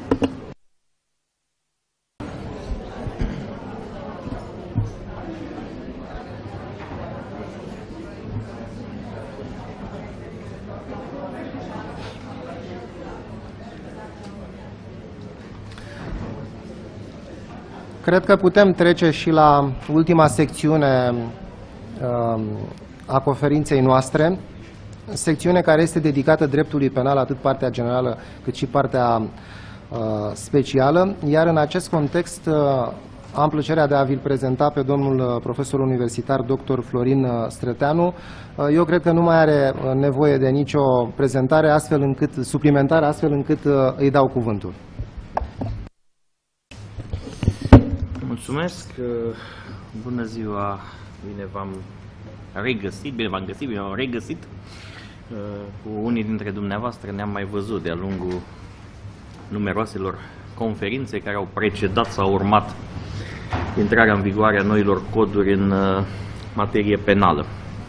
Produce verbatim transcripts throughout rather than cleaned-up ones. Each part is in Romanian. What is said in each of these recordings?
Cred că putem trece și la ultima secțiune a conferinței noastre, secțiune care este dedicată dreptului penal, atât partea generală cât și partea specială, iar în acest context am plăcerea de a vi-l prezenta pe domnul profesor universitar doctor Florin Străteanu. Eu cred că nu mai are nevoie de nicio prezentare astfel încât, suplimentară, astfel încât îi dau cuvântul. Mulțumesc, bună ziua, bine v-am regăsit, bine v-am găsit, bine v-am regăsit. Cu unii dintre dumneavoastră ne-am mai văzut de-a lungul numeroaselor conferințe care au precedat sau urmat intrarea în vigoare a noilor coduri în materie penală.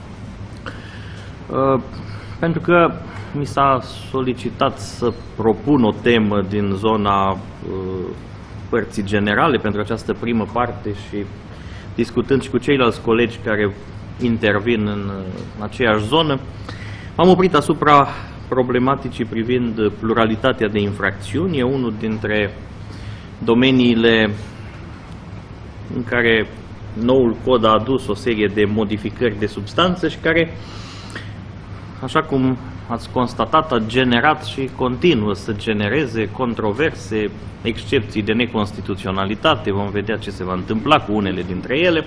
Pentru că mi s-a solicitat să propun o temă din zona părții generale pentru această primă parte și discutând și cu ceilalți colegi care intervin în aceeași zonă, m-am oprit asupra problematicii privind pluralitatea de infracțiuni. E unul dintre domeniile în care noul cod a adus o serie de modificări de substanță și care, așa cum ați constatat, a generat și continuă să genereze controverse, excepții de neconstituționalitate. Vom vedea ce se va întâmpla cu unele dintre ele.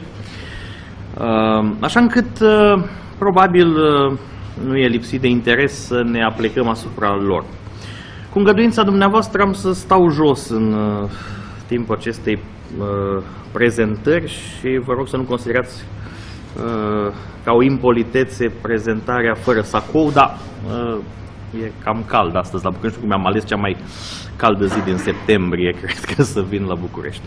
Așa încât, probabil, nu e lipsit de interes să ne aplecăm asupra lor. Cu îngăduința dumneavoastră am să stau jos în timpul acestei prezentări și vă rog să nu considerați ca o impolitețe prezentarea fără sacou, dar e cam cald astăzi la București, cum am ales cea mai caldă zi din septembrie, cred că să vin la București.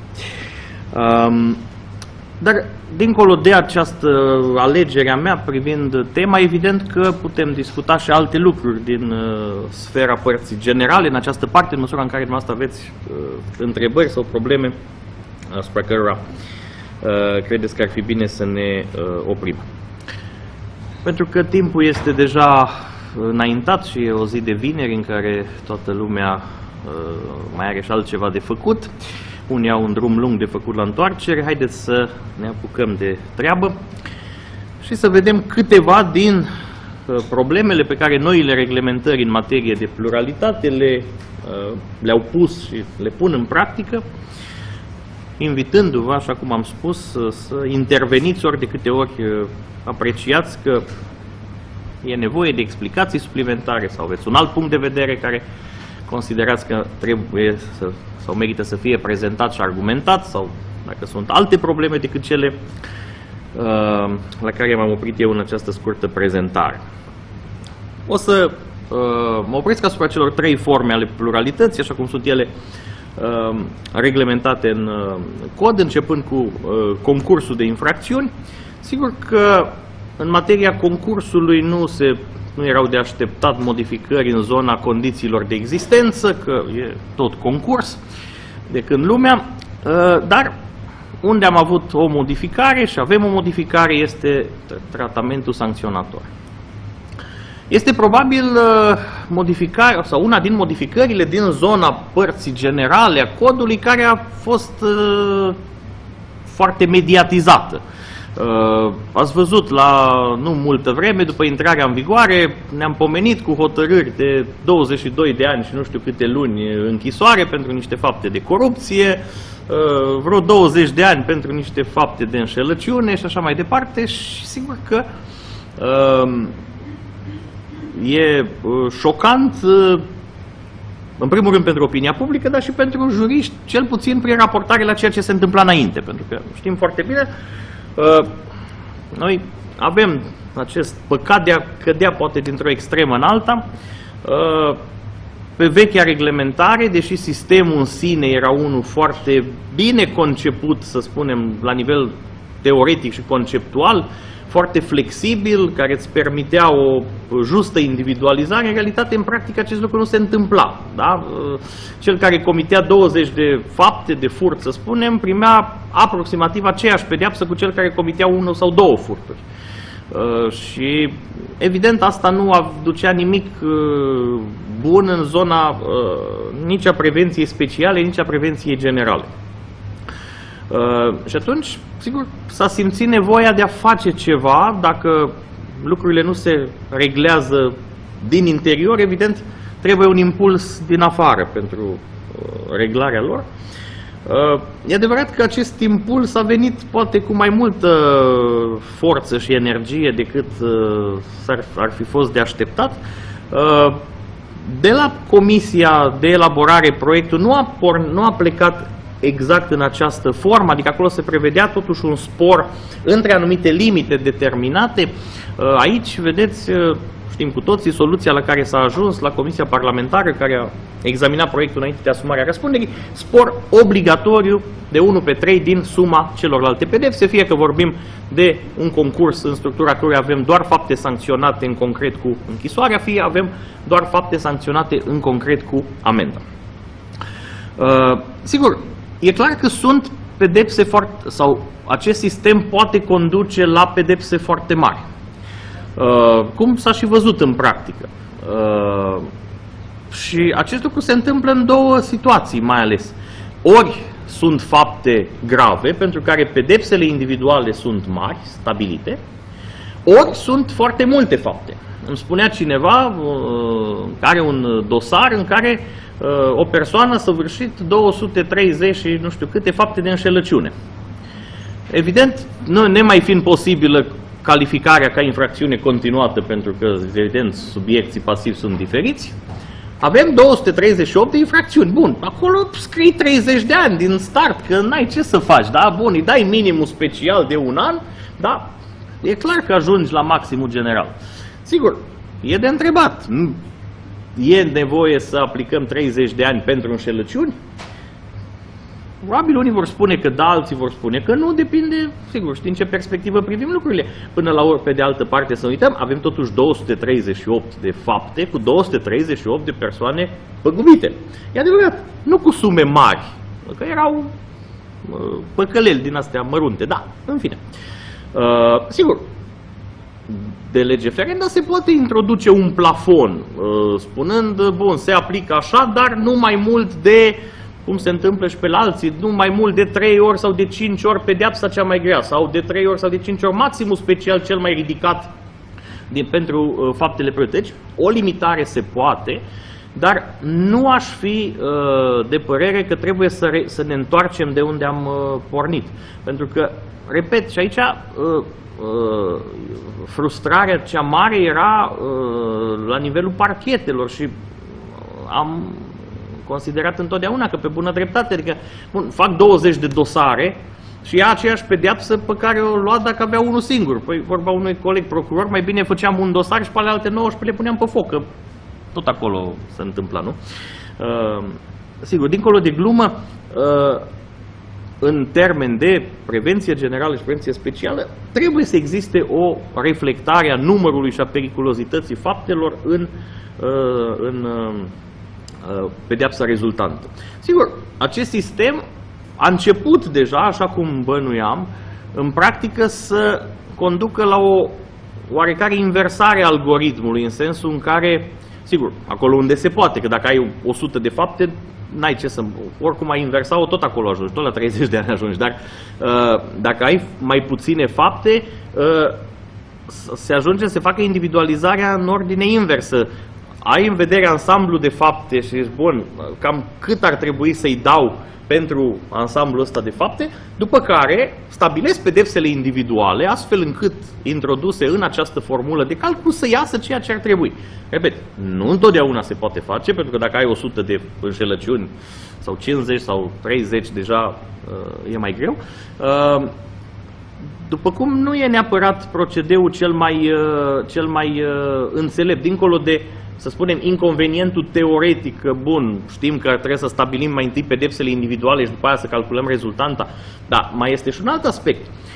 Dar, dincolo de această alegere a mea privind tema, evident că putem discuta și alte lucruri din sfera părții generale în această parte, în măsura în care dumneavoastră aveți întrebări sau probleme asupra cărora credeți că ar fi bine să ne oprim. Pentru că timpul este deja înaintat și e o zi de vineri în care toată lumea mai are și altceva de făcut. Unii au un drum lung de făcut la întoarcere. Haideți să ne apucăm de treabă și să vedem câteva din problemele pe care noile reglementări în materie de pluralitate le, le-au pus și le pun în practică, invitându-vă, așa cum am spus, să, să interveniți ori de câte ori apreciați că e nevoie de explicații suplimentare sau aveți un alt punct de vedere care considerați că trebuie să, sau merită să fie prezentat și argumentat, sau dacă sunt alte probleme decât cele uh, la care m-am oprit eu în această scurtă prezentare. O să uh, mă opresc asupra celor trei forme ale pluralității, așa cum sunt ele uh, reglementate în uh, cod, începând cu uh, concursul de infracțiuni. Sigur că în materia concursului nu, se, nu erau de așteptat modificări în zona condițiilor de existență, că e tot concurs de când lumea, dar unde am avut o modificare și avem o modificare este tratamentul sancționator. Este probabil modificarea sau una din modificările din zona părții generale a codului care a fost foarte mediatizată. Uh, ați văzut la nu multă vreme, după intrarea în vigoare, ne-am pomenit cu hotărâri de douăzeci și doi de ani și nu știu câte luni închisoare pentru niște fapte de corupție, uh, vreo douăzeci de ani pentru niște fapte de înșelăciune și așa mai departe. Și sigur că uh, e uh, șocant, uh, în primul rând pentru opinia publică, dar și pentru juriști, cel puțin prin raportare la ceea ce se întâmpla înainte, pentru că știm foarte bine, Uh, noi avem acest păcat de a cădea poate dintr-o extremă în alta. Uh, pe vechea reglementare, deși sistemul în sine era unul foarte bine conceput, să spunem, la nivel teoretic și conceptual, foarte flexibil, care îți permitea o justă individualizare, în realitate, în practică, acest lucru nu se întâmpla. Da? Cel care comitea douăzeci de fapte de furt, să spunem, primea aproximativ aceeași pedeapsă cu cel care comitea unul sau două furturi. Uh, și evident asta nu aducea nimic uh, bun în zona uh, nici a prevenției speciale, nici a prevenției generale. Uh, și atunci, sigur, s-a simțit nevoia de a face ceva. Dacă lucrurile nu se reglează din interior, evident, trebuie un impuls din afară pentru uh, reglarea lor. Uh, e adevărat că acest impuls a venit poate cu mai multă forță și energie decât uh, ar, ar fi fost de așteptat. Uh, de la Comisia de Elaborare, proiectul nu a, por, nu a plecat exact în această formă, adică acolo se prevedea totuși un spor între anumite limite determinate. Uh, aici, vedeți, uh, știm cu toții soluția la care s-a ajuns la Comisia Parlamentară care a examinat proiectul înainte de asumarea răspunderii, spor obligatoriu de unu pe trei din suma celorlalte pedepse, fie că vorbim de un concurs în structura căruia avem doar fapte sancționate în concret cu închisoarea, fie avem doar fapte sancționate în concret cu amendă. Uh, sigur, e clar că sunt pedepse foarte, sau acest sistem poate conduce la pedepse foarte mari. Uh, cum s-a și văzut în practică. Uh, și acest lucru se întâmplă în două situații, mai ales. Ori sunt fapte grave, pentru care pedepsele individuale sunt mari, stabilite, ori sunt foarte multe fapte. Îmi spunea cineva uh, care are un dosar în care uh, o persoană a săvârșit două sute treizeci și nu știu câte fapte de înșelăciune. Evident, nu nemai fiind posibilă calificarea ca infracțiune continuată, pentru că, evident, subiecții pasivi sunt diferiți, avem două sute treizeci și opt de infracțiuni. Bun, acolo scrii treizeci de ani din start, că n-ai ce să faci, da? Bun, îi dai minimul special de un an, da? E clar că ajungi la maximul general. Sigur, e de întrebat. E nevoie să aplicăm treizeci de ani pentru înșelăciuni? Probabil unii vor spune că da, alții vor spune că nu, depinde, sigur, știi în ce perspectivă privim lucrurile. Până la urmă, pe de altă parte, să uităm, avem totuși două sute treizeci și opt de fapte cu două sute treizeci și opt de persoane păgubite. E adevărat, nu cu sume mari, că erau păcăleli din astea mărunte, da, în fine. Uh, sigur, de lege ferendă se poate introduce un plafon, uh, spunând, bun, se aplică așa, dar nu mai mult de, cum se întâmplă și pe la alții, nu mai mult de trei ori sau de cinci ori pedeapsa cea mai grea, sau de trei ori sau de cinci ori maximul special cel mai ridicat din, pentru uh, faptele prevăzute. Deci, o limitare se poate, dar nu aș fi uh, de părere că trebuie să, re, să ne întoarcem de unde am uh, pornit. Pentru că, repet, și aici uh, uh, frustrarea cea mare era uh, la nivelul parchetelor și uh, am considerat întotdeauna că pe bună dreptate, adică bun, fac douăzeci de dosare și ia aceeași pedeapsă pe care o lua dacă avea unul singur. Păi vorba unui coleg procuror, mai bine făceam un dosar și pe ale alte nouăsprezece le puneam pe foc, că tot acolo se întâmpla, nu? Uh, sigur, dincolo de glumă, uh, în termen de prevenție generală și prevenție specială, trebuie să existe o reflectare a numărului și a periculozității faptelor în, uh, în uh, pedeapsa rezultantă. Sigur, acest sistem a început deja, așa cum bănuiam, în practică să conducă la o oarecare inversare a algoritmului, în sensul în care, sigur, acolo unde se poate, că dacă ai o sută de fapte, n-ai ce să... Oricum ai inversa-o, tot acolo ajungi, tot la treizeci de ani ajungi, dar uh, dacă ai mai puține fapte, uh, se ajunge să se facă individualizarea în ordine inversă. Ai în vedere ansamblu de fapte și ești, bun, cam cât ar trebui să-i dau pentru ansamblul ăsta de fapte, după care stabilesc pedepsele individuale, astfel încât, introduse în această formulă de calcul, să iasă ceea ce ar trebui. Repet, nu întotdeauna se poate face, pentru că dacă ai o sută de înșelăciuni, sau cincizeci, sau treizeci, deja uh, e mai greu. Uh, după cum nu e neapărat procedeul cel mai, uh, cel mai uh, înțelept, dincolo de, să spunem, inconvenientul teoretic, că, bun, știm că trebuie să stabilim mai întâi pedepsele individuale și după aia să calculăm rezultanta, dar mai este și un alt aspect.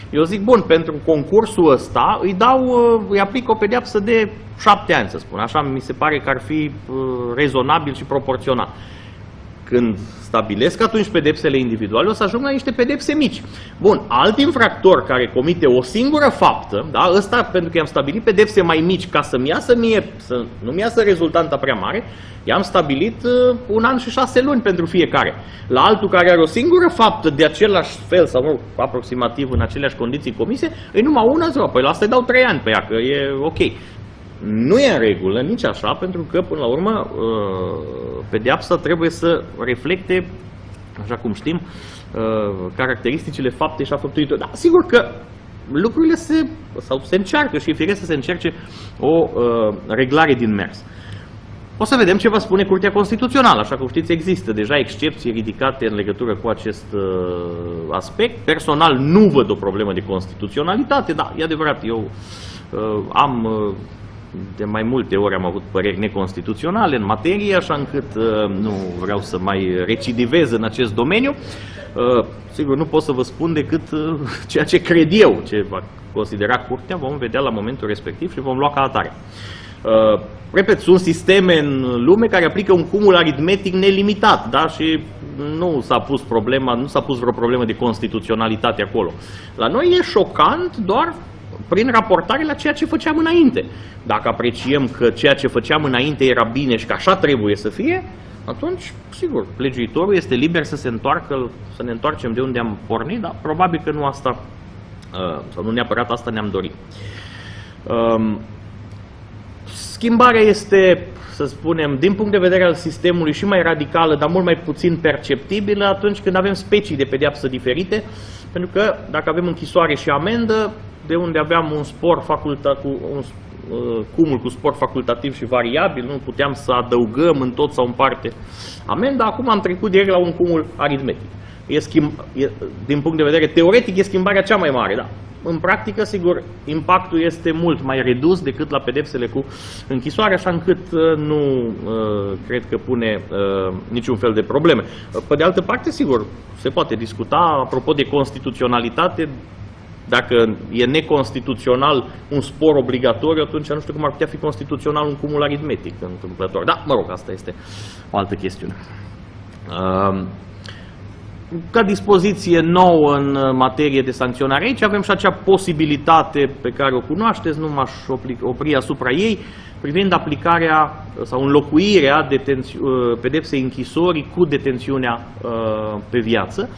Eu zic, bun, pentru concursul ăsta îi dau, îi aplic o pedeapsă de șapte ani, să spun. Așa mi se pare că ar fi rezonabil și proporțional. Când stabilesc atunci pedepsele individuale, o să ajung la niște pedepse mici. Bun, alt infractor care comite o singură faptă, da, ăsta pentru că i-am stabilit pedepse mai mici ca să-mi iasă mie, să nu-mi iasă rezultanta prea mare, i-am stabilit uh, un an și șase luni pentru fiecare. La altul care are o singură faptă de același fel sau mă, aproximativ în aceleași condiții comise, e numai una zi, păi la asta îi dau trei ani pe ea, că e ok. Nu e în regulă nici așa, pentru că, până la urmă, pedeapsa trebuie să reflecte, așa cum știm, caracteristicile faptei și a făptuitorului. Da, sigur că lucrurile se, sau se încearcă și e firesc să se încerce o reglare din mers. O să vedem ce va spune Curtea Constituțională. Așa cum știți, există deja excepții ridicate în legătură cu acest aspect. Personal nu văd o problemă de constituționalitate, dar e adevărat, eu am... De mai multe ori am avut păreri neconstituționale în materie, așa încât uh, nu vreau să mai recidivez în acest domeniu. Uh, sigur, nu pot să vă spun decât uh, ceea ce cred eu, ce va considera Curtea, vom vedea la momentul respectiv și vom lua ca atare. Uh, repet, sunt sisteme în lume care aplică un cumul aritmetic nelimitat, da? Și nu s-a pus problema, nu s-a pus vreo problemă de constituționalitate acolo. La noi e șocant doar prin raportare la ceea ce făceam înainte. Dacă apreciem că ceea ce făceam înainte era bine și că așa trebuie să fie, atunci, sigur, legiuitorul este liber să se întoarcă, să ne întoarcem de unde am pornit, dar probabil că nu asta, sau nu neapărat asta ne-am dorit. Schimbarea este, să spunem, din punct de vedere al sistemului și mai radicală, dar mult mai puțin perceptibilă atunci când avem specii de pedeapsă diferite, pentru că dacă avem închisoare și amendă, de unde aveam un spor facultativ, un uh, cumul cu spor facultativ și variabil, nu puteam să adăugăm în tot sau în parte amenda, acum am trecut direct la un cumul aritmetic. E schimb, e, din punct de vedere teoretic, e schimbarea cea mai mare, da. În practică, sigur, impactul este mult mai redus decât la pedepsele cu închisoare, așa încât uh, nu uh, cred că pune uh, niciun fel de probleme. Pe de altă parte, sigur, se poate discuta, apropo de constituționalitate, dacă e neconstituțional un spor obligatoriu, atunci nu știu cum ar putea fi constituțional un cumul aritmetic întâmplător. Da, mă rog, asta este o altă chestiune. Ca dispoziție nouă în materie de sancționare aici avem și acea posibilitate pe care o cunoașteți, nu m-aș opri asupra ei, privind aplicarea sau înlocuirea pedepsei închisorii cu detențiunea pe viață,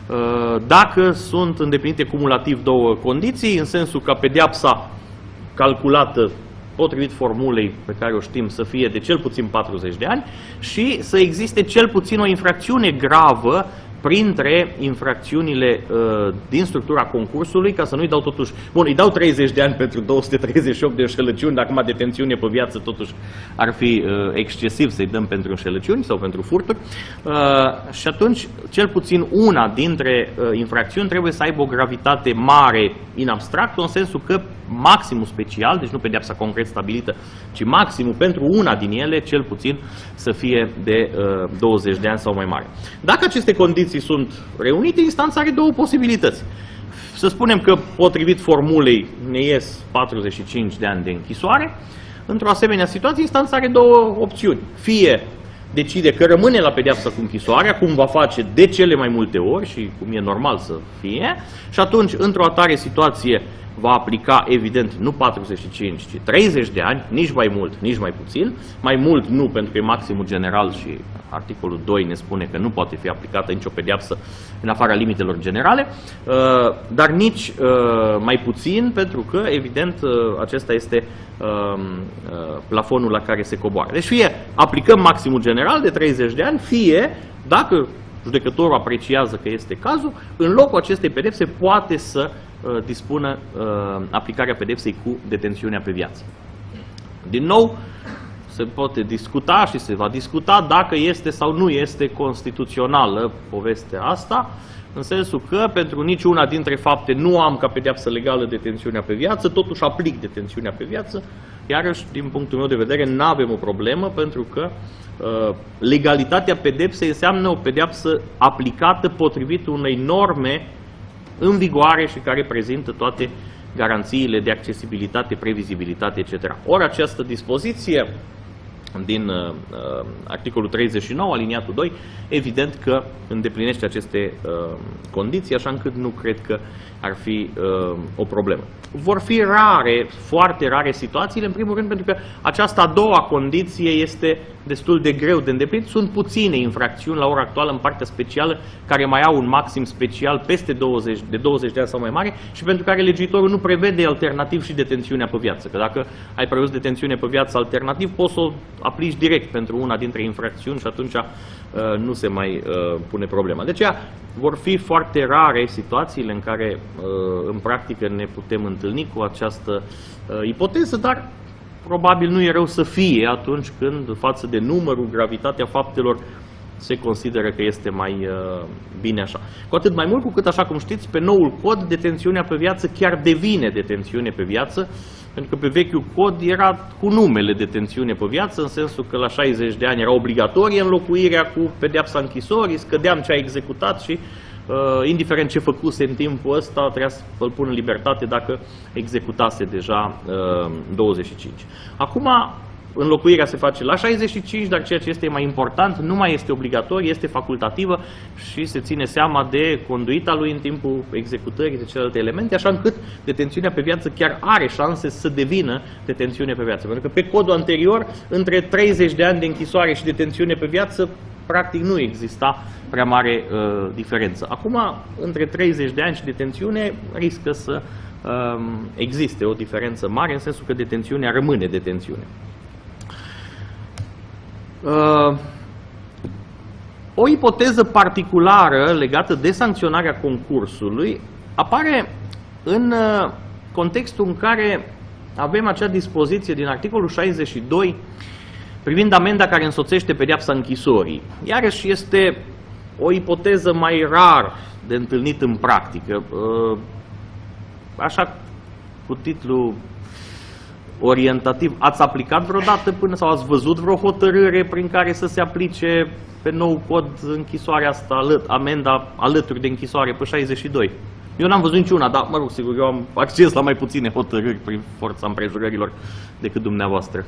dacă sunt îndeplinite cumulativ două condiții, în sensul că pedeapsa calculată potrivit formulei pe care o știm să fie de cel puțin patruzeci de ani și să existe cel puțin o infracțiune gravă printre infracțiunile uh, din structura concursului, ca să nu-i dau totuși... Bun, îi dau treizeci de ani pentru două sute treizeci și opt de înșelăciuni, dar acum detențiune pe viață totuși ar fi uh, excesiv să-i dăm pentru înșelăciuni sau pentru furturi. Uh, și atunci, cel puțin una dintre uh, infracțiuni trebuie să aibă o gravitate mare in abstract, în sensul că maximul special, deci nu pedeapsa concret stabilită, ci maximul pentru una din ele, cel puțin, să fie de uh, douăzeci de ani sau mai mare. Dacă aceste condiții sunt reunite, instanța are două posibilități. Să spunem că, potrivit formulei, ne ies patruzeci și cinci de ani de închisoare. Într-o asemenea situație, instanța are două opțiuni. Fie decide că rămâne la pedeapsa cu închisoarea, cum va face de cele mai multe ori și cum e normal să fie, și atunci, într-o atare situație, va aplica, evident, nu patruzeci și cinci, ci treizeci de ani, nici mai mult, nici mai puțin. Mai mult nu, pentru că e maximul general și articolul doi ne spune că nu poate fi aplicată nicio pedeapsă în afara limitelor generale, dar nici mai puțin, pentru că, evident, acesta este plafonul la care se coboară. Deci fie aplicăm maximul general de treizeci de ani, fie, dacă judecătorul apreciază că este cazul, în locul acestei pedepse poate să uh, dispună uh, aplicarea pedepsei cu detențiunea pe viață. Din nou, se poate discuta și se va discuta dacă este sau nu este constituțională povestea asta, în sensul că pentru niciuna dintre fapte nu am ca pedeapsă legală detențiunea pe viață, totuși aplic detențiunea pe viață, iarăși, din punctul meu de vedere, nu avem o problemă, pentru că uh, legalitatea pedepsei înseamnă o pedeapsă aplicată potrivit unei norme în vigoare și care prezintă toate garanțiile de accesibilitate, previzibilitate, et cetera. Ori această dispoziție din uh, articolul treizeci și nouă, aliniatul doi, evident că îndeplinește aceste uh, condiții, așa încât nu cred că ar fi uh, o problemă. Vor fi rare, foarte rare situațiile, în primul rând pentru că această a doua condiție este destul de greu de îndeplinit. Sunt puține infracțiuni la ora actuală în partea specială care mai au un maxim special peste douăzeci, de douăzeci de ani sau mai mare și pentru care legiuitorul nu prevede alternativ și detențiunea pe viață. Că dacă ai prevăzut detențiune pe viață alternativ, poți să o aplici direct pentru una dintre infracțiuni și atunci uh, nu se mai uh, pune problema. De aceea vor fi foarte rare situațiile în care uh, în practică ne putem întâlni cu această uh, ipoteză, dar probabil nu e rău să fie atunci când, față de numărul, gravitatea faptelor, se consideră că este mai uh, bine așa. Cu atât mai mult cu cât, așa cum știți, pe noul cod, detențiunea pe viață chiar devine detențiune pe viață, pentru că pe vechiul cod era cu numele detențiune pe viață, în sensul că la șaizeci de ani era obligatorie înlocuirea cu pedeapsa închisorii, scădeam ce a executat și Uh, indiferent ce făcuse în timpul ăsta, trebuia să-l pună în libertate dacă executase deja uh, douăzeci și cinci. Acum, înlocuirea se face la șaizeci și cinci, dar ceea ce este mai important, nu mai este obligatorie, este facultativă și se ține seama de conduita lui în timpul executării, de celelalte elemente, așa încât detențiunea pe viață chiar are șanse să devină detențiune pe viață. Pentru că pe codul anterior, între treizeci de ani de închisoare și detențiune pe viață, practic nu exista prea mare uh, diferență. Acum, între treizeci de ani și detențiune, riscă să uh, existe o diferență mare, în sensul că detențiunea rămâne detențiune. Uh, o ipoteză particulară legată de sancționarea concursului apare în uh, contextul în care avem acea dispoziție din articolul șaizeci și doi privind amenda care însoțește pedeapsa închisorii. Iarăși este o ipoteză mai rar de întâlnit în practică. Așa, cu titlu orientativ, ați aplicat vreodată până sau ați văzut vreo hotărâre prin care să se aplice pe nou cod închisoarea asta, amenda alături de închisoare pe șaizeci și doi? Eu n-am văzut niciuna, dar, mă rog, sigur, eu am acces la mai puține hotărâri prin forța împrejurărilor decât dumneavoastră.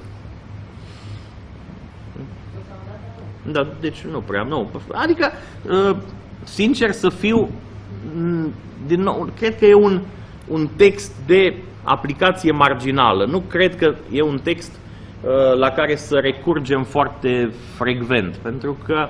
Da, deci nu prea, nu. Adică, sincer să fiu, din nou, cred că e un, un text de aplicație marginală. Nu cred că e un text la care să recurgem foarte frecvent, pentru că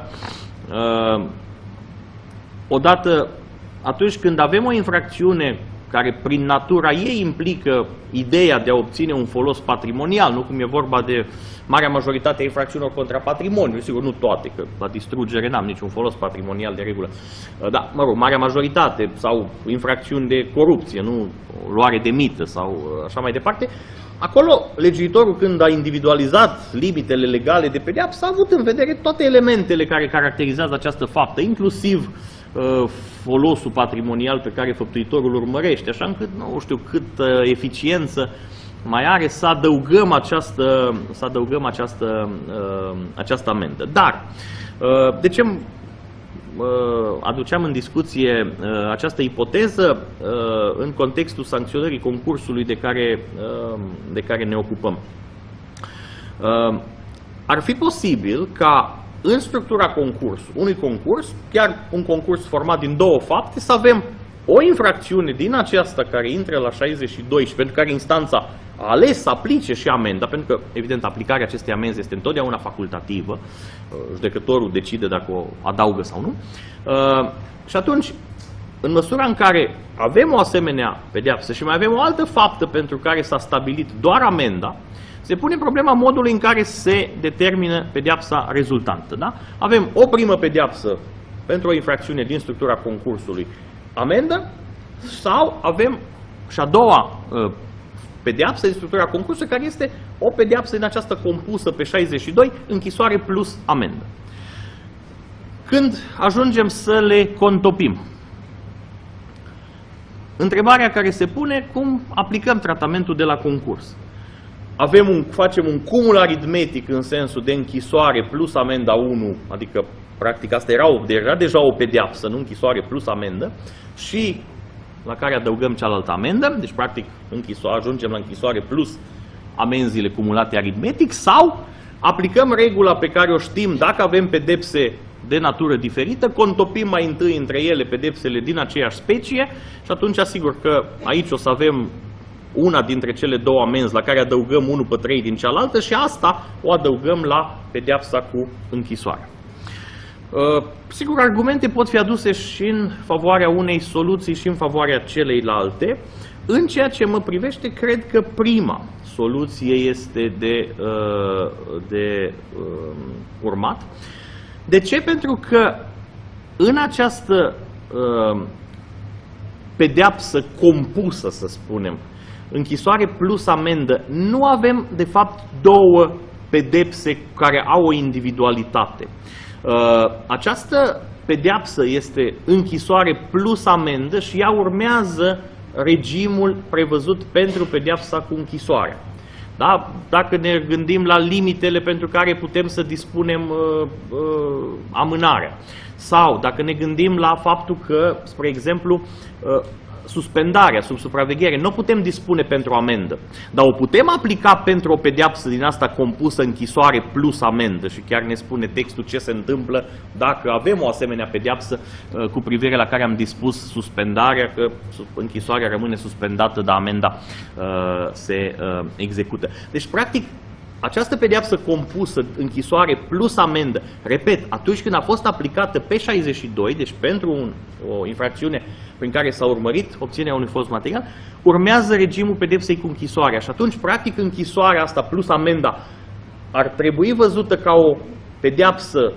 odată, atunci când avem o infracțiune care prin natura ei implică ideea de a obține un folos patrimonial, nu cum e vorba de marea majoritate a infracțiunilor contra patrimoniului, sigur nu toate, că la distrugere n-am niciun folos patrimonial de regulă, dar, mă rog, marea majoritate sau infracțiuni de corupție, nu luare de mită sau așa mai departe, acolo legiuitorul, când a individualizat limitele legale de pedeapsă, a avut în vedere toate elementele care caracterizează această faptă, inclusiv folosul patrimonial pe care făptuitorul urmărește, așa încât nu știu câtă eficiență mai are să adăugăm această, să adăugăm această, această amendă. Dar, de ce aduceam în discuție această ipoteză în contextul sancționării concursului de care, de care ne ocupăm? Ar fi posibil ca în structura concursului, unui concurs, chiar un concurs format din două fapte, să avem o infracțiune din aceasta care intră la șaizeci și doi și pentru care instanța a ales să aplice și amenda, pentru că, evident, aplicarea acestei amenzi este întotdeauna facultativă, judecătorul decide dacă o adaugă sau nu, și atunci, în măsura în care avem o asemenea pedeapsă și mai avem o altă faptă pentru care s-a stabilit doar amenda, se pune problema modului în care se determină pedeapsa rezultantă. Da? Avem o primă pedeapsă pentru o infracțiune din structura concursului, amendă, sau avem și a doua uh, pedeapsă din structura concursului, care este o pedeapsă din această compusă pe șaizeci și doi, închisoare plus amendă. Când ajungem să le contopim, întrebarea care se pune, cum aplicăm tratamentul de la concurs? Avem un, facem un cumul aritmetic în sensul de închisoare plus amenda unu, adică practic asta era, o, era deja o pedeapsă, nu închisoare plus amendă, și la care adăugăm cealaltă amendă, deci practic închisoare, ajungem la închisoare plus amenziile cumulate aritmetic, sau aplicăm regula pe care o știm, dacă avem pedepse de natură diferită, contopim mai întâi între ele pedepsele din aceeași specie și atunci asigur că aici o să avem una dintre cele două amenzi la care adăugăm unu pe trei din cealaltă și asta o adăugăm la pedeapsa cu închisoare. Uh, sigur, argumente pot fi aduse și în favoarea unei soluții și în favoarea celeilalte. În ceea ce mă privește, cred că prima soluție este de, uh, de uh, urmat. De ce? Pentru că în această uh, pedeapsă compusă, să spunem, închisoare plus amendă, nu avem, de fapt, două pedepse care au o individualitate. Această pedeapsă este închisoare plus amendă și ea urmează regimul prevăzut pentru pedeapsa cu închisoarea. Da? Dacă ne gândim la limitele pentru care putem să dispunem uh, uh, amânarea, sau dacă ne gândim la faptul că, spre exemplu, uh, suspendarea sub supraveghere nu o putem dispune pentru amendă, dar o putem aplica pentru o pedeapsă din asta compusă închisoare plus amendă și chiar ne spune textul ce se întâmplă dacă avem o asemenea pedeapsă uh, cu privire la care am dispus suspendarea, că închisoarea rămâne suspendată, dar amenda uh, se uh, execută. Deci, practic, această pedeapsă compusă, închisoare plus amendă, repet, atunci când a fost aplicată pe șaizeci și doi, deci pentru un, o infracțiune prin care s-a urmărit obținerea unui fost material, urmează regimul pedepsei cu închisoarea. Și atunci, practic, închisoarea asta plus amenda ar trebui văzută ca o pedeapsă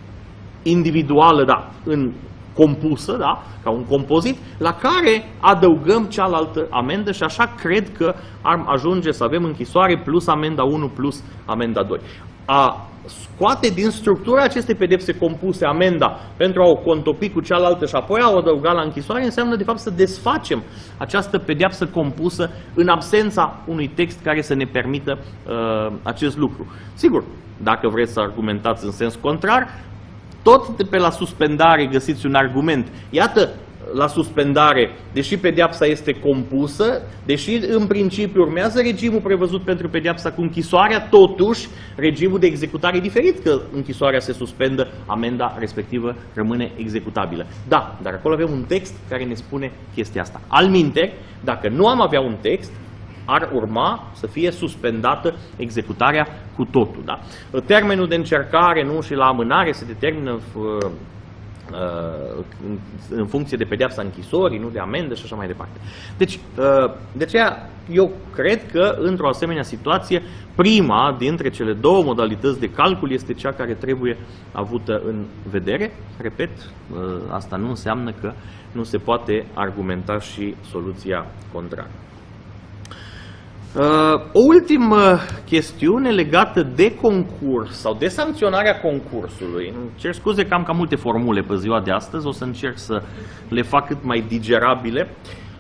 individuală, da, în compusă, da, ca un compozit, la care adăugăm cealaltă amendă și așa cred că ar ajunge să avem închisoare plus amenda unu plus amenda doi. A scoate din structura acestei pedepse compuse amenda pentru a o contopi cu cealaltă și apoi a o adăuga la închisoare înseamnă de fapt să desfacem această pedeapsă compusă în absența unui text care să ne permită uh, acest lucru. Sigur, dacă vreți să argumentați în sens contrar, tot de pe la suspendare găsiți un argument. Iată, la suspendare, deși pedeapsa este compusă, deși în principiu urmează regimul prevăzut pentru pedeapsa cu închisoarea, totuși regimul de executare e diferit, că închisoarea se suspendă, amenda respectivă rămâne executabilă. Da, dar acolo avem un text care ne spune chestia asta. Alminteri, dacă nu am avea un text, ar urma să fie suspendată executarea cu totul. Da? Termenul de încercare, nu, și la amânare se determină în funcție de pedeapsa închisorii, nu de amendă și așa mai departe. Deci, de aceea, eu cred că într-o asemenea situație, prima dintre cele două modalități de calcul este cea care trebuie avută în vedere. Repet, asta nu înseamnă că nu se poate argumenta și soluția contrară. O ultimă chestiune legată de concurs sau de sancționarea concursului. Îmi cer scuze că am cam multe formule pe ziua de astăzi, o să încerc să le fac cât mai digerabile.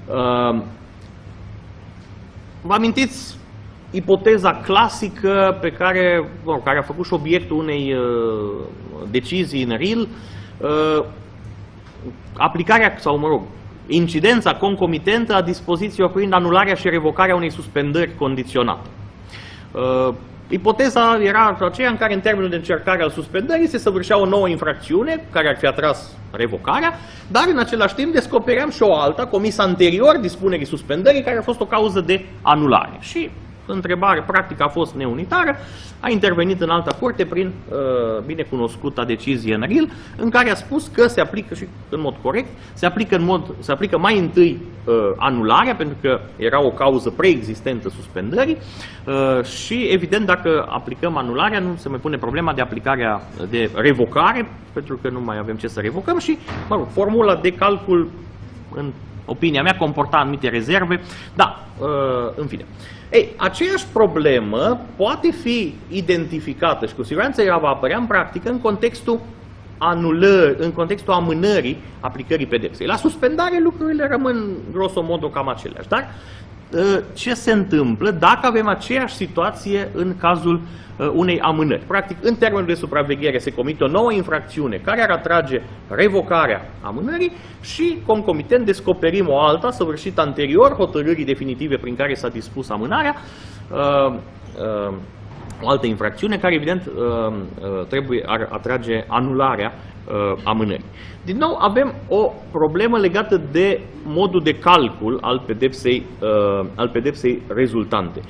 Vă amintiți ipoteza clasică pe care, care a făcut și obiectul unei decizii în R I L, aplicarea, sau mă rog, incidența concomitentă a dispozițiilor privind anularea și revocarea unei suspendări condiționate. Uh, ipoteza era aceea în care în termenul de încercare al suspendării se săvârșea o nouă infracțiune care ar fi atras revocarea, dar în același timp descopeream și o alta, comisă anterior dispunerii suspendării, care a fost o cauză de anulare. Și întrebare practică a fost neunitară, a intervenit în alta curte prin uh, binecunoscuta decizie în R I L, în care a spus că se aplică, și în mod corect, se aplică, în mod, se aplică mai întâi uh, anularea, pentru că era o cauză preexistentă suspendării uh, și, evident, dacă aplicăm anularea, nu se mai pune problema de aplicarea de revocare, pentru că nu mai avem ce să revocăm și, mă rog, formula de calcul, în opinia mea, comporta anumite rezerve, da, uh, în fine. Ei, aceeași problemă poate fi identificată și cu siguranță ea va apărea în practică în contextul anulări, în contextul amânării aplicării pedepsei. La suspendare lucrurile rămân grosomodo cam aceleași, dar ce se întâmplă dacă avem aceeași situație în cazul unei amânări. Practic, în termenul de supraveghere se comite o nouă infracțiune care ar atrage revocarea amânării și, concomitent, descoperim o alta săvârșită anterior hotărârii definitive prin care s-a dispus amânarea, o altă infracțiune care, evident, trebuie, ar atrage anularea amânării. Din nou, avem o problemă legată de modul de calcul al pedepsei, al pedepsei rezultante.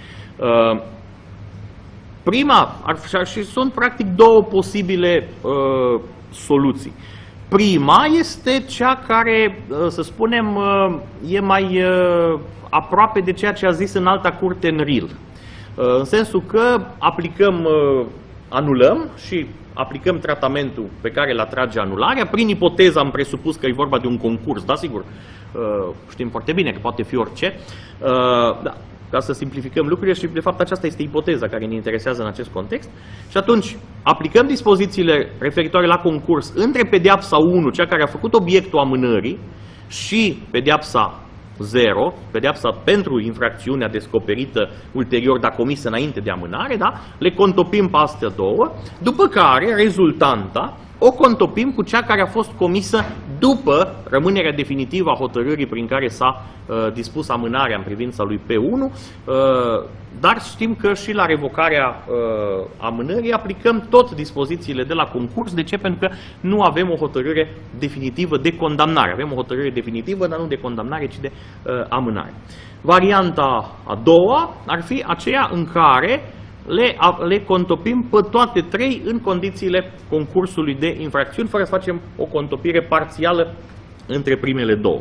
Prima, ar, și sunt practic două posibile uh, soluții. Prima este cea care, uh, să spunem, uh, e mai uh, aproape de ceea ce a zis în alta curte în R I L. Uh, în sensul că aplicăm, uh, anulăm și aplicăm tratamentul pe care îl atrage anularea. Prin ipoteză am presupus că e vorba de un concurs, da, sigur, uh, știm foarte bine că poate fi orice. Uh, da. Ca să simplificăm lucrurile și, de fapt, aceasta este ipoteza care ne interesează în acest context. Și atunci, aplicăm dispozițiile referitoare la concurs între pedeapsa unu, cea care a făcut obiectul amânării, și pedeapsa zero, pedeapsa pentru infracțiunea descoperită ulterior, dar comisă înainte de amânare, da? Le contopim pe astea două, după care rezultanta o contopim cu cea care a fost comisă după rămânerea definitivă a hotărârii prin care s-a uh, dispus amânarea în privința lui P unu, uh, dar știm că și la revocarea uh, amânării aplicăm tot dispozițiile de la concurs. De ce? Pentru că nu avem o hotărâre definitivă de condamnare. Avem o hotărâre definitivă, dar nu de condamnare, ci de uh, amânare. Varianta a doua ar fi aceea în care Le, le contopim pe toate trei în condițiile concursului de infracțiuni, fără să facem o contopire parțială între primele două.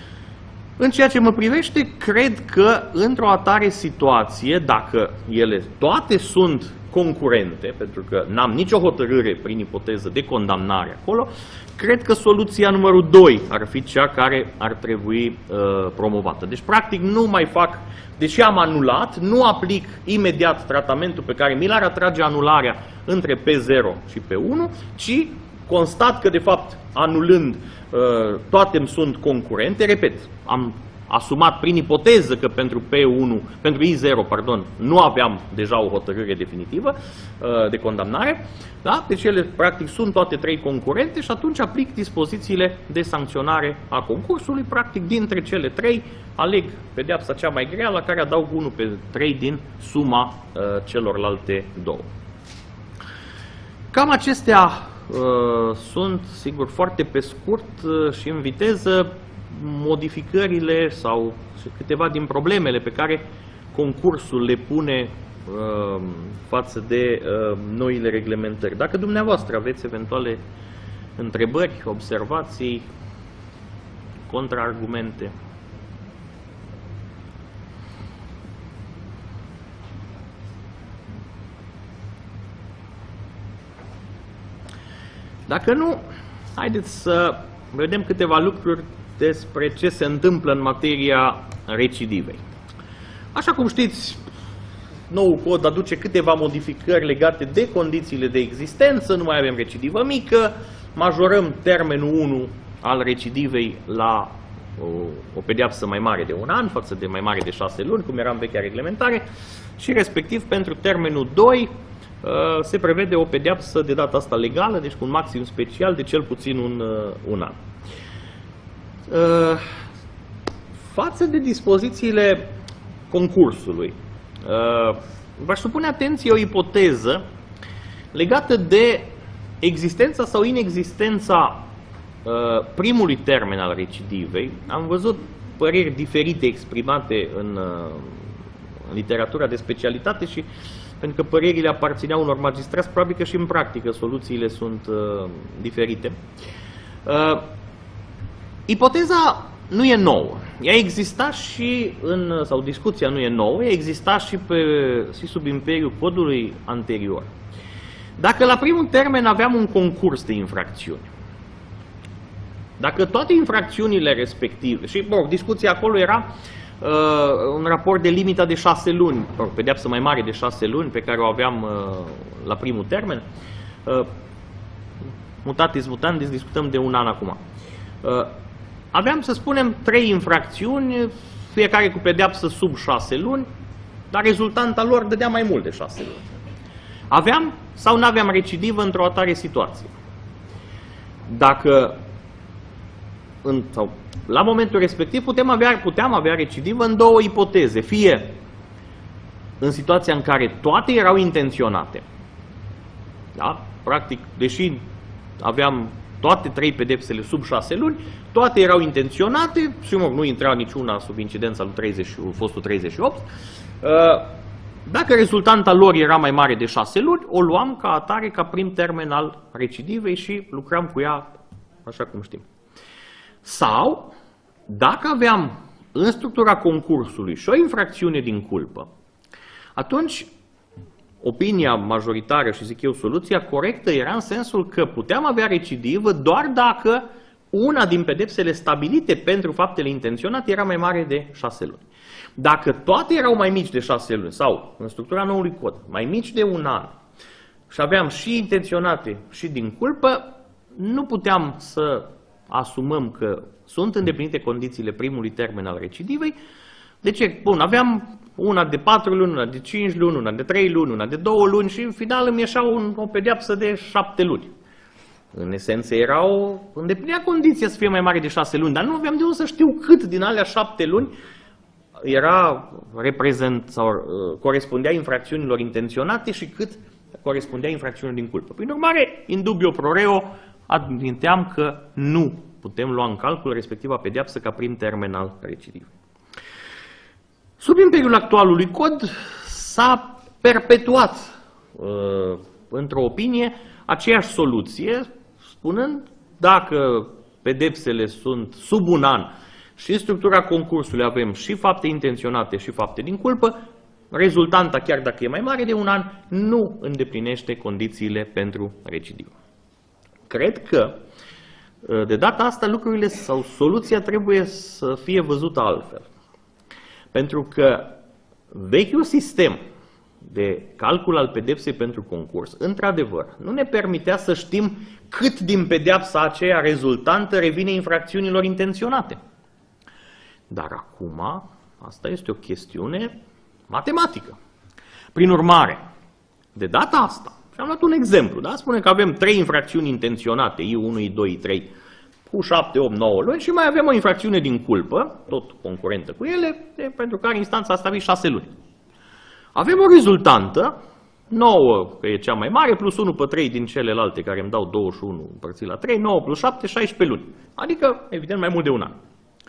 În ceea ce mă privește, cred că într-o atare situație, dacă ele toate sunt concurente, pentru că n-am nicio hotărâre prin ipoteză de condamnare acolo, cred că soluția numărul doi ar fi cea care ar trebui uh, promovată. Deci, practic, nu mai fac, deși am anulat, nu aplic imediat tratamentul pe care mi l-ar atrage anularea între P zero și P unu, ci constat că, de fapt, anulând, uh, toate îmi sunt concurente. Repet, am asumat prin ipoteză că pentru P unu, pentru I zero, pardon, nu aveam deja o hotărâre definitivă uh, de condamnare, da? Deci ele practic sunt toate trei concurente și atunci aplic dispozițiile de sancționare a concursului. Practic dintre cele trei aleg pedeapsa cea mai grea, la care adaug unu pe trei din suma uh, celorlalte două. Cam acestea uh, sunt, sigur, foarte pe scurt uh, și în viteză modificările sau câteva din problemele pe care concursul le pune uh, față de uh, noile reglementări. Dacă dumneavoastră aveți eventuale întrebări, observații, contraargumente. Dacă nu, haideți să vedem câteva lucruri despre ce se întâmplă în materia recidivei. Așa cum știți, noul cod aduce câteva modificări legate de condițiile de existență, nu mai avem recidivă mică, majorăm termenul unu al recidivei la o, o pedeapsă mai mare de un an față de mai mare de șase luni, cum era în vechea reglementare, și respectiv pentru termenul doi se prevede o pedeapsă de data asta legală, deci cu un maxim special de cel puțin un, un an. Față de dispozițiile concursului, v-aș supune atenție o ipoteză legată de existența sau inexistența primului termen al recidivei. Am văzut păreri diferite exprimate în, în literatura de specialitate și pentru că părerile aparțineau unor magistrați, probabil că și în practică soluțiile sunt uh, diferite. Uh, ipoteza nu e nouă. Ea exista și în, sau discuția nu e nouă, ea exista și, pe, și sub imperiul codului anterior. Dacă la primul termen aveam un concurs de infracțiuni, dacă toate infracțiunile respective, și bă, discuția acolo era uh, un raport de limita de șase luni, o pedeapsă mai mare de șase luni pe care o aveam uh, la primul termen, uh, mutatis mutandis, discutăm de un an acum. Uh, aveam, să spunem, trei infracțiuni fiecare cu pedeapsă sub șase luni, dar rezultanta lor dădea mai mult de șase luni. Aveam sau nu aveam recidivă într-o atare situație? Dacă în, sau, la momentul respectiv putem avea, puteam avea recidivă în două ipoteze. Fie în situația în care toate erau intenționate, da? Practic, deși aveam toate trei pedepsele sub șase luni, toate erau intenționate și mă, nu intra niciuna sub incidența lui treizeci, fostul treizeci și opt. Dacă rezultanta lor era mai mare de șase luni, o luam ca atare, ca prim termen al recidivei și lucram cu ea așa cum știm. Sau, dacă aveam în structura concursului și o infracțiune din culpă, atunci opinia majoritară și zic eu soluția corectă era în sensul că puteam avea recidivă doar dacă una din pedepsele stabilite pentru faptele intenționate era mai mare de șase luni. Dacă toate erau mai mici de șase luni sau, în structura noului cod, mai mici de un an și aveam și intenționate și din culpă, nu puteam să asumăm că sunt îndeplinite condițiile primului termen al recidivei. De ce? Bun, aveam una de patru luni, una de cinci luni, una de trei luni, una de două luni și în final îmi ieșea un, o pedeapsă de șapte luni. În esență era o îndeplinea condiția să fie mai mare de șase luni, dar nu aveam de unde să știu cât din alea șapte luni era reprezent sau uh, corespundea infracțiunilor intenționate și cât corespundea infracțiunilor din culpă. Prin urmare, in dubio pro reo, adminteam că nu putem lua în calcul respectiva pedeapsă ca prim termen al recidivei. Sub imperiul actualului cod s-a perpetuat uh, într-o opinie aceeași soluție, spunând dacă pedepsele sunt sub un an și în structura concursului avem și fapte intenționate și fapte din culpă, rezultanta, chiar dacă e mai mare de un an, nu îndeplinește condițiile pentru recidivă. Cred că de data asta lucrurile sau soluția trebuie să fie văzută altfel. Pentru că vechiul sistem de calcul al pedepsei pentru concurs, într-adevăr, nu ne permitea să știm cât din pedeapsa aceea rezultantă revine infracțiunilor intenționate. Dar acum, asta este o chestiune matematică. Prin urmare, de data asta, și am luat un exemplu, da? Spune că avem trei infracțiuni intenționate, I unu, I doi, I trei, cu șapte, opt, nouă luni și mai avem o infracțiune din culpă, tot concurentă cu ele, de, pentru care instanța a stabilit șase luni. Avem o rezultantă, nouă, că e cea mai mare, plus unu pe trei din celelalte, care îmi dau douăzeci și unu împărțit la trei, nouă plus șapte, șaisprezece luni. Adică, evident, mai mult de un an.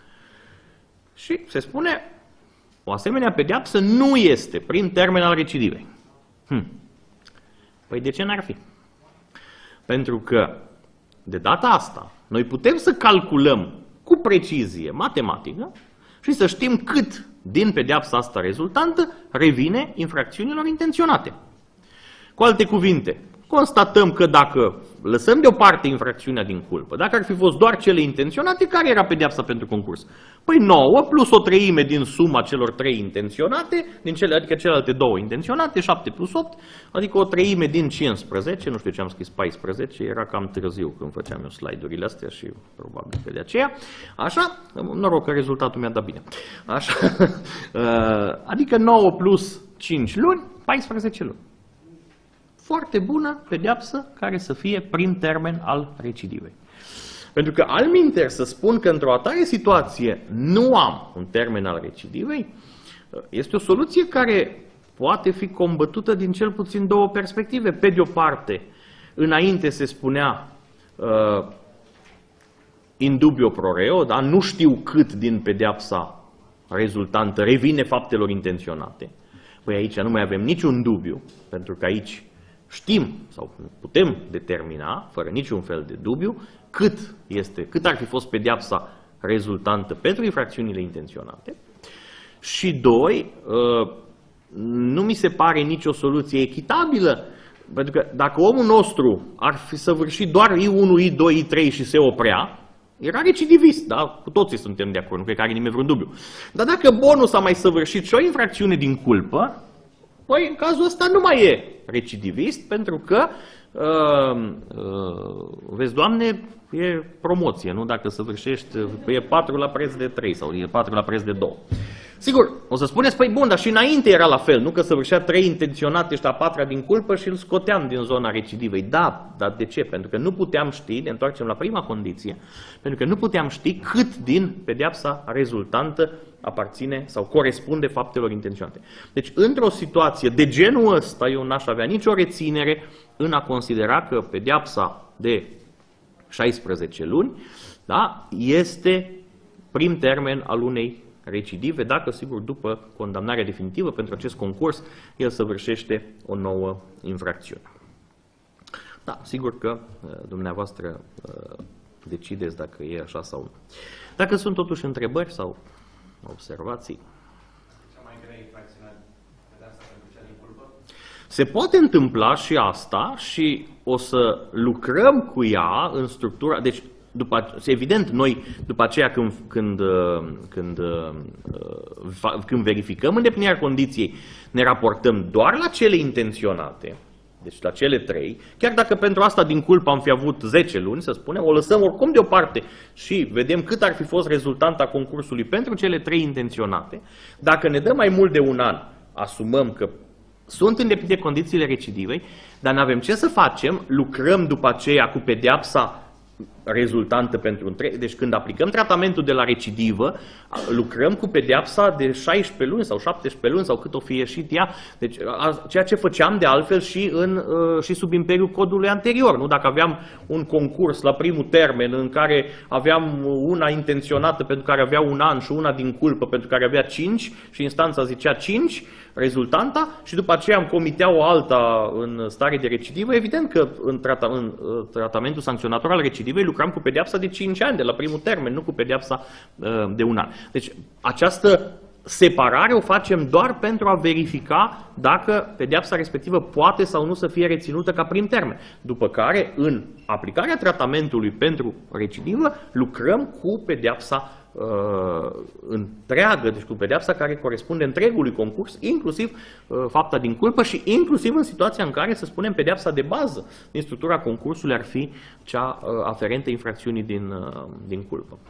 Și se spune, o asemenea pedeapsă nu este prin termen al recidivei. Hm. Păi de ce n-ar fi? Pentru că, de data asta, noi putem să calculăm cu precizie matematică și să știm cât din pedeapsa asta rezultantă revine infracțiunilor intenționate. Cu alte cuvinte, constatăm că dacă lăsăm deoparte infracțiunea din culpă, dacă ar fi fost doar cele intenționate, care era pedeapsa pentru concurs? Păi nouă plus o treime din suma celor trei intenționate, din cele, adică celelalte două intenționate, șapte plus opt, adică o treime din cincisprezece, nu știu ce am scris paisprezece, era cam târziu când făceam eu slide-urile astea și probabil că de aceea. Așa, noroc că rezultatul mi-a dat bine. Așa, adică nouă plus cinci luni, paisprezece luni. Foarte bună pedeapsă care să fie prim termen al recidivei. Pentru că alminter să spun că într-o atare situație nu am un termen al recidivei, este o soluție care poate fi combătută din cel puțin două perspective. Pe de o parte, înainte se spunea uh, in dubio pro reo, da? Nu știu cât din pedeapsa rezultantă revine faptelor intenționate. Păi aici nu mai avem niciun dubiu, pentru că aici știm sau putem determina, fără niciun fel de dubiu, cât, este, cât ar fi fost pedeapsa rezultantă pentru infracțiunile intenționate. Și doi, nu mi se pare nicio soluție echitabilă, pentru că dacă omul nostru ar fi săvârșit doar I unu, I doi, I trei și se oprea, era recidivist, da? Cu toții suntem de acord, nu cred că are nimeni vreun dubiu. Dar dacă bonus a mai săvârșit și o infracțiune din culpă, păi în cazul ăsta nu mai e recidivist, pentru că, uh, uh, vezi, Doamne, e promoție, nu? Dacă săvârșești, e patru la preț de trei sau e patru la preț de doi. Sigur, o să spuneți, păi bun, dar și înainte era la fel, nu că săvârșea trei intenționate și a patra din culpă și îl scoteam din zona recidivei. Da, dar de ce? Pentru că nu puteam ști, ne întoarcem la prima condiție, pentru că nu puteam ști cât din pedeapsa rezultantă aparține sau corespunde faptelor intenționate. Deci, într-o situație de genul ăsta, eu n-aș avea nicio reținere în a considera că pedeapsa de șaisprezece luni, da, este prim termen al unei recidive, dacă, sigur, după condamnarea definitivă pentru acest concurs, el săvârșește o nouă infracțiune. Da, sigur că dumneavoastră decideți dacă e așa sau nu. Dacă sunt totuși întrebări sau observații. Cea mai grea infracțiune de asta pentru cea din culpă? Se poate întâmpla și asta și o să lucrăm cu ea în structura... Deci, după, evident, noi, după aceea, când, când, când, când verificăm îndeplinirea condiției, ne raportăm doar la cele intenționate, deci la cele trei, chiar dacă pentru asta din culpă am fi avut zece luni, să spunem, o lăsăm oricum deoparte și vedem cât ar fi fost rezultanta concursului pentru cele trei intenționate. Dacă ne dă mai mult de un an, asumăm că sunt îndeplinite condițiile recidivei, dar nu avem ce să facem, lucrăm după aceea cu pedeapsa rezultantă pentru întreg. Deci când aplicăm tratamentul de la recidivă, lucrăm cu pedeapsa de șaisprezece luni sau șaptesprezece luni sau cât o fi ieșit ea. Deci ceea ce făceam de altfel și, în, și sub imperiul codului anterior. Nu? Dacă aveam un concurs la primul termen în care aveam una intenționată pentru care avea un an și una din culpă pentru care avea cinci și instanța zicea cinci, rezultanta, și după aceea îmi comitea o alta în stare de recidivă, evident că în, trata, în tratamentul sancționator al recidivei lucram cu pedeapsa de cinci ani de la primul termen, nu cu pedeapsa uh, de un an. Deci această separare o facem doar pentru a verifica dacă pedeapsa respectivă poate sau nu să fie reținută ca prim termen. După care, în aplicarea tratamentului pentru recidivă, lucrăm cu pedeapsa uh, întreagă, deci cu pedeapsa care corespunde întregului concurs, inclusiv uh, fapta din culpă și inclusiv în situația în care, să spunem, pedeapsa de bază din structura concursului ar fi cea uh, aferentă infracțiunii din, uh, din culpă.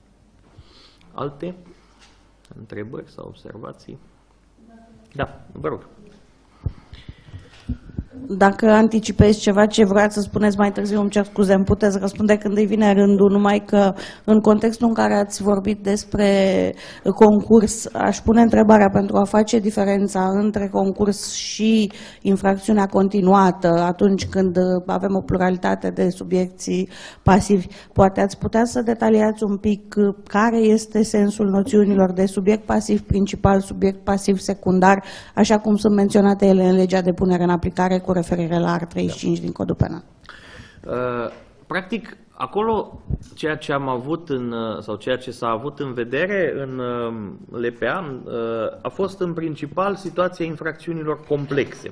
Alte întrebări sau observații? Da, vă rog. Dacă anticipezi ceva ce vreați să spuneți mai târziu, îmi cer scuze, îmi puteți răspunde când îi vine rândul, numai că în contextul în care ați vorbit despre concurs, aș pune întrebarea pentru a face diferența între concurs și infracțiunea continuată atunci când avem o pluralitate de subiecții pasivi. Poate ați putea să detaliați un pic care este sensul noțiunilor de subiect pasiv principal, subiect pasiv secundar, așa cum sunt menționate ele în legea de punere în aplicare cu referire la R treizeci și cinci da. din Codul Penal. Uh, practic, acolo ceea ce am avut în, sau ceea ce s-a avut în vedere în uh, L P A uh, a fost în principal situația infracțiunilor complexe,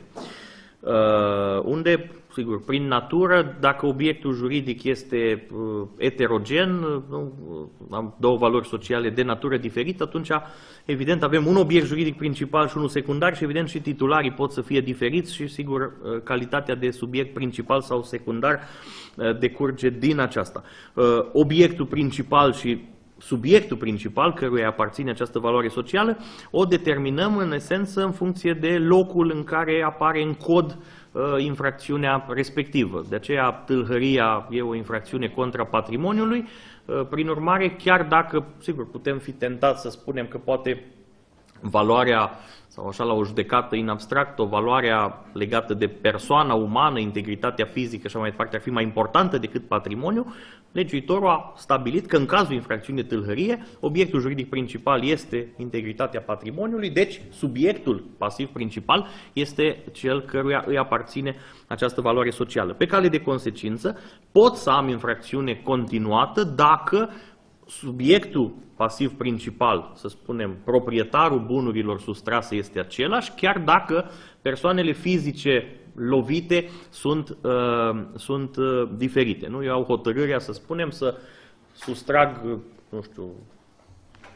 uh, unde, sigur, prin natură, dacă obiectul juridic este uh, eterogen, uh, am două valori sociale de natură diferită, atunci, evident, avem un obiect juridic principal și unul secundar și, evident, și titularii pot să fie diferiți și, sigur, uh, calitatea de subiect principal sau secundar uh, decurge din aceasta. Uh, obiectul principal și subiectul principal căruia aparține această valoare socială o determinăm, în esență, în funcție de locul în care apare în cod infracțiunea respectivă. De aceea tâlhăria e o infracțiune contra patrimoniului. Prin urmare, chiar dacă, sigur, putem fi tentați să spunem că poate valoarea, sau așa la o judecată in abstract, o valoarea legată de persoana umană, integritatea fizică și așa mai departe, ar fi mai importantă decât patrimoniu, legiuitorul a stabilit că în cazul infracțiunii de tâlhărie, obiectul juridic principal este integritatea patrimoniului, deci subiectul pasiv principal este cel căruia îi aparține această valoare socială. Pe cale de consecință, pot să am infracțiune continuată dacă subiectul pasiv principal, să spunem, proprietarul bunurilor sustrase este același, chiar dacă persoanele fizice lovite sunt, uh, sunt uh, diferite. Nu? Eu au hotărârea, să spunem, să sustrag, nu știu,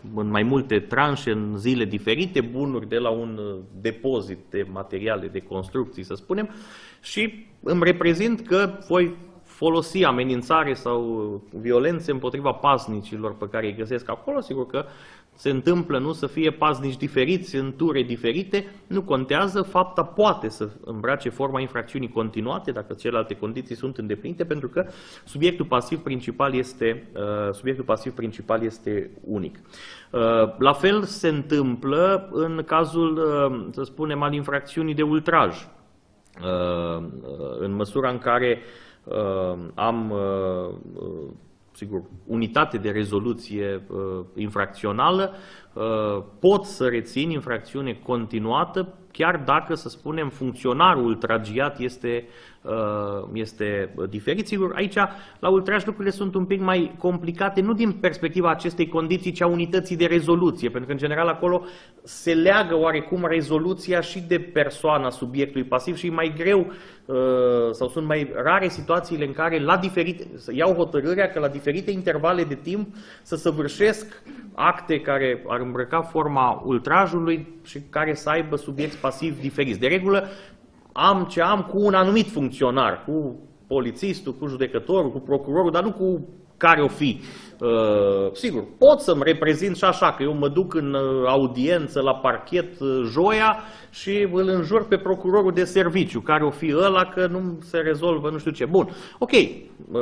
în mai multe tranșe, în zile diferite, bunuri de la un depozit de materiale de construcții, să spunem, și îmi reprezint că voi folosi amenințare sau violențe împotriva paznicilor pe care îi găsesc acolo. Sigur că se întâmplă, nu, să fie paznici diferiți, în ture diferite, nu contează, fapta poate să îmbrace forma infracțiunii continuate, dacă celelalte condiții sunt îndeplinite, pentru că subiectul pasiv principal este, uh, subiectul pasiv principal este unic. Uh, la fel se întâmplă în cazul, uh, să spunem, al infracțiunii de ultraj, uh, în măsura în care uh, am uh, sigur, unitate de rezoluție uh, infracțională, uh, pot să rețin infracțiune continuată, chiar dacă, să spunem, funcționarul ultragiat este, uh, este diferit. Sigur, aici, la ultraj, lucrurile sunt un pic mai complicate, nu din perspectiva acestei condiții, ci a unității de rezoluție, pentru că, în general, acolo se leagă oarecum rezoluția și de persoana subiectului pasiv și e mai greu, uh, sau sunt mai rare situațiile în care, la diferite, să iau hotărârea că la diferite intervale de timp să săvârșesc acte care ar îmbrăca forma ultrajului și care să aibă subiecți pasivi diferiți. De regulă, am ce am cu un anumit funcționar, cu polițistul, cu judecătorul, cu procurorul, dar nu cu care o fi. Uh, sigur, pot să-mi reprezint și așa, că eu mă duc în audiență la parchet joia și îl înjur pe procurorul de serviciu, care o fi ăla, că nu se rezolvă nu știu ce. Bun, ok, uh,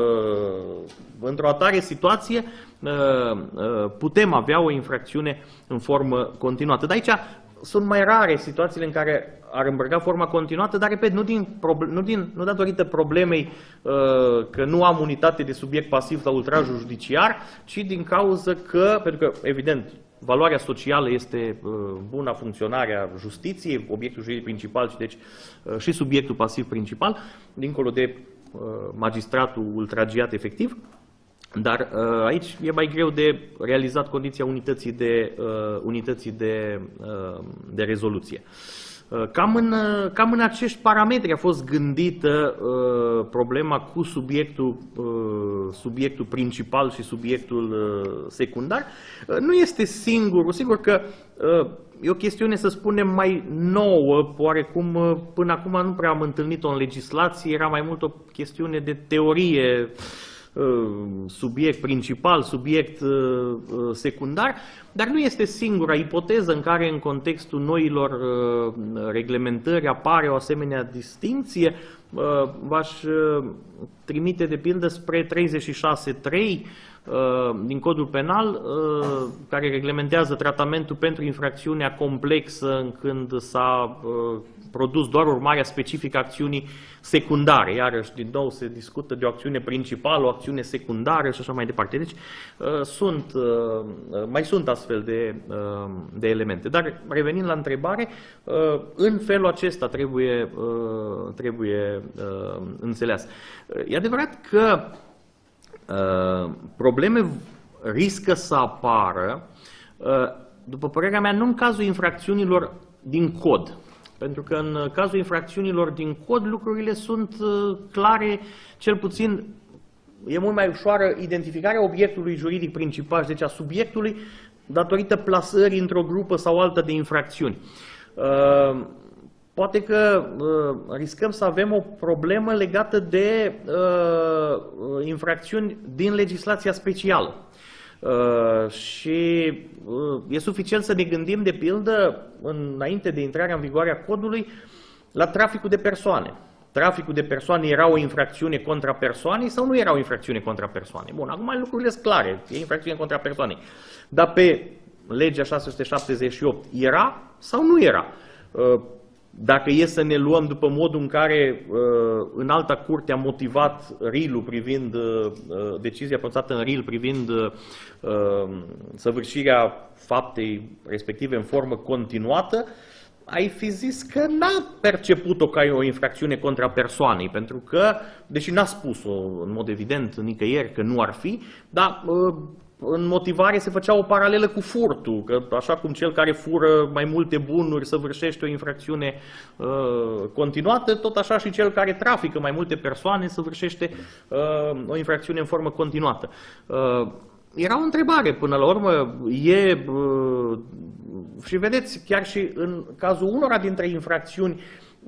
într-o atare situație uh, uh, putem avea o infracțiune în formă continuată. Dar aici sunt mai rare situațiile în care ar îmbrăca forma continuată, dar, repet, nu, din, nu, din, nu datorită problemei uh, că nu am unitate de subiect pasiv la ultrajul judiciar, ci din cauza că, pentru că, evident, valoarea socială este uh, buna funcționare a justiției, obiectul juridic principal și, deci, uh, și subiectul pasiv principal, dincolo de uh, magistratul ultragiat efectiv. Dar uh, aici e mai greu de realizat condiția unității de, uh, unității de, uh, de rezoluție. Uh, cam, în, uh, cam în acești parametri a fost gândită uh, problema cu subiectul, uh, subiectul principal și subiectul uh, secundar. Uh, nu este singurul, sigur că uh, e o chestiune, să spunem, mai nouă, oarecum uh, până acum nu prea am întâlnit-o în legislație, era mai mult o chestiune de teorie, subiect principal, subiect secundar, dar nu este singura ipoteză în care în contextul noilor reglementări apare o asemenea distinție. V-aș trimite de pildă spre treizeci și șase trei din Codul Penal, care reglementează tratamentul pentru infracțiunea complexă când s-a produs doar urmarea specifică a acțiunii secundare. Iarăși, din nou, se discută de o acțiune principală, o acțiune secundară și așa mai departe. Deci, sunt, mai sunt astfel de, de elemente. Dar, revenind la întrebare, în felul acesta trebuie, trebuie înțeleas. E adevărat că probleme riscă să apară, după părerea mea, nu în cazul infracțiunilor din cod. Pentru că în cazul infracțiunilor din cod lucrurile sunt clare, cel puțin e mult mai ușoară identificarea obiectului juridic principal, deci a subiectului, datorită plasării într-o grupă sau altă de infracțiuni. Poate că uh, riscăm să avem o problemă legată de uh, infracțiuni din legislația specială. Uh, și uh, e suficient să ne gândim, de pildă, înainte de intrarea în vigoare a codului, la traficul de persoane. Traficul de persoane era o infracțiune contra persoanei sau nu era o infracțiune contra persoanei? Bun, acum lucrurile sunt clare, e infracțiune contra persoanei. Dar pe legea șase sute șaptezeci și opt era sau nu era? Uh, Dacă e să ne luăm după modul în care uh, în alta curte a motivat R I L-ul privind, uh, decizia pronunțată în R I L privind uh, săvârșirea faptei respective în formă continuată, ai fi zis că n-a perceput-o ca o infracțiune contra persoanei, pentru că, deși n-a spus-o în mod evident nicăieri că nu ar fi, dar uh, în motivare se făcea o paralelă cu furtul, că așa cum cel care fură mai multe bunuri săvârșește o infracțiune uh, continuată, tot așa și cel care trafică mai multe persoane săvârșește uh, o infracțiune în formă continuată. Uh, era o întrebare până la urmă. E, și vedeți, chiar și în cazul unora dintre infracțiuni,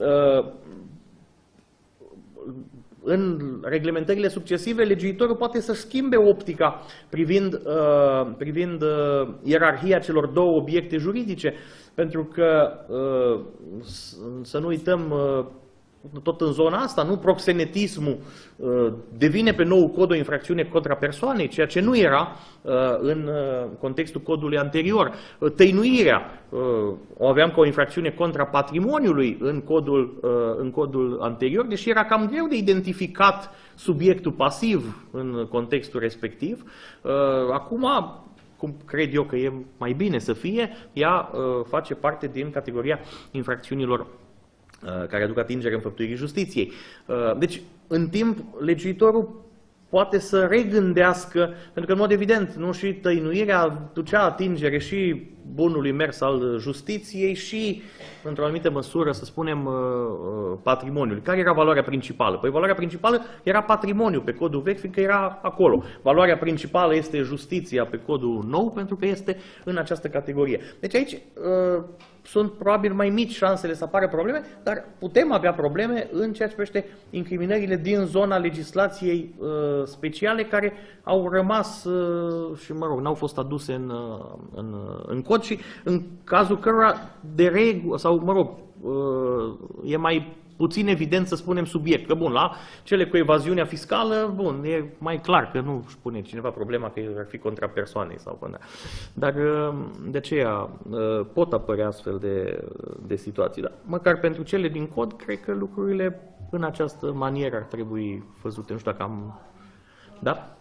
în reglementările succesive, legiuitorul poate să schimbe optica privind, uh, privind uh, ierarhia celor două obiecte juridice, pentru că, uh, să nu uităm, uh, tot în zona asta, nu, proxenetismul uh, devine pe nou cod o infracțiune contra persoanei, ceea ce nu era uh, în uh, contextul codului anterior. Uh, tăinuirea uh, o aveam ca o infracțiune contra patrimoniului în codul, uh, în codul anterior, deși era cam greu de identificat subiectul pasiv în contextul respectiv. Uh, acum, cum cred eu că e mai bine să fie, ea uh, face parte din categoria infracțiunilor care aduc atingere înfăptuirii justiției. Deci, în timp, legiuitorul poate să regândească, pentru că, în mod evident, nu și tăinuirea ducea atingere și bunului mers al justiției și, într-o anumită măsură, să spunem, patrimoniului. Care era valoarea principală? Păi valoarea principală era patrimoniul pe codul vechi, fiindcă era acolo. Valoarea principală este justiția pe codul nou, pentru că este în această categorie. Deci aici sunt probabil mai mici șansele să apară probleme, dar putem avea probleme în ceea ce privește incriminările din zona legislației uh, speciale care au rămas uh, și, mă rog, n-au fost aduse în, uh, în, uh, în cod și în cazul cărora de regulă, sau, mă rog, uh, e mai puțin evident să spunem subiect. Că, bun, la cele cu evaziunea fiscală, bun, e mai clar că nu își pune cineva problema că ar fi contra persoanei sau până. Dar de aceea pot apărea astfel de, de situații. Dar măcar pentru cele din cod, cred că lucrurile în această manieră ar trebui văzute. Nu știu dacă am... Da?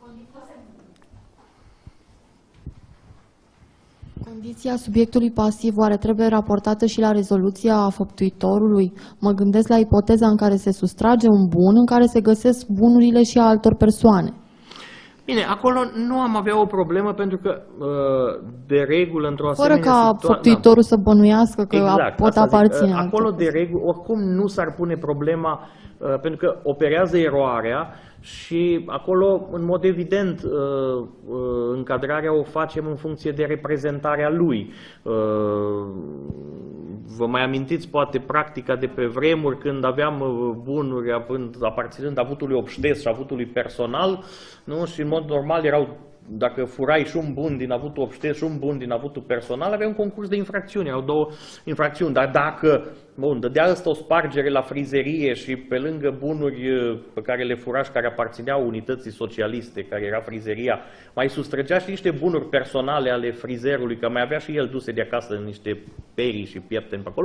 Condiția subiectului pasiv oare trebuie raportată și la rezoluția făptuitorului? Mă gândesc la ipoteza în care se sustrage un bun, în care se găsesc bunurile și a altor persoane. Bine, acolo nu am avea o problemă pentru că, de regulă, într-o asemenea situație... Fără ca situa făptuitorul da. să bănuiască că exact, pot aparține. Acolo, de regulă, oricum nu s-ar pune problema, pentru că operează eroarea și acolo, în mod evident, încadrarea o facem în funcție de reprezentarea lui. Vă mai amintiți, poate, practica de pe vremuri, când aveam bunuri aparținând avutului obștes și avutului personal, nu? Și în mod normal erau, dacă furai și un bun din avutul obștes și un bun din avutul personal, avea un concurs de infracțiuni, erau două infracțiuni. Dar dacă, bun, dădea ăsta o spargere la frizerie și pe lângă bunuri pe care le fura și care aparțineau unității socialiste, care era frizeria, mai sustrăgea și niște bunuri personale ale frizerului, că mai avea și el duse de acasă niște perii și piepteni pe acolo,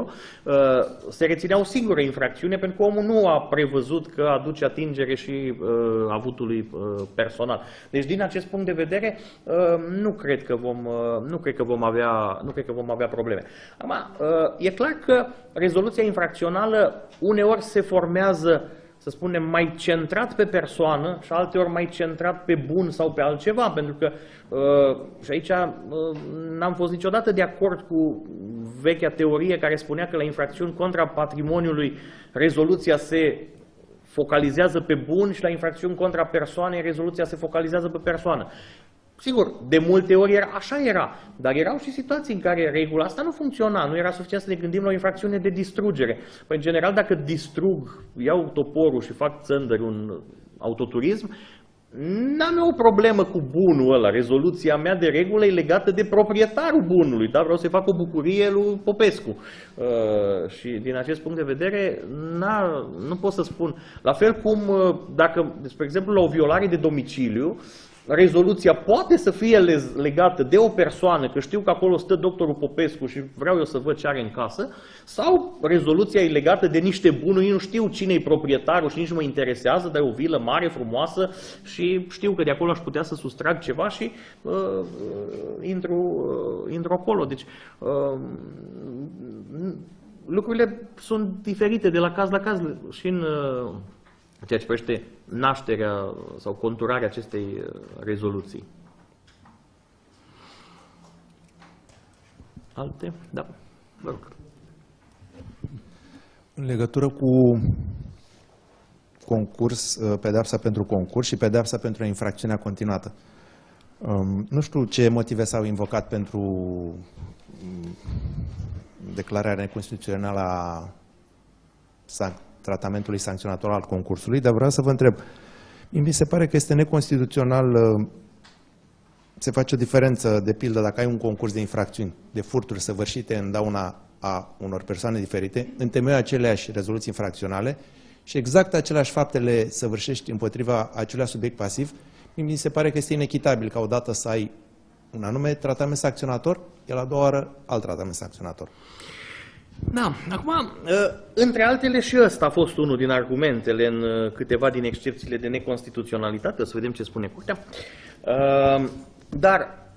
se reținea o singură infracțiune, pentru că omul nu a prevăzut că aduce atingere și avutului personal. Deci, din acest punct de vedere, nu cred că vom, nu cred că vom avea, nu cred că vom avea probleme. Acum, e clar că rezoluția infracțională uneori se formează, să spunem, mai centrat pe persoană și alteori mai centrat pe bun sau pe altceva, pentru că, și aici n-am fost niciodată de acord cu vechea teorie care spunea că la infracțiuni contra patrimoniului rezoluția se focalizează pe bun și la infracțiuni contra persoanei rezoluția se focalizează pe persoană. Sigur, de multe ori era, așa era, dar erau și situații în care regula asta nu funcționa, nu era suficient să ne gândim la o infracțiune de distrugere. Păi, în general, dacă distrug, iau toporul și fac țândări un autoturism, n-am eu o problemă cu bunul ăla. Rezoluția mea de regulă e legată de proprietarul bunului, da? Vreau să-i fac o bucurie lui Popescu. Uh, și din acest punct de vedere, nu pot să spun. La fel cum, dacă, spre exemplu, la o violare de domiciliu, rezoluția poate să fie legată de o persoană, că știu că acolo stă doctorul Popescu și vreau eu să văd ce are în casă, sau rezoluția e legată de niște bunuri, nu știu cine e proprietarul și nici nu mă interesează, dar e o vilă mare, frumoasă și știu că de acolo aș putea să sustrag ceva și uh, intru, uh, intru acolo. Deci, uh, lucrurile sunt diferite de la caz la caz și în... Uh, ceea ce privește nașterea sau conturarea acestei rezoluții. Alte? Da. Vă rog. În legătură cu concurs, pedeapsa pentru concurs și pedeapsa pentru infracțiunea continuată. Um, nu știu ce motive s-au invocat pentru declararea neconstituțională a san- tratamentului sancționator al concursului, dar vreau să vă întreb. Mi se pare că este neconstituțional, se face o diferență, de pildă, dacă ai un concurs de infracțiuni, de furturi săvârșite în dauna a unor persoane diferite, în temeiul aceleași rezoluții infracționale și exact aceleași fapte le săvârșești împotriva acelui subiect pasiv, mi se pare că este inechitabil ca odată să ai un anume tratament sancționator, iar la a doua oară alt tratament sancționator. Da, acum, între altele și ăsta a fost unul din argumentele în câteva din excepțiile de neconstituționalitate, o să vedem ce spune Curtea. Dar,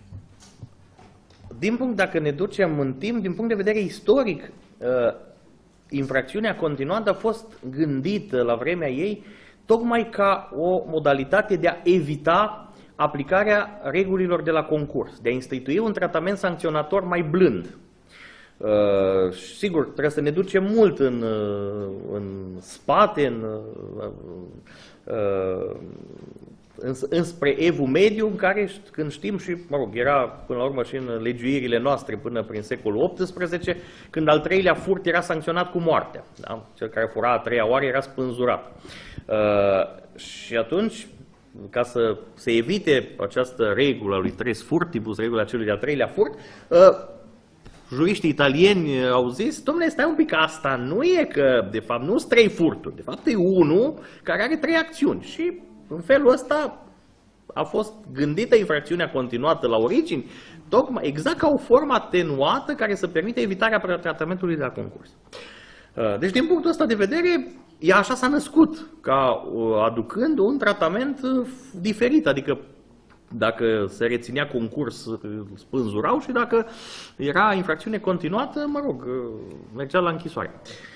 din punct, dacă ne ducem în timp, din punct de vedere istoric, infracțiunea continuată a fost gândită la vremea ei tocmai ca o modalitate de a evita aplicarea regulilor de la concurs, de a institui un tratament sancționator mai blând. Uh, sigur, trebuie să ne ducem mult în, uh, în spate, în, uh, uh, în, înspre Evul Mediu, în care, când știm și, mă rog, era până la urmă și în legiuirile noastre până prin secolul optsprezece, când al treilea furt era sancționat cu moartea. Da? Cel care fura a treia oară era spânzurat. Uh, și atunci, ca să se evite această regulă a lui tres furtibus, regula celui de-al treilea furt, uh, juriștii italieni au zis, dom'le, stai un pic, asta nu e că, de fapt, nu sunt trei furturi, de fapt e unul care are trei acțiuni. Și în felul ăsta a fost gândită infracțiunea continuată la origini, tocmai exact ca o formă atenuată care să permite evitarea tratamentului de la concurs. Deci, din punctul ăsta de vedere, ea așa s-a născut, ca aducând un tratament diferit, adică dacă se reținea concurs, spânzurau și dacă era infracțiune continuată, mă rog, mergea la închisoare.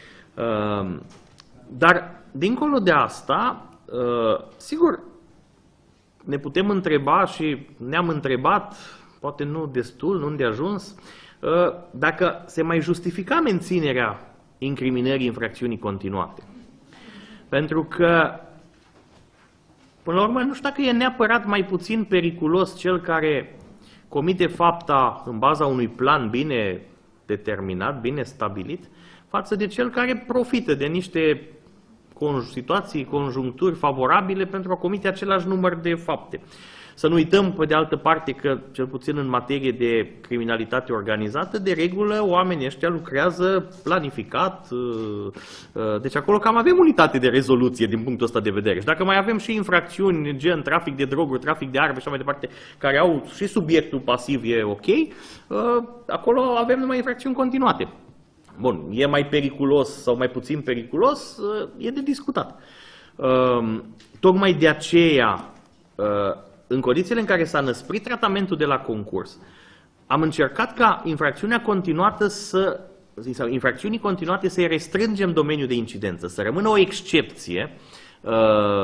Dar, dincolo de asta, sigur, ne putem întreba și ne-am întrebat, poate nu destul, nu îndeajuns, dacă se mai justifica menținerea incriminării infracțiunii continuate. Pentru că, până la urmă, nu știu dacă e neapărat mai puțin periculos cel care comite fapta în baza unui plan bine determinat, bine stabilit, față de cel care profită de niște situații, conjuncturi favorabile pentru a comite același număr de fapte. Să nu uităm, pe de altă parte, că, cel puțin în materie de criminalitate organizată, de regulă, oamenii ăștia lucrează planificat. Deci acolo cam avem unitate de rezoluție din punctul ăsta de vedere. Și dacă mai avem și infracțiuni, gen trafic de droguri, trafic de arme și așa mai departe, care au și subiectul pasiv, e ok, acolo avem numai infracțiuni continuate. Bun, e mai periculos sau mai puțin periculos, e de discutat. Tocmai de aceea, în condițiile în care s-a năsprit tratamentul de la concurs, am încercat ca infracțiunea continuată să, sau infracțiunii continuate să-i restrângem domeniul de incidență, să rămână o excepție uh,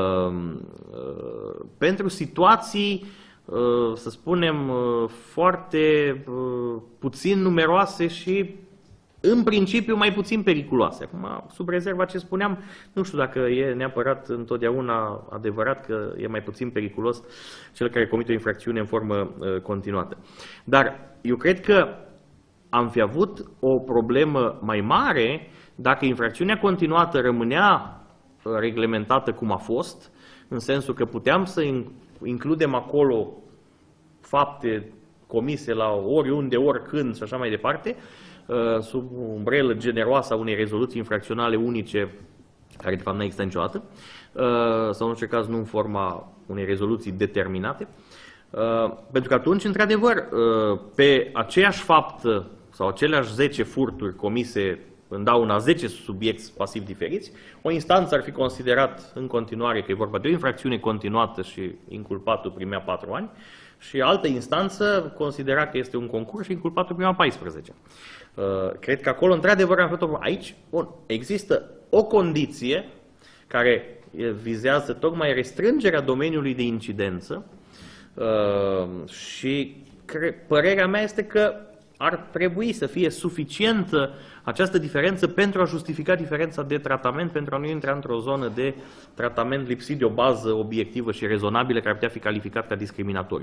uh, pentru situații, uh, să spunem, uh, foarte uh, puțin numeroase și în principiu mai puțin periculoase. Acum, sub rezerva ce spuneam, nu știu dacă e neapărat întotdeauna adevărat că e mai puțin periculos cel care comite o infracțiune în formă uh, continuată. Dar eu cred că am fi avut o problemă mai mare dacă infracțiunea continuată rămânea reglementată cum a fost, în sensul că puteam să includem acolo fapte comise la oriunde, oricând și așa mai departe, sub umbrelă generoasă a unei rezoluții infracționale unice, care de fapt nu există niciodată, sau în orice caz nu în forma unei rezoluții determinate, pentru că atunci, într-adevăr, pe aceeași faptă sau aceleași zece furturi comise în dauna zece subiecti pasiv diferiți, o instanță ar fi considerat în continuare că e vorba de o infracțiune continuată și inculpatul primea patru ani, și altă instanță considera că este un concurs și inculpatul primea paisprezece. Cred că acolo, într-adevăr, am făcut aici, bun, există o condiție care vizează tocmai restrângerea domeniului de incidență și părerea mea este că ar trebui să fie suficientă această diferență pentru a justifica diferența de tratament, pentru a nu intra într-o zonă de tratament lipsit de o bază obiectivă și rezonabilă care ar putea fi calificat ca discriminatoriu.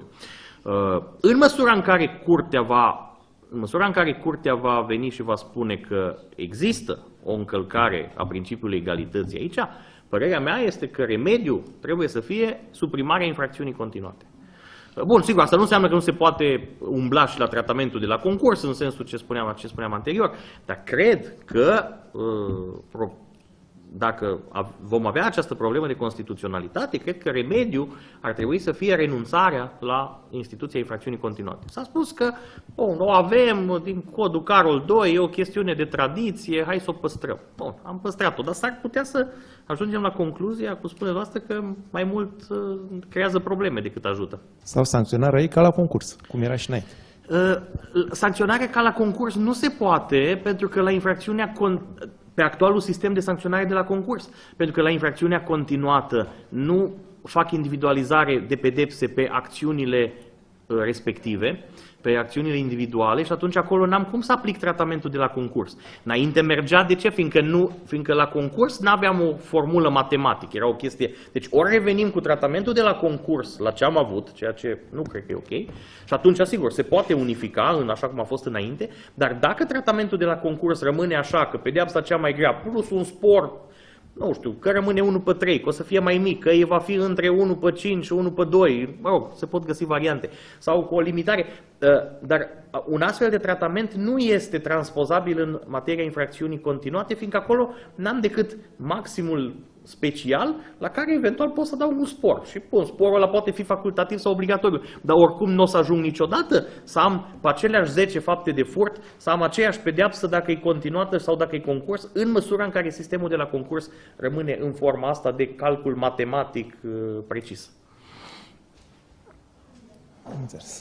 În măsura în care curtea va În măsura în care Curtea va veni și va spune că există o încălcare a principiului egalității aici, părerea mea este că remediul trebuie să fie suprimarea infracțiunii continuate. Bun, sigur, asta nu înseamnă că nu se poate umbla și la tratamentul de la concurs, în sensul ce spuneam, ce spuneam anterior, dar cred că uh, dacă vom avea această problemă de constituționalitate, cred că remediul ar trebui să fie renunțarea la instituția infracțiunii continuate. S-a spus că bun, o avem din codul Carol doi, e o chestiune de tradiție, hai să o păstrăm. Bun, am păstrat-o, dar s-ar putea să ajungem la concluzia, cum spuneți voastră, că mai mult uh, creează probleme decât ajută. Sau sancționarea ei ca la concurs, cum era și înainte. Uh, sancționarea ca la concurs nu se poate, pentru că la infracțiunea pe actualul sistem de sancționare de la concurs, pentru că la infracțiunea continuată nu fac individualizare de pedepse pe acțiunile respective, pe acțiunile individuale și atunci acolo n-am cum să aplic tratamentul de la concurs. Înainte mergea, de ce? Fiindcă, nu, fiindcă la concurs n-aveam o formulă matematică, era o chestie. Deci ori revenim cu tratamentul de la concurs la ce am avut, ceea ce nu cred că e ok, și atunci, sigur, se poate unifica în așa cum a fost înainte, dar dacă tratamentul de la concurs rămâne așa, că pedeapsa cea mai grea, plus un spor, nu știu, că rămâne unu pe trei, că o să fie mai mic, că va fi între unu pe cinci și unu pe doi, mă rog, se pot găsi variante, sau cu o limitare, dar un astfel de tratament nu este transpozabil în materia infracțiunii continuate, fiindcă acolo n-am decât maximul special la care eventual pot să dau un spor. Și bun, sporul ăla poate fi facultativ sau obligatoriu, dar oricum nu o să ajung niciodată să am pe aceleași zece fapte de furt, să am aceeași pedeapsă dacă e continuată sau dacă e concurs, în măsura în care sistemul de la concurs rămâne în forma asta de calcul matematic uh, precis. Am înțeles.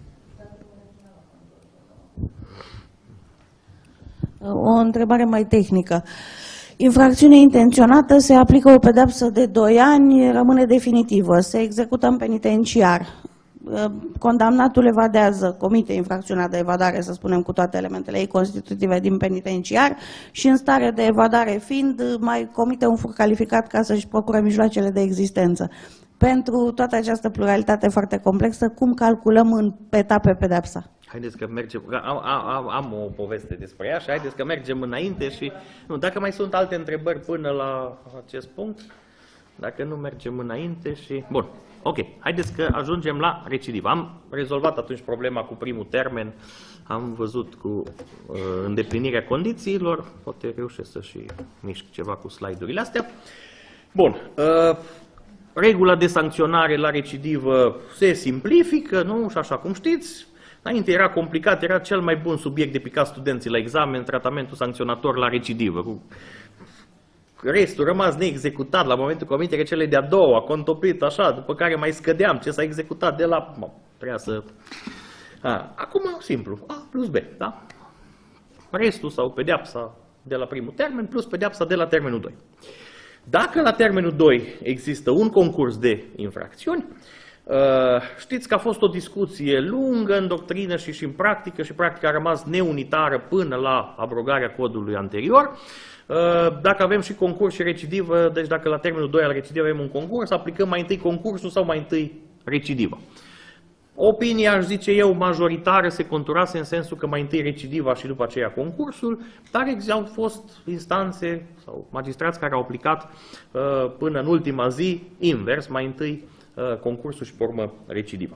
O întrebare mai tehnică. Infracțiune intenționată, se aplică o pedeapsă de doi ani, rămâne definitivă, se execută în penitenciar. Condamnatul evadează, comite infracțiunea de evadare, să spunem, cu toate elementele ei constitutive din penitenciar și în stare de evadare fiind, mai comite un furt calificat ca să-și procure mijloacele de existență. Pentru toată această pluralitate foarte complexă, cum calculăm în etape pedepsa? Haideți că mergem, am, am, am o poveste despre ea și haideți că mergem înainte și, nu, dacă mai sunt alte întrebări până la acest punct, dacă nu mergem înainte și, bun, ok, haideți că ajungem la recidivă. Am rezolvat atunci problema cu primul termen, am văzut cu uh, îndeplinirea condițiilor, poate reușesc să și mișc ceva cu slide-urile astea. Bun, uh, regula de sancționare la recidivă se simplifică, nu? Și așa cum știți, înainte era complicat, era cel mai bun subiect de picat studenții la examen, tratamentul sancționator la recidivă. Cu restul rămas neexecutat la momentul comiterii cele de-a doua, contopit așa, după care mai scădeam ce s-a executat de la... Mă, trebuia să... A, acum, simplu, A plus B, da? Restul sau pedeapsa de la primul termen plus pedeapsa de la termenul doi. Dacă la termenul doi există un concurs de infracțiuni, știți că a fost o discuție lungă în doctrină și, și în practică și practica a rămas neunitară până la abrogarea codului anterior. Dacă avem și concurs și recidivă, deci dacă la termenul doi al recidivă avem un concurs, aplicăm mai întâi concursul sau mai întâi recidivă. Opinia, aș zice eu, majoritară se conturase în sensul că mai întâi recidiva și după aceea concursul, dar au fost instanțe sau magistrați care au aplicat până în ultima zi invers, mai întâi concursul și pe urmă recidiva.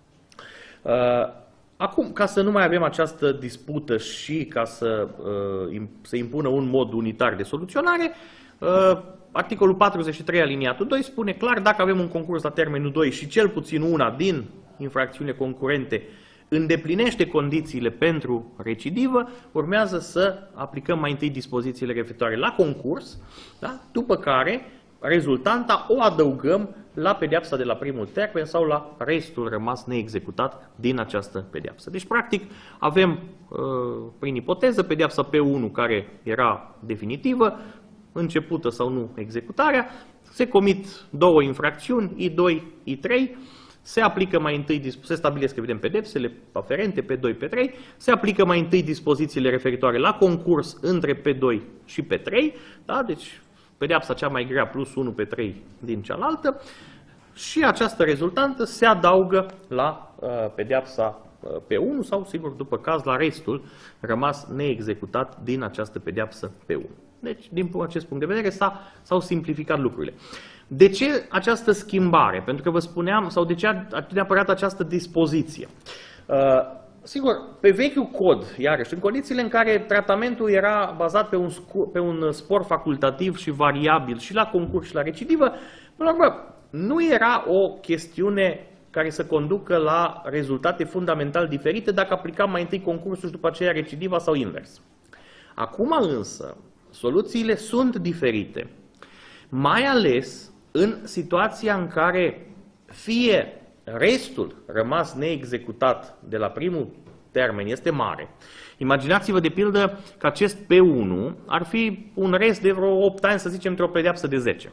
Acum, ca să nu mai avem această dispută și ca să se impună un mod unitar de soluționare, articolul patruzeci și trei aliniatul doi spune clar, dacă avem un concurs la termenul doi și cel puțin una din infracțiunile concurente îndeplinește condițiile pentru recidivă, urmează să aplicăm mai întâi dispozițiile referitoare la concurs, da? După care rezultanta o adăugăm la pedeapsa de la primul termen sau la restul rămas neexecutat din această pedeapsă. Deci, practic, avem, prin ipoteză, pedeapsa P unu care era definitivă, începută sau nu executarea, se comit două infracțiuni, I doi, I trei, se aplică mai întâi, se stabilesc, evident, pedepsele aferente, P doi, P trei, se aplică mai întâi dispozițiile referitoare la concurs între P doi și P trei, da? Deci pedeapsa cea mai grea plus unu P trei din cealaltă, și această rezultantă se adaugă la uh, pedeapsa uh, P unu sau, sigur, după caz, la restul rămas neexecutat din această pedeapsă P unu. Deci, din acest punct de vedere, s-au simplificat lucrurile. De ce această schimbare? Pentru că vă spuneam, sau de ce a neapărat această dispoziție? Uh, sigur, pe vechiul cod, iarăși, în condițiile în care tratamentul era bazat pe un, pe un spor facultativ și variabil și la concurs și la recidivă, până la urmă, nu era o chestiune care să conducă la rezultate fundamental diferite dacă aplicam mai întâi concursul și după aceea recidiva sau invers. Acum însă, soluțiile sunt diferite, mai ales în situația în care fie restul rămas neexecutat de la primul termen este mare. Imaginați-vă de pildă că acest P unu ar fi un rest de vreo opt ani, să zicem, într-o pedeapsă de zece.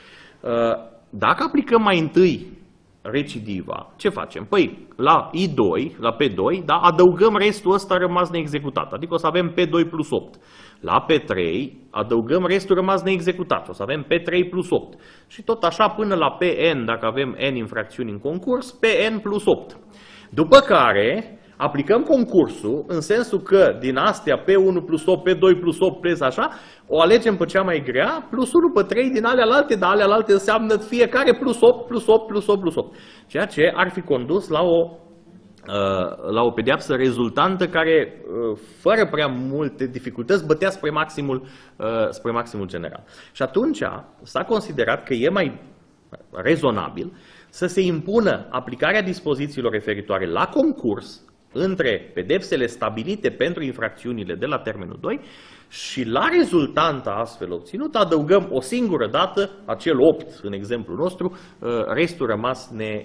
Dacă aplicăm mai întâi recidiva, ce facem? Păi, la I doi, la P doi, da, adăugăm restul ăsta rămas neexecutat, adică o să avem P doi plus opt. La P trei adăugăm restul rămas neexecutat, o să avem P trei plus opt. Și tot așa până la P N, dacă avem N infracțiuni în concurs, P N plus opt. După care aplicăm concursul în sensul că din astea P unu plus opt, P doi plus opt, plus așa, o alegem pe cea mai grea, plus unu pe trei din alea alte, dar alea alte înseamnă fiecare plus opt, plus opt, plus opt, plus opt. Ceea ce ar fi condus la o, la o pedeapsă rezultantă care, fără prea multe dificultăți, bătea spre maximul, spre maximul general. Și atunci s-a considerat că e mai rezonabil să se impună aplicarea dispozițiilor referitoare la concurs între pedepsele stabilite pentru infracțiunile de la termenul doi și la rezultanta astfel obținută adăugăm o singură dată, acel opt în exemplul nostru, restul rămas ne,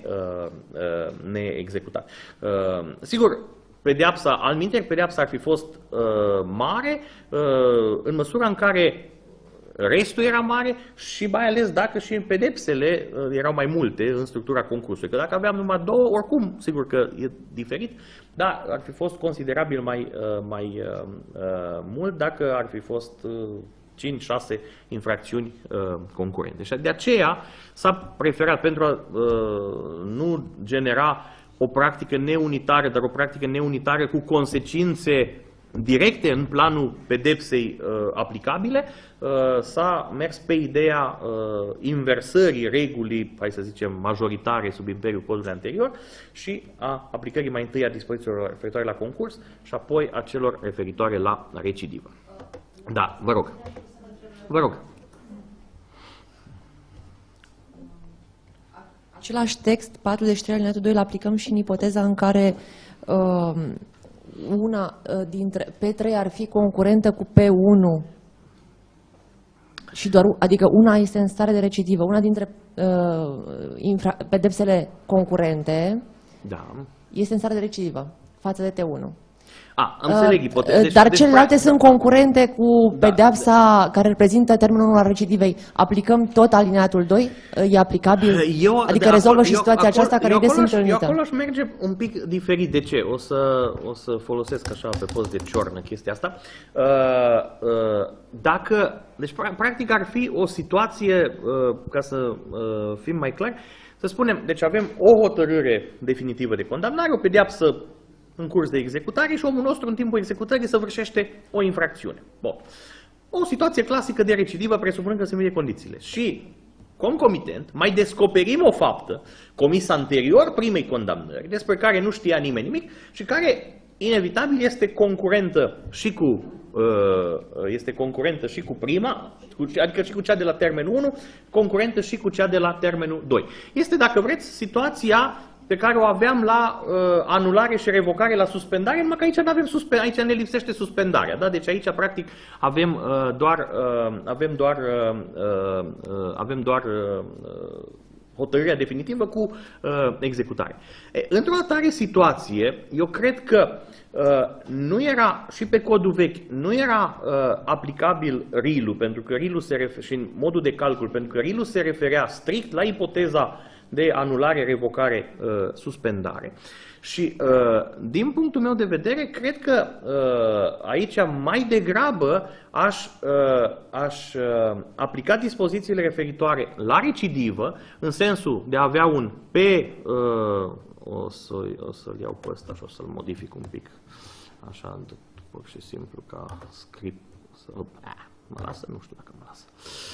neexecutat. Sigur, pedeapsa, alminteri, pedeapsa ar fi fost mare în măsura în care restul era mare și mai ales dacă și pedepsele erau mai multe în structura concursului. Că dacă aveam numai două, oricum, sigur că e diferit, dar ar fi fost considerabil mai, mai mult dacă ar fi fost cinci șase infracțiuni concurente. Și de aceea s-a preferat, pentru a nu genera o practică neunitară, dar o practică neunitară cu consecințe directe în planul pedepsei uh, aplicabile, uh, s-a mers pe ideea uh, inversării regulii, hai să zicem, majoritare sub imperiul codului anterior și a aplicării mai întâi a dispozițiilor referitoare la concurs și apoi a celor referitoare la recidivă. Da, vă rog. Vă rog. Același text, patruzeci și trei alineatul doi, îl aplicăm și în ipoteza în care uh, una dintre P trei ar fi concurentă cu P unu și doar, adică una este în stare de recidivă, una dintre uh, infra, pedepsele concurente, da, este în stare de recidivă față de T unu. A, înțeleg uh, ipoteze. Deci, dar deci, celelalte sunt concurente cu da, pedeapsa da, care reprezintă termenul al recidivei. Aplicăm tot alineatul doi? E aplicabil? Eu, adică rezolvă și situația acolo, aceasta care e des întâlnită. Eu acolo aș merge un pic diferit. De ce? O să, o să folosesc așa pe post de ciornă chestia asta. Uh, uh, dacă, deci practic ar fi o situație, uh, ca să uh, fim mai clari, să spunem, deci avem o hotărâre definitivă de condamnare, o pedeapsă în curs de executare și omul nostru în timpul executării săvârșește o infracțiune. Bun. O situație clasică de recidivă presupunând că se îndeplinesc condițiile. Și, concomitent, mai descoperim o faptă comisă anterior primei condamnări, despre care nu știa nimeni nimic și care, inevitabil, este concurentă și cu, este concurentă și cu prima, adică și cu cea de la termenul unu, concurentă și cu cea de la termenul doi. Este, dacă vreți, situația pe care o aveam la uh, anulare și revocare la suspendare, numai că aici, n-avem suspe aici ne lipsește suspendarea. Da? Deci aici, practic, avem uh, doar, uh, avem doar, uh, uh, avem doar uh, hotărârea definitivă cu uh, executare. Într-o atare situație, eu cred că uh, nu era, și pe codul vechi, nu era uh, aplicabil R I L-ul, pentru că R I L-ul se refer, și în modul de calcul, pentru că R I L-ul se referea strict la ipoteza de anulare, revocare, uh, suspendare. Și uh, din punctul meu de vedere, cred că uh, aici mai degrabă aș, uh, aș uh, aplica dispozițiile referitoare la recidivă, în sensul de a avea un pe, uh, o, să, o să-l iau pe ăsta și o să-l modific un pic, așa, pur și simplu, ca script, să, a, mă lasă, nu știu dacă mă lasă.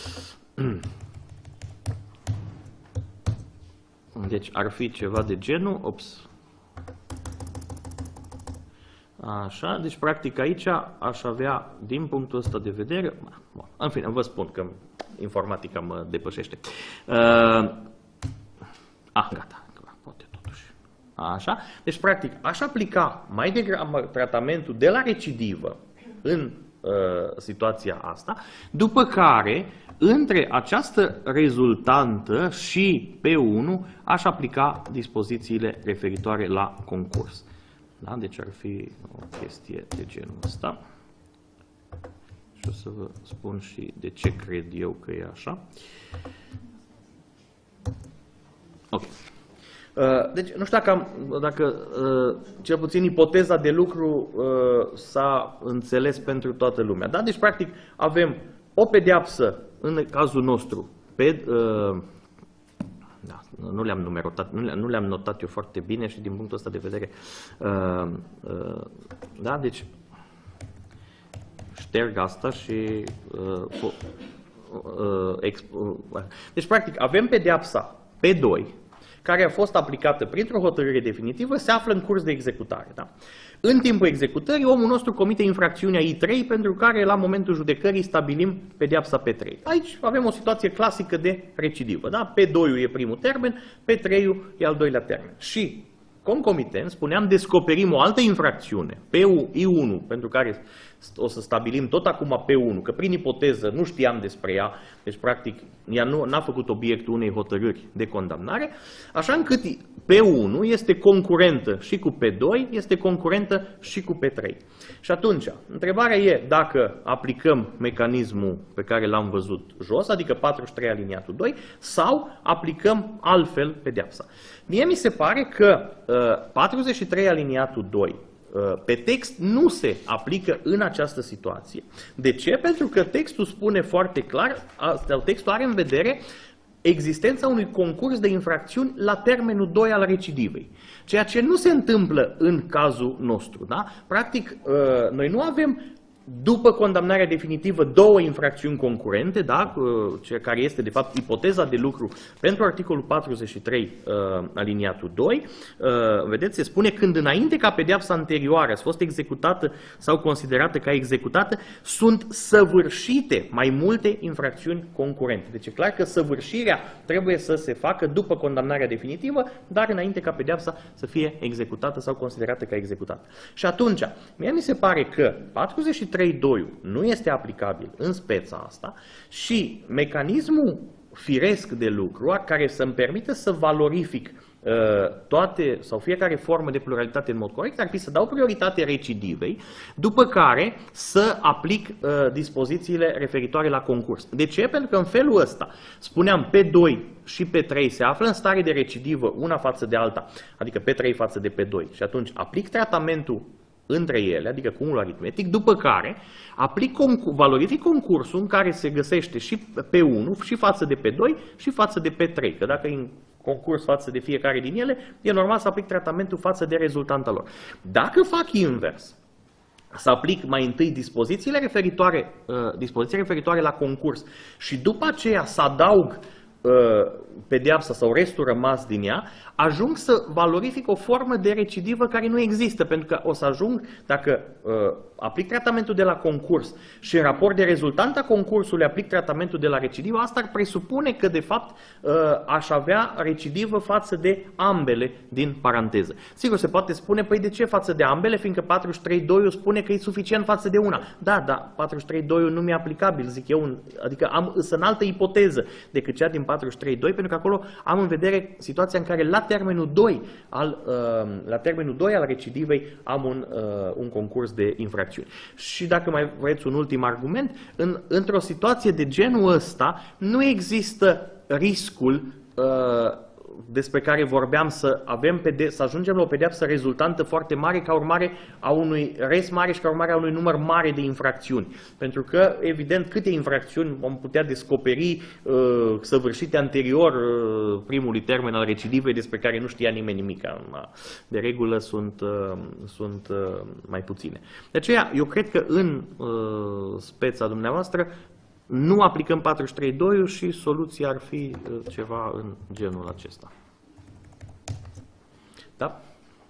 Deci ar fi ceva de genul, ops, așa, deci practic aici aș avea, din punctul ăsta de vedere, bun, în fine, vă spun că informatica mă depășește. Uh, ah, gata, poate totuși. Așa, deci practic aș aplica mai degrabă tratamentul de la recidivă în uh, situația asta, după care între această rezultantă și P unu aș aplica dispozițiile referitoare la concurs. Da? Deci ar fi o chestie de genul ăsta. Și o să vă spun și de ce cred eu că e așa. Ok. Deci, nu știu dacă, am, dacă cel puțin ipoteza de lucru s-a înțeles pentru toată lumea. Da? Deci, practic, avem o pedeapsă, în cazul nostru, pe... Da, nu le-am numerotat, nu le-am, nu le-am notat eu foarte bine și din punctul ăsta de vedere, uh, uh, da, deci șterg asta și uh, uh, exp, uh, deci practic avem pedeapsa P doi care a fost aplicată printr-o hotărâre definitivă, se află în curs de executare. Da? În timpul executării, omul nostru comite infracțiunea I trei, pentru care la momentul judecării stabilim pedeapsa P trei. Aici avem o situație clasică de recidivă. Da? P doi-ul e primul termen, P trei-ul e al doilea termen. Și, concomitent, spuneam, descoperim o altă infracțiune, I unu, pentru care o să stabilim tot acum P unu, că prin ipoteză nu știam despre ea, deci practic ea nu n-a făcut obiectul unei hotărâri de condamnare, așa încât P unu este concurentă și cu P doi, este concurentă și cu P trei. Și atunci, întrebarea e dacă aplicăm mecanismul pe care l-am văzut jos, adică patruzeci și trei aliniatul doi, sau aplicăm altfel pedeapsa. Mie mi se pare că uh, patruzeci și trei aliniatul doi pe text nu se aplică în această situație. De ce? Pentru că textul spune foarte clar, textul are în vedere existența unui concurs de infracțiuni la termenul doi al recidivei. Ceea ce nu se întâmplă în cazul nostru. Da? Practic, noi nu avem după condamnarea definitivă două infracțiuni concurente, da? Care este de fapt ipoteza de lucru pentru articolul patruzeci și trei uh, aliniatul doi. Uh, vedeți, se spune când înainte ca pedeapsa anterioară să fost executată sau considerată ca executată, sunt săvârșite mai multe infracțiuni concurente. Deci e clar că săvârșirea trebuie să se facă după condamnarea definitivă, dar înainte ca pedeapsa să fie executată sau considerată ca executată. Și atunci, mie mi se pare că patruzeci și trei doi nu este aplicabil în speța asta și mecanismul firesc de lucru care să-mi permită să valorific uh, toate sau fiecare formă de pluralitate în mod corect ar fi să dau prioritate recidivei, după care să aplic uh, dispozițiile referitoare la concurs. De ce? Pentru că în felul ăsta, spuneam, P doi și P trei se află în stare de recidivă una față de alta, adică P trei față de P doi și atunci aplic tratamentul între ele, adică cumul aritmetic, după care aplic concurs, valorific concursul în care se găsește și P unu și față de P doi și față de P trei, că dacă e în concurs față de fiecare din ele, e normal să aplic tratamentul față de rezultanta lor. Dacă fac invers, să aplic mai întâi dispozițiile referitoare, uh, dispozițiile referitoare la concurs și după aceea să adaug pedeapsa sau restul rămas din ea, ajung să valorific o formă de recidivă care nu există, pentru că o să ajung, dacă uh, aplic tratamentul de la concurs și în raport de rezultanta concursului aplic tratamentul de la recidivă, asta ar presupune că, de fapt, uh, aș avea recidivă față de ambele din paranteză. Sigur, se poate spune, păi de ce față de ambele, fiindcă patruzeci și trei doi spune că e suficient față de una. Da, da, patruzeci și trei doi nu mi-e aplicabil, zic eu, adică am în altă ipoteză decât cea din patruzeci și trei doi, pentru că acolo am în vedere situația în care la termenul doi al, uh, la termenul doi al recidivei am un, uh, un concurs de infracțiuni. Și dacă mai vreți un ultim argument, în, într-o situație de genul ăsta nu există riscul uh, despre care vorbeam, să, avem pede- să ajungem la o pedeapsă rezultantă foarte mare ca urmare a unui rest mare și ca urmare a unui număr mare de infracțiuni. Pentru că, evident, câte infracțiuni vom putea descoperi uh, săvârșite anterior uh, primului termen al recidivei despre care nu știa nimeni nimic. De regulă sunt, uh, sunt uh, mai puține. De aceea, eu cred că în uh, speța dumneavoastră nu aplicăm patruzeci și trei doi și soluția ar fi ceva în genul acesta. Da?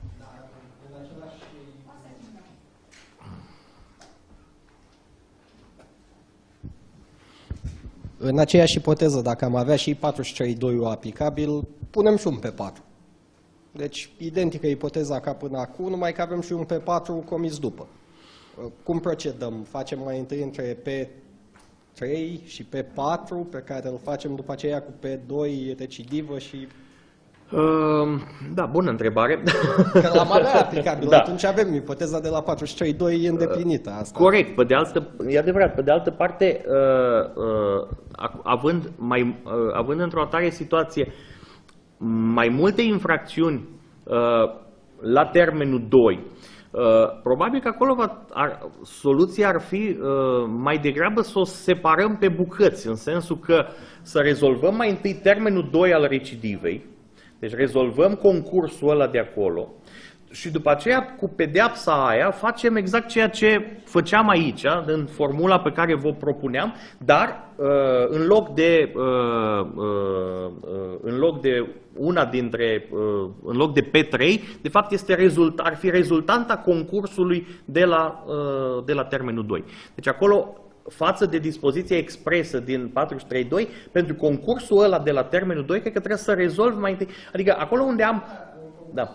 În aceeași ipoteză, dacă am avea și patruzeci și trei doi aplicabil, punem și un P patru. Deci, identică ipoteza ca până acum, numai că avem și un P patru comis după. Cum procedăm? Facem mai întâi între P trei și P patru, pe care îl facem după aceea cu P doi recidivă și... Uh, da, bună întrebare. Că l-am avea aplicabil, da. Atunci avem ipoteza de la patruzeci și trei doi îndeplinită. Asta. Corect, pe de altă, e adevărat, pe de altă parte, uh, uh, având, mai, uh, având într-o atare situație mai multe infracțiuni uh, la termenul doi, Uh, probabil că acolo va, ar, soluția ar fi uh, mai degrabă să o separăm pe bucăți, în sensul că să rezolvăm mai întâi termenul doi al recidivei, deci rezolvăm concursul ăla de acolo și după aceea cu pedeapsa aia facem exact ceea ce făceam aici, în formula pe care vă propuneam, dar uh, în loc de uh, uh, în loc de una dintre, uh, în loc de P trei, de fapt este rezult, ar fi rezultanta concursului de la, uh, de la termenul doi. Deci acolo, față de dispoziția expresă din patruzeci și trei doi, pentru concursul ăla de la termenul doi, cred că trebuie să rezolv mai întâi. Adică acolo unde am... Da.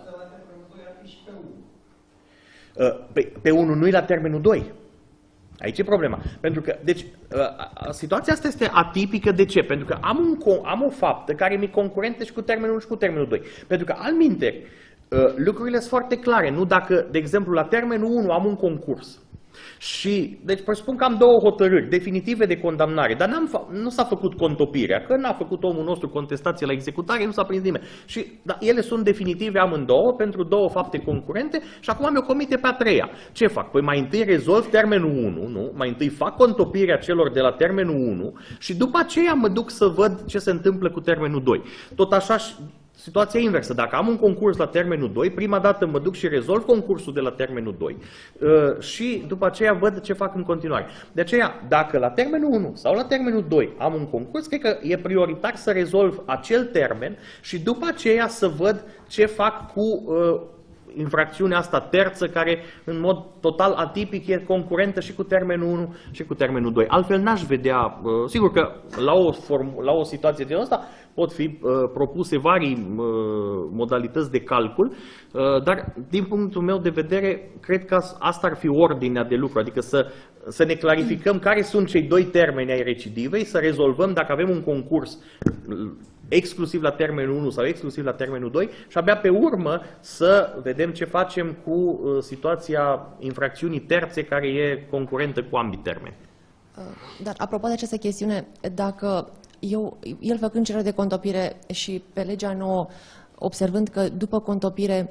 Pe, pe unu nu-i la termenul doi. Aici e problema. Pentru că, deci, situația asta este atipică. De ce? Pentru că am, un, am o faptă care mi-e concurentă și cu termenul unu și cu termenul doi. Pentru că, alminteri, lucrurile sunt foarte clare. Nu dacă, de exemplu, la termenul unu am un concurs. Și, deci, presupun că am două hotărâri definitive de condamnare, dar n-am, nu s-a făcut contopirea, că n-a făcut omul nostru contestație la executare, nu s-a prins nimeni. Și da, ele sunt definitive amândouă pentru două fapte concurente și acum mi-o comite pe a treia. Ce fac? Păi mai întâi rezolv termenul unu, nu? Mai întâi fac contopirea celor de la termenul unu și după aceea mă duc să văd ce se întâmplă cu termenul doi. Tot așa situația inversă. Dacă am un concurs la termenul doi, prima dată mă duc și rezolv concursul de la termenul doi uh, și după aceea văd ce fac în continuare. De aceea, dacă la termenul unu sau la termenul doi am un concurs, cred că e prioritar să rezolv acel termen și după aceea să văd ce fac cu uh, infracțiunea asta terță, care în mod total atipic e concurentă și cu termenul unu și cu termenul doi. Altfel n-aș vedea, uh, sigur că la o, form, la o situație de asta pot fi uh, propuse varii uh, modalități de calcul, uh, dar din punctul meu de vedere, cred că asta ar fi ordinea de lucru, adică să, să ne clarificăm care sunt cei doi termeni ai recidivei, să rezolvăm dacă avem un concurs exclusiv la termenul unu sau exclusiv la termenul doi și abia pe urmă să vedem ce facem cu uh, situația infracțiunii terțe care e concurentă cu ambii termeni. Dar apropo de această chestiune, dacă eu, el făcând cerere de contopire și pe legea nouă, observând că după contopire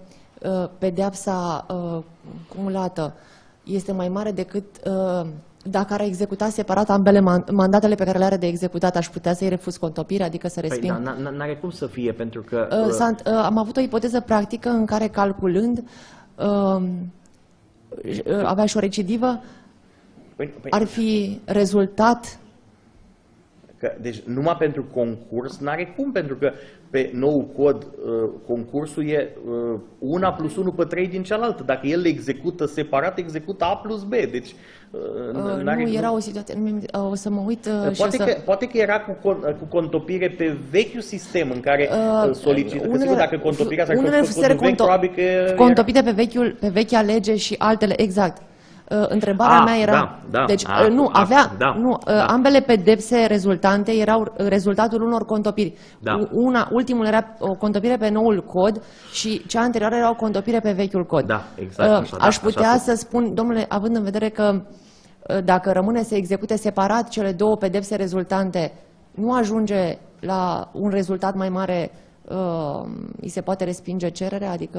pedeapsa cumulată este mai mare decât dacă ar executa separat ambele mandatele pe care le are de executat, aș putea să-i refuz contopirea, adică să resping? Păi, da, n-are cum să fie, pentru că... Am avut o ipoteză practică în care, calculând, avea și o recidivă, păi, păi, ar fi rezultat... Că, deci numai pentru concurs n-are cum, pentru că pe nou cod uh, concursul e uh, unu plus unu pe trei din cealaltă. Dacă el le execută separat, execută A plus B. Deci, uh, uh, nu, era o situație... Uh, o să mă uit uh, poate, și că, să... poate că era cu, cu contopire pe vechiul sistem în care uh, solicită. Unele, sigur, dacă contopirea s-a făcut vechi, probabil că... contopite pe, vechiul, pe vechea lege și altele, exact. Uh, întrebarea a, mea era, da, da, deci a, uh, nu, a, avea, da, nu, uh, da. ambele pedepse rezultante erau rezultatul unor contopiri. Da. Una, ultimul era o contopire pe noul cod și cea anterioară era o contopire pe vechiul cod. Da, exact uh, așa, aș da, putea așa să spun, domnule, având în vedere că uh, dacă rămâne să execute separat cele două pedepse rezultante, nu ajunge la un rezultat mai mare uh, îi se poate respinge cererea, adică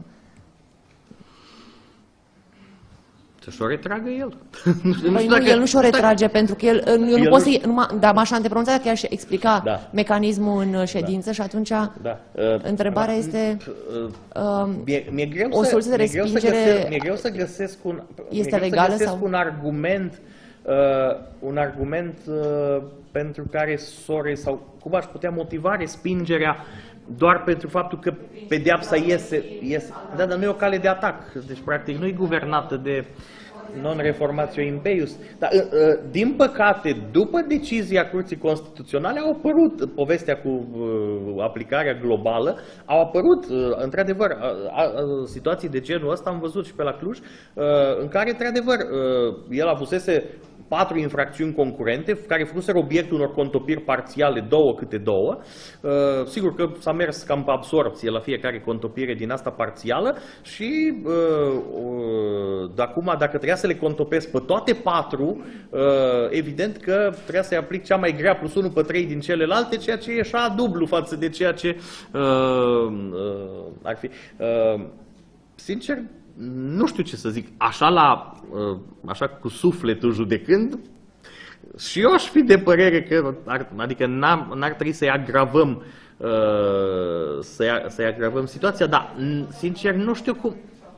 să-și o retragă el. nu știu, păi nu, dacă, el nu și-o retrage, pentru că el, eu el nu pot să... Dar m-aș antepronunța dacă i-aș explica da. mecanismul în ședință da. și atunci da. întrebarea uh, este uh, mi-e, mi-e greu o soluție de respingere mi-e greu să găsesc un, este legală să găsesc sau? un argument, uh, un argument uh, pentru care sore sau cum aș putea motiva respingerea doar pentru faptul că pedeapsa iese, iese. Da, dar nu e o cale de atac. Deci, practic, nu e guvernată de non-reformatio impeius. Dar, din păcate, după decizia Curții Constituționale, au apărut povestea cu aplicarea globală, au apărut, într-adevăr, situații de genul ăsta, am văzut și pe la Cluj, în care, într-adevăr, el avusese patru infracțiuni concurente, care fuseseră obiectul unor contopiri parțiale, două câte două. Uh, sigur că s-a mers cam pe absorpție la fiecare contopire din asta parțială și uh, uh, de acum, dacă trebuia să le contopesc pe toate patru, uh, evident că trebuia să-i aplic cea mai grea plus unu pe trei din celelalte, ceea ce ieșea dublu față de ceea ce uh, uh, ar fi. Uh, sincer, nu știu ce să zic, așa, la, așa cu sufletul judecând, și eu aș fi de părere că, ar, adică n-ar trebui să-i agravăm, să-i, să-i agravăm situația, dar, sincer, nu știu cum.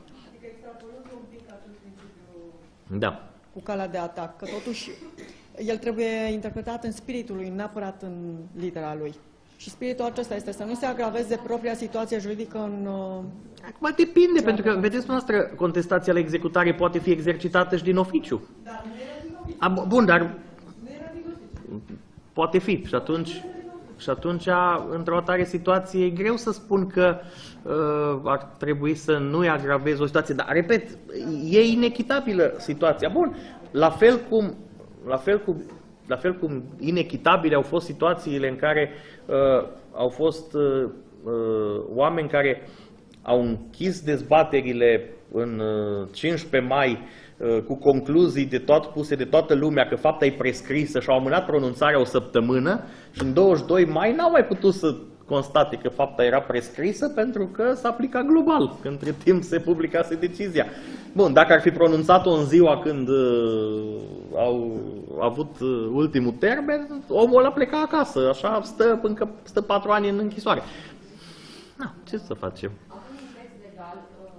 Da. Cu calea de atac, că totuși el trebuie interpretat în spiritul lui, neapărat în litera lui. Și spiritul acesta este să nu se agraveze propria situație juridică în... Acum depinde, pentru că, vedeți noastră, contestația la executare poate fi exercitată și din oficiu. Dar nu era din oficiu. A, bun, dar... Nu era din oficiu. Poate fi. Și atunci, și atunci într-o atare situație, e greu să spun că uh, ar trebui să nu-i agravezi o situație. Dar, repet, e inechitabilă situația. Bun, la fel cum... La fel cum La fel cum inechitabile au fost situațiile în care uh, au fost uh, uh, oameni care au închis dezbaterile în uh, cincisprezece mai uh, cu concluzii de tot puse de toată lumea că fapta e prescrisă și au amânat pronunțarea o săptămână și în douăzeci și doi mai n-au mai putut să constate că fapta era prescrisă pentru că s-a aplicat global, că între timp se publicase decizia. Bun, dacă ar fi pronunțat-o în ziua când uh, au avut uh, ultimul termen, omul ăla pleca acasă, așa stă, încă stă patru ani în închisoare. Na, ce să facem? Acum un text legal,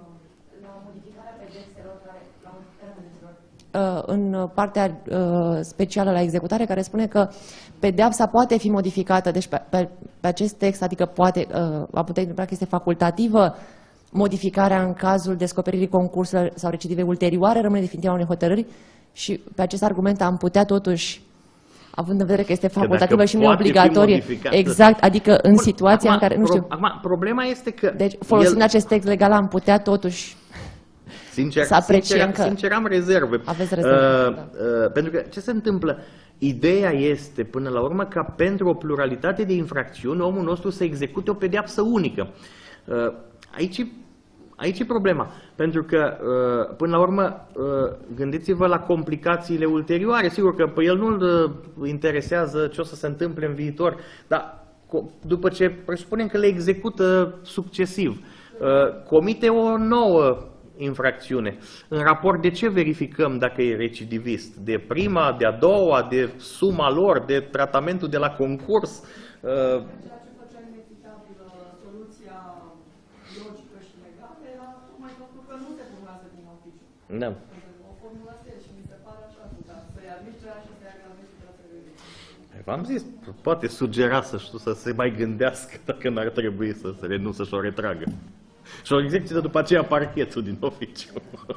la modificarea pedepselor care, la modificarea pedepselor, în partea specială la executare, care spune că pedeapsa poate fi modificată, deci pe, pe, pe acest text, adică poate, a putea interpreta că este facultativă modificarea în cazul descoperirii concursurilor sau recidive ulterioare, rămâne definitivă unei hotărâri și pe acest argument am putea totuși, având în vedere că este facultativă și nu e obligatorie, exact, adică în Bun, situația acum, în care, nu știu, acum, problema este că... Deci, folosind el... acest text legal, am putea totuși Sincer, să apreciem sincer, că... sincer am rezerve. Aveți rezerve, uh, da. uh, Pentru că ce se întâmplă? Ideea este, până la urmă, ca pentru o pluralitate de infracțiuni, omul nostru să execute o pedeapsă unică. Uh, aici, aici e problema. Pentru că, uh, până la urmă, uh, gândiți-vă la complicațiile ulterioare. Sigur că pe el nu-l uh, interesează ce o să se întâmple în viitor, dar după ce presupunem că le execută succesiv, uh, comite o nouă infracțiune. În raport de ce verificăm dacă e recidivist? De prima, de a doua, de suma lor, de tratamentul de la concurs? Ceea ce făcea inechitabilă soluția logică și legală era tocmai faptul că nu se formulează din oficiu. Da. O formulase și mi se pare așa, să-i administra și să-i agraveze situația. V-am zis, poate sugera să, știu, să se mai gândească dacă n-ar trebui să se renunță și o retragă. Și o execuție după aceea parchetul din oficiu.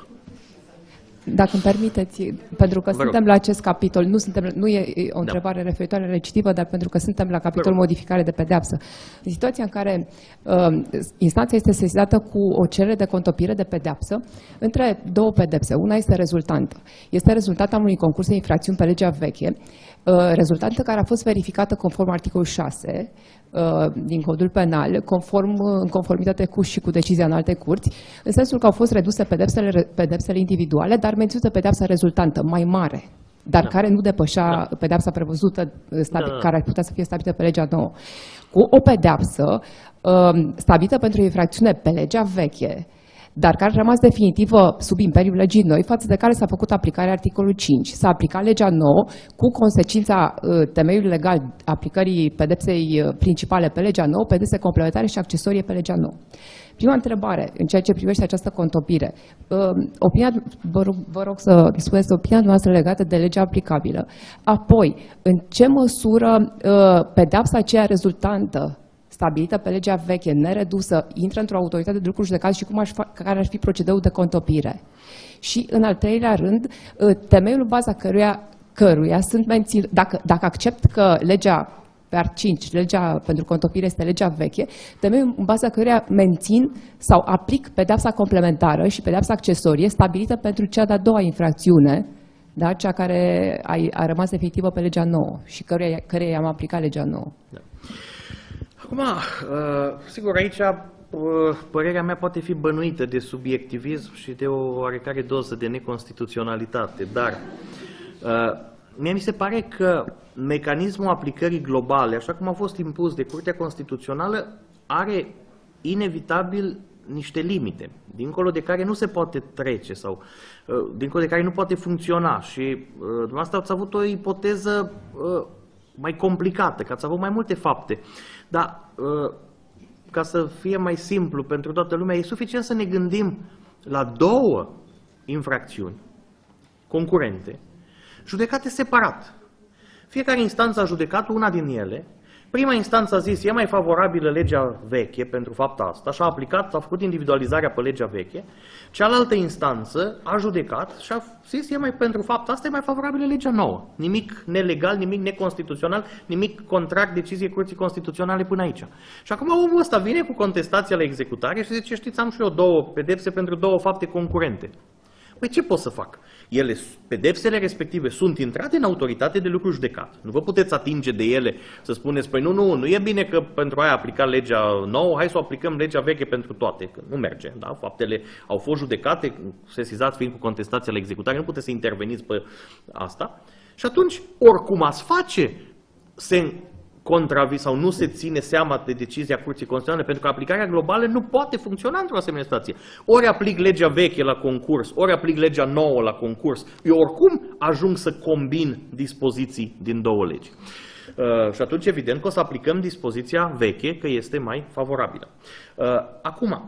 Dacă îmi permiteți, pentru că suntem la acest capitol, nu, suntem, nu e o întrebare da. referitoare la recidivă, dar pentru că suntem la capitolul modificare de pedeapsă. În situația în care uh, instanța este sesizată cu o cerere de contopire de pedeapsă între două pedepse, una este rezultantă. Este rezultata unui concurs de infracțiuni pe legea veche, uh, rezultantă care a fost verificată conform articolul șase din Codul Penal, conform, în conformitate cu și cu decizia în alte curți, în sensul că au fost reduse pedepsele, pedepsele individuale, dar menținută pedepsa rezultantă, mai mare, dar da. care nu depășea da. pedepsa prevăzută, stabi, da. care ar putea să fie stabilită pe legea nouă. Cu o pedepsă stabilită pentru o infracțiune pe legea veche, dar care a rămas definitivă sub imperiul legii noi, față de care s-a făcut aplicarea articolului cinci. S-a aplicat legea nouă cu consecința temeiului legal aplicării pedepsei principale pe legea nouă, pedepse complementare și accesorie pe legea nouă. Prima întrebare, în ceea ce privește această contopire. Opinia, vă, rog, vă rog să spuneți opinia noastră legată de legea aplicabilă. Apoi, în ce măsură pedeapsa aceea rezultantă stabilită pe legea veche, neredusă, intră într-o autoritate de lucru judecat și cum aș fa- care ar fi procedeul de contopire. Și, în al treilea rând, temeiul baza căruia, căruia sunt mențin, dacă, dacă accept că legea pe art cinci, legea pentru contopire este legea veche, temeiul în baza căruia mențin sau aplic pedeapsa complementară și pedeapsa accesorie stabilită pentru cea de-a doua infracțiune, da? Cea care a, a rămas definitivă pe legea nouă și căreia, căreia am aplicat legea nouă. Da. Acum, sigur, aici părerea mea poate fi bănuită de subiectivism și de o oarecare doză de neconstituționalitate, dar mie mi se pare că mecanismul aplicării globale, așa cum a fost impus de Curtea Constituțională, are inevitabil niște limite, dincolo de care nu se poate trece sau dincolo de care nu poate funcționa. Și dumneavoastră ați avut o ipoteză mai complicată, că ați avut mai multe fapte. Dar, ca să fie mai simplu pentru toată lumea, e suficient să ne gândim la două infracțiuni concurente, judecate separat. Fiecare instanță a judecat una din ele. Prima instanță a zis, e mai favorabilă legea veche pentru fapta asta și a aplicat, a făcut individualizarea pe legea veche. Cealaltă instanță a judecat și a zis, e mai pentru fapta asta, e mai favorabilă legea nouă. Nimic nelegal, nimic neconstituțional, nimic contrar deciziei Curții Constituționale până aici. Și acum omul ăsta vine cu contestația la executare și zice, știți, am și eu două pedepse pentru două fapte concurente. Păi ce pot să fac? Ele, pedepsele respective sunt intrate în autoritate de lucru judecat. Nu vă puteți atinge de ele să spuneți, păi nu, nu, nu e bine că pentru aia aplica legea nouă, hai să o aplicăm legea veche pentru toate. Că nu merge, da? Faptele au fost judecate, sesizați fiind cu contestația la executare, nu puteți să interveniți pe asta. Și atunci, oricum ați face, se contravi sau nu se ține seama de decizia Curții Constituționale, pentru că aplicarea globală nu poate funcționa într-o asemenea situație. Ori aplic legea veche la concurs, ori aplic legea nouă la concurs. Eu oricum ajung să combin dispoziții din două legi. Uh, și atunci, evident, că o să aplicăm dispoziția veche, că este mai favorabilă. Uh, acum,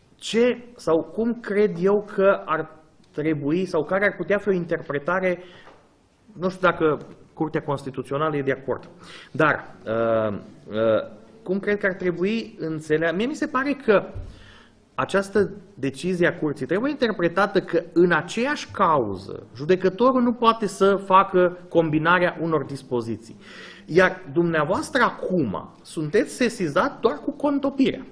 ce sau cum cred eu că ar trebui sau care ar putea fi o interpretare, nu știu dacă Curtea Constituțională e de acord. Dar, uh, uh, cum cred că ar trebui înțeleagă? Mie mi se pare că această decizie a Curții trebuie interpretată că în aceeași cauză judecătorul nu poate să facă combinarea unor dispoziții. Iar dumneavoastră acum sunteți sesizat doar cu contopirea.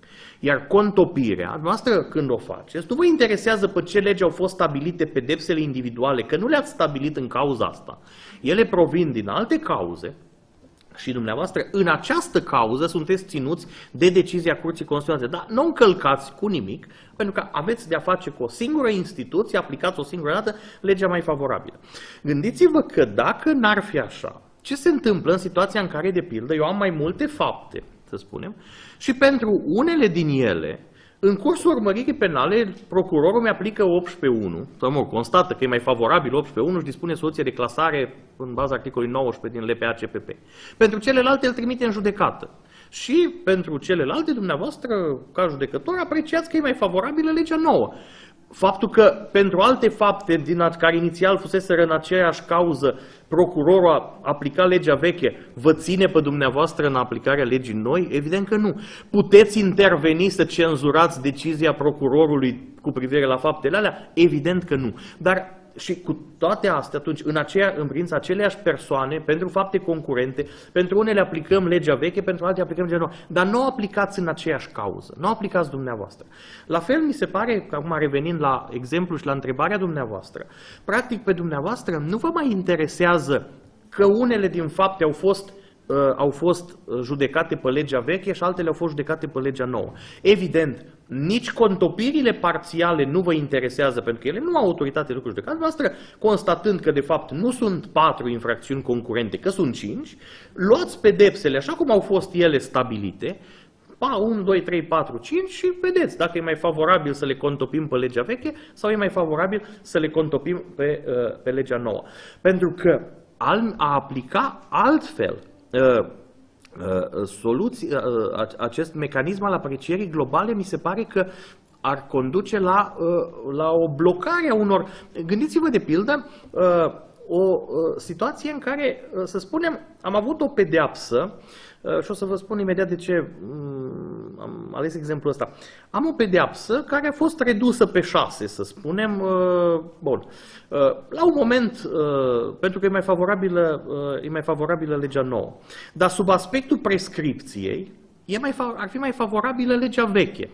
Iar contopirea, dumneavoastră când o faceți, nu vă interesează pe ce lege au fost stabilite pedepsele individuale, că nu le-ați stabilit în cauza asta. Ele provin din alte cauze și dumneavoastră în această cauză sunteți ținuți de decizia Curții Constituționale. Dar nu încălcați cu nimic, pentru că aveți de-a face cu o singură instituție, aplicați o singură dată legea mai favorabilă. Gândiți-vă că dacă n-ar fi așa, ce se întâmplă în situația în care, de pildă, eu am mai multe fapte, să spunem, și pentru unele din ele, în cursul urmăririi penale, procurorul mi aplică optsprezece unu, sau mă, constată că e mai favorabil optsprezece unu și dispune soluție de clasare în baza articolului nouăsprezece din L P A C P P. Pentru celelalte îl trimite în judecată. Și pentru celelalte, dumneavoastră, ca judecător, apreciați că e mai favorabilă legea nouă. Faptul că pentru alte fapte din care inițial fuseseră în aceeași cauză, procurorul a aplicat legea veche, vă ține pe dumneavoastră în aplicarea legii noi? Evident că nu. Puteți interveni să cenzurați decizia procurorului cu privire la faptele alea? Evident că nu. Dar și cu toate astea, atunci, în, aceea, în privința aceleași persoane, pentru fapte concurente, pentru unele aplicăm legea veche, pentru alte aplicăm legea nouă. Dar nu o aplicați în aceeași cauză. Nu o aplicați dumneavoastră. La fel, mi se pare, că acum revenind la exemplu și la întrebarea dumneavoastră, practic pe dumneavoastră nu vă mai interesează că unele din fapte au fost Uh, au fost judecate pe legea veche și altele au fost judecate pe legea nouă. Evident, nici contopirile parțiale nu vă interesează, pentru că ele nu au autoritate de lucru judecat. Noastră, constatând că de fapt nu sunt patru infracțiuni concurente, că sunt cinci, luați pedepsele așa cum au fost ele stabilite, Pa, unu, doi, trei, patru, cinci și vedeți dacă e mai favorabil să le contopim pe legea veche sau e mai favorabil să le contopim pe, pe legea nouă. Pentru că a aplica altfel soluții, acest mecanism al aprecierii globale mi se pare că ar conduce la, la o blocare a unor... Gândiți-vă de pildă o situație în care, să spunem, am avut o pedeapsă și o să vă spun imediat de ce am ales exemplul ăsta. Am o pedeapsă care a fost redusă pe șase, să spunem. Bun. La un moment, pentru că e mai favorabilă, e mai favorabilă legea nouă. Dar sub aspectul prescripției, e mai, ar fi mai favorabilă legea veche.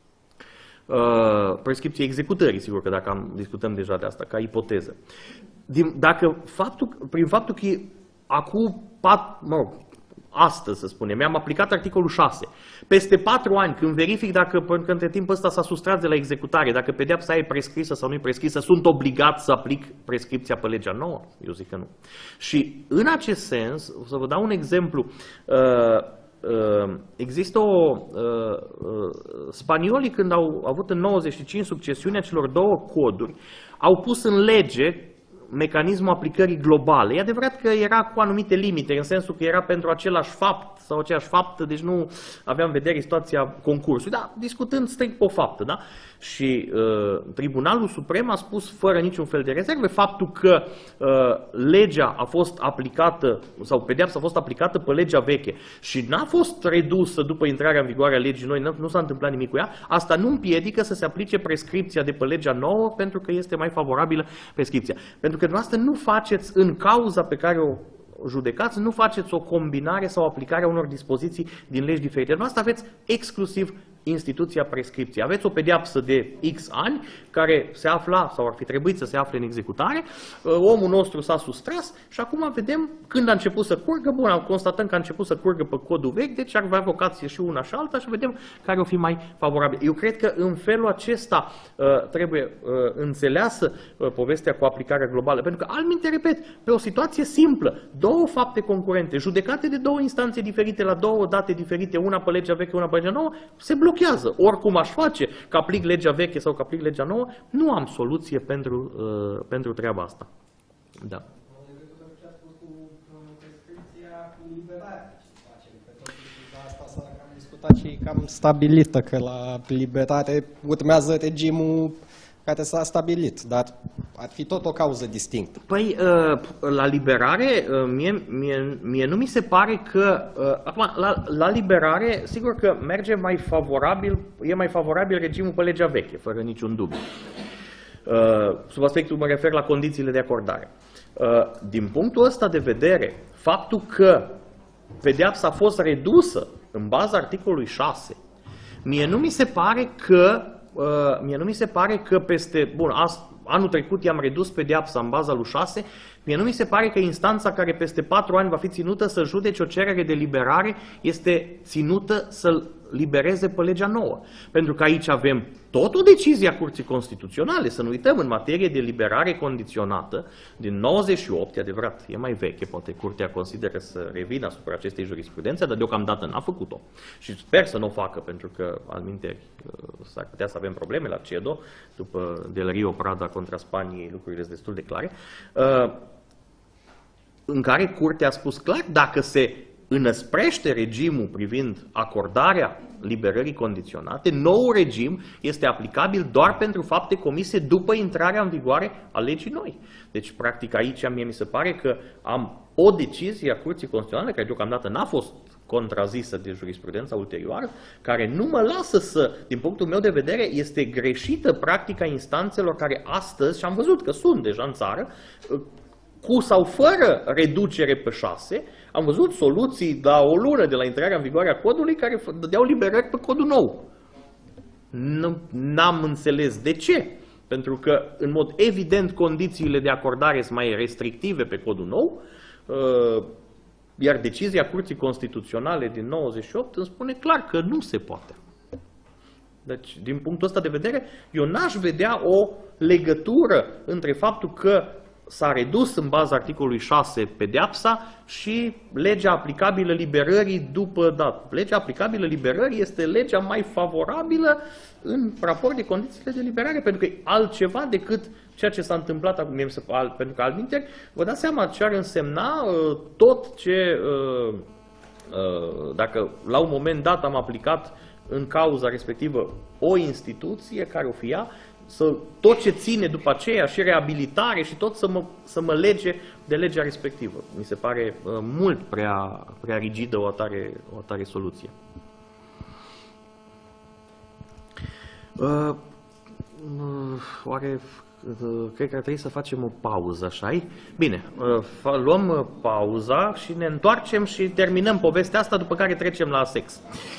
Prescripție executării, sigur că dacă am, discutăm deja de asta, ca ipoteză. Din, dacă faptul, prin faptul că acum, pat, mă rog, astăzi, să spunem, mi-am aplicat articolul șase. Peste patru ani, când verific dacă, pentru că între timp ăsta s-a sustras de la executare, dacă pedeapsa e prescrisă sau nu e prescrisă, sunt obligat să aplic prescripția pe legea nouă? Eu zic că nu. Și în acest sens, o să vă dau un exemplu. Uh, uh, există o... Uh, uh, spaniolii, când au avut în nouăzeci și cinci succesiunea celor două coduri, au pus în lege mecanismul aplicării globale. E adevărat că era cu anumite limite, în sensul că era pentru același fapt sau aceeași faptă, deci nu aveam în vedere situația concursului, dar discutând strict pe o faptă. Da? Și uh, Tribunalul Suprem a spus fără niciun fel de rezerve faptul că uh, legea a fost aplicată, sau pedeapsa a fost aplicată pe legea veche și n-a fost redusă după intrarea în vigoare a legii noi, nu, nu s-a întâmplat nimic cu ea, asta nu împiedică să se aplice prescripția de pe legea nouă pentru că este mai favorabilă prescripția. Pentru că dumneavoastră nu faceți în cauza pe care o judecați, nu faceți o combinare sau aplicare a unor dispoziții din legi diferite. Dumneavoastră aveți exclusiv instituția prescripției. Aveți o pedeapsă de X ani care se afla sau ar fi trebuit să se afle în executare, omul nostru s-a sustras și acum vedem când a început să curgă, bun, constatăm că a început să curgă pe codul vechi, deci ar avea vocație și una și alta și vedem care o fi mai favorabil. Eu cred că în felul acesta uh, trebuie uh, înțeleasă uh, povestea cu aplicarea globală, pentru că altminte, repet, pe o situație simplă, două fapte concurente, judecate de două instanțe diferite la două date diferite, una pe legea veche, una pe legea nouă, se blochează. Oricum aș face, că aplic legea veche sau că aplic legea nouă, nu am soluție pentru, uh, pentru treaba asta. Da. Asta s-a cam discutat și cam stabilită, că la libertate urmează regimul care s-a stabilit, dar ar fi tot o cauză distinctă. Păi, la liberare, mie, mie, mie nu mi se pare că... Acum, la, la liberare, sigur că merge mai favorabil, e mai favorabil regimul pe legea veche, fără niciun dubiu. Sub aspectul, mă refer la condițiile de acordare. Din punctul ăsta de vedere, faptul că pedeapsa a fost redusă în baza articolului șase, mie nu mi se pare că Uh, mie nu mi se pare că peste, bun, as, anul trecut i-am redus pedeapsa în baza lui șase, mie nu mi se pare că instanța care peste patru ani va fi ținută să judece o cerere de liberare este ținută să-l libereze pe legea nouă. Pentru că aici avem tot o decizie a Curții Constituționale, să nu uităm, în materie de liberare condiționată, din nouăzeci și opt, e adevărat, e mai veche, poate Curtea consideră să revină asupra acestei jurisprudențe, dar deocamdată n-a făcut-o. Și sper să nu o facă, pentru că, alminteri, s-ar putea să avem probleme la CEDO, după Del Rio Prada contra Spaniei, lucrurile sunt destul de clare, în care Curtea a spus clar, dacă se înăsprește regimul privind acordarea liberării condiționate, noul regim este aplicabil doar pentru fapte comise după intrarea în vigoare a legii noi. Deci, practic, aici mie mi se pare că am o decizie a Curții Constituționale, care deocamdată n-a fost contrazisă de jurisprudența ulterioară, care nu mă lasă să, din punctul meu de vedere, este greșită practica instanțelor care astăzi, și am văzut că sunt deja în țară, cu sau fără reducere pe șase, am văzut soluții la o lună de la intrarea în vigoare a codului care dădeau liberări pe codul nou. N-am înțeles de ce. Pentru că, în mod evident, condițiile de acordare sunt mai restrictive pe codul nou, iar decizia Curții Constituționale din nouăzeci și opt îmi spune clar că nu se poate. Deci, din punctul ăsta de vedere, eu n-aș vedea o legătură între faptul că s-a redus în baza articolului șase pedeapsa și legea aplicabilă liberării după dat. Legea aplicabilă liberării este legea mai favorabilă în raport de condițiile de liberare, pentru că e altceva decât ceea ce s-a întâmplat acum, pentru că altminteri, vă dați seama ce ar însemna uh, tot ce, uh, uh, dacă la un moment dat am aplicat în cauza respectivă o instituție care o fi ea, să, tot ce ține după aceea și reabilitare și tot să mă, să mă lege de legea respectivă. Mi se pare uh, mult prea, prea rigidă o atare, o atare soluție. Uh, uh, oare uh, cred că ar trebui să facem o pauză, așa-i? Bine, uh, luăm uh, pauza și ne întoarcem și terminăm povestea asta, după care trecem la sex.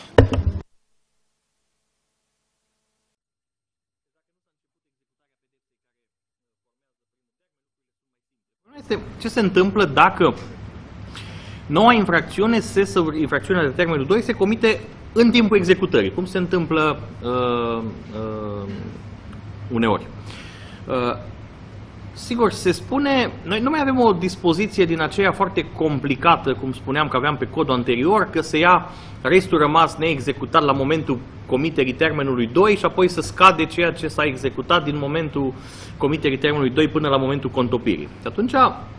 Ce se întâmplă dacă noua infracțiune, se, infracțiunea de termenul doi, se comite în timpul executării, cum se întâmplă uh, uh, uneori. Uh, sigur, se spune, noi nu mai avem o dispoziție din aceea foarte complicată, cum spuneam că aveam pe codul anterior, că se ia restul rămas neexecutat la momentul comiterii termenului doi și apoi să scade ceea ce s-a executat din momentul comiterii termenului doi până la momentul contopirii. Și atunci,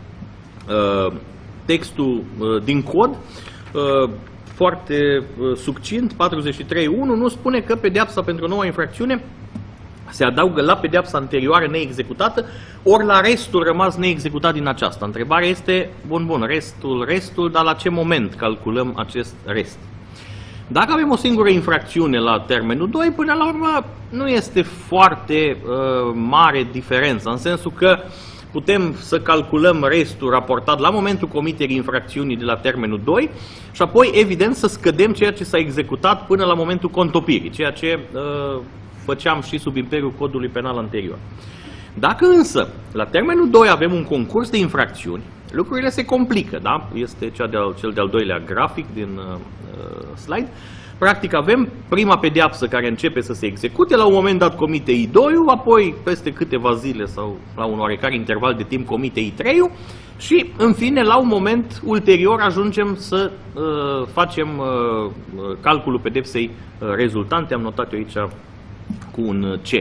uh, textul uh, din cod, uh, foarte uh, succint, patruzeci și trei punct unu, nu spune că pedeapsa pentru noua infracțiune se adaugă la pedeapsa anterioară neexecutată, ori la restul rămas neexecutat din aceasta. Întrebarea este, bun, bun, restul, restul, dar la ce moment calculăm acest rest? Dacă avem o singură infracțiune la termenul doi, până la urmă nu este foarte uh, mare diferența, în sensul că putem să calculăm restul raportat la momentul comiterii infracțiunii de la termenul doi și apoi, evident, să scădem ceea ce s-a executat până la momentul contopirii, ceea ce uh, făceam și sub imperiul codului penal anterior. Dacă însă, la termenul doi avem un concurs de infracțiuni, lucrurile se complică, da? Este cea de cel de-al doilea grafic din uh, slide. Practic avem prima pedeapsă care începe să se execute, la un moment dat comite I doi-ul, apoi peste câteva zile sau la un oarecare interval de timp comite I trei-ul și, în fine, la un moment ulterior ajungem să uh, facem uh, calculul pedepsei uh, rezultante. Am notat eu aici cu un C, uh,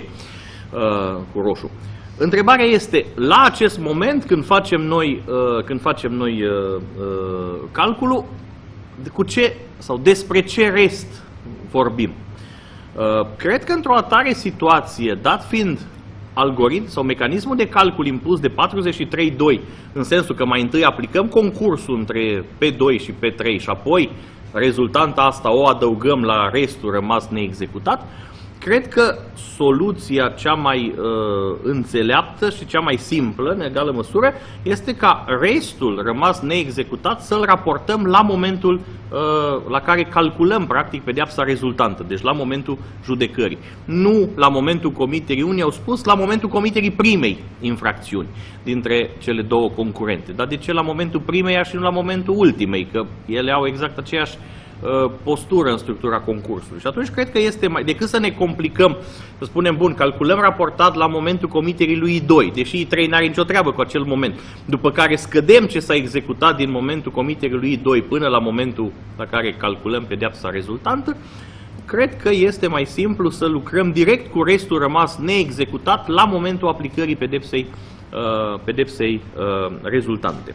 cu roșu. Întrebarea este, la acest moment, când facem noi, uh, când facem noi uh, uh, calculul, cu ce sau despre ce rest vorbim? Uh, cred că într-o atare situație, dat fiind algoritm sau mecanismul de calcul impus de patruzeci și trei punct doi, în sensul că mai întâi aplicăm concursul între P doi și P trei și apoi rezultanta asta o adăugăm la restul rămas neexecutat, cred că soluția cea mai uh, înțeleaptă și cea mai simplă, în egală măsură, este ca restul rămas neexecutat să-l raportăm la momentul uh, la care calculăm, practic, pedeapsa rezultantă, deci la momentul judecării. Nu la momentul comiterii, unii au spus, la momentul comiterii primei infracțiuni dintre cele două concurente. Dar de ce la momentul primeia și nu la momentul ultimei? Că ele au exact aceeași postură în structura concursului. Și atunci cred că este mai, decât să ne complicăm, să spunem, bun, calculăm raportat la momentul comiterii lui I doi, deși I trei n-are nicio treabă cu acel moment, după care scădem ce s-a executat din momentul comiterii lui I doi până la momentul la care calculăm pedeapsa rezultantă, cred că este mai simplu să lucrăm direct cu restul rămas neexecutat la momentul aplicării pedepsei, uh, pedepsei uh, rezultante.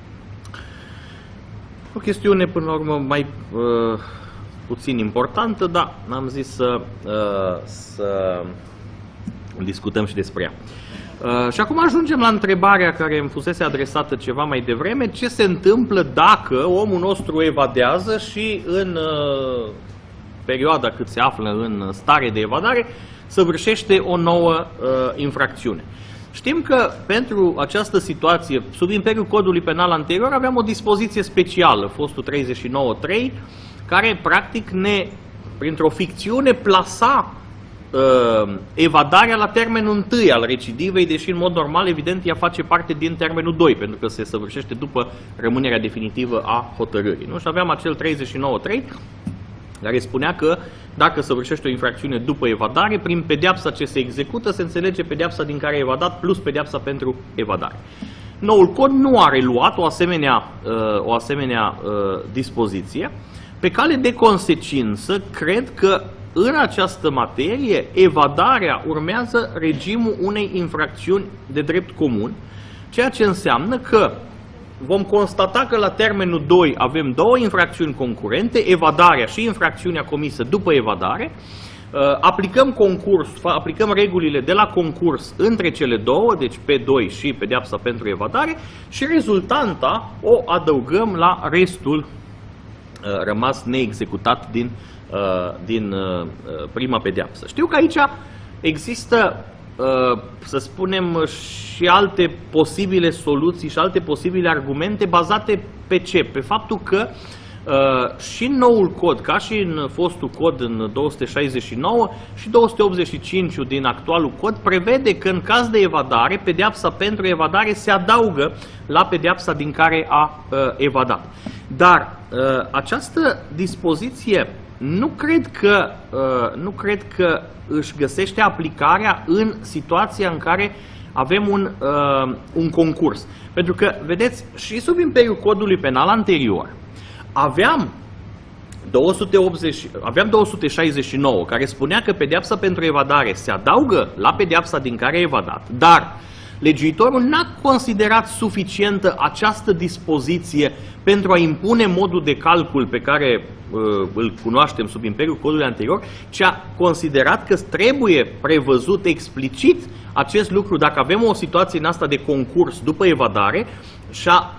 O chestiune, până la urmă, mai uh, puțin importantă, dar am zis să, uh, să discutăm și despre ea. Uh, și acum ajungem la întrebarea care îmi fusese adresată ceva mai devreme. Ce se întâmplă dacă omul nostru evadează și în uh, perioada cât se află în stare de evadare săvârșește o nouă uh, infracțiune? Știm că pentru această situație, sub imperiul codului penal anterior, aveam o dispoziție specială, fostul treizeci și nouă punct trei, care practic ne, printr-o ficțiune, plasa uh, evadarea la termenul întâi al recidivei, deși în mod normal, evident, ea face parte din termenul doi, pentru că se săvârșește după rămânerea definitivă a hotărârii. Nu? Și aveam acel treizeci și nouă punct trei, care spunea că dacă săvârșește o infracțiune după evadare, prin pedeapsa ce se execută se înțelege pedeapsa din care a evadat plus pedeapsa pentru evadare. noul cod nu a reluat o asemenea, o asemenea dispoziție. Pe cale de consecință, cred că în această materie, evadarea urmează regimul unei infracțiuni de drept comun, ceea ce înseamnă că vom constata că la termenul doi avem două infracțiuni concurente, evadarea și infracțiunea comisă după evadare, aplicăm concurs, aplicăm regulile de la concurs între cele două, deci P doi și pedeapsa pentru evadare, și rezultanta o adăugăm la restul rămas neexecutat din, din prima pedeapsă. Știu că aici există, să spunem, și alte posibile soluții și alte posibile argumente bazate pe ce? Pe faptul că Uh, și în noul cod, ca și în fostul cod în două sute șaizeci și nouă și două sute optzeci și cinci din actualul cod, prevede că în caz de evadare, pedeapsa pentru evadare se adaugă la pedeapsa din care a uh, evadat. Dar uh, această dispoziție nu cred că, uh, nu cred că își găsește aplicarea în situația în care avem un, uh, un concurs. Pentru că, vedeți, și sub imperiul codului penal anterior, Aveam, două sute optzeci, aveam două sute șaizeci și nouă, care spunea că pedeapsa pentru evadare se adaugă la pedeapsa din care a evadat, dar legiuitorul n-a considerat suficientă această dispoziție pentru a impune modul de calcul pe care uh, îl cunoaștem sub imperiul codului anterior, ci a considerat că trebuie prevăzut explicit acest lucru dacă avem o situație în asta de concurs după evadare și a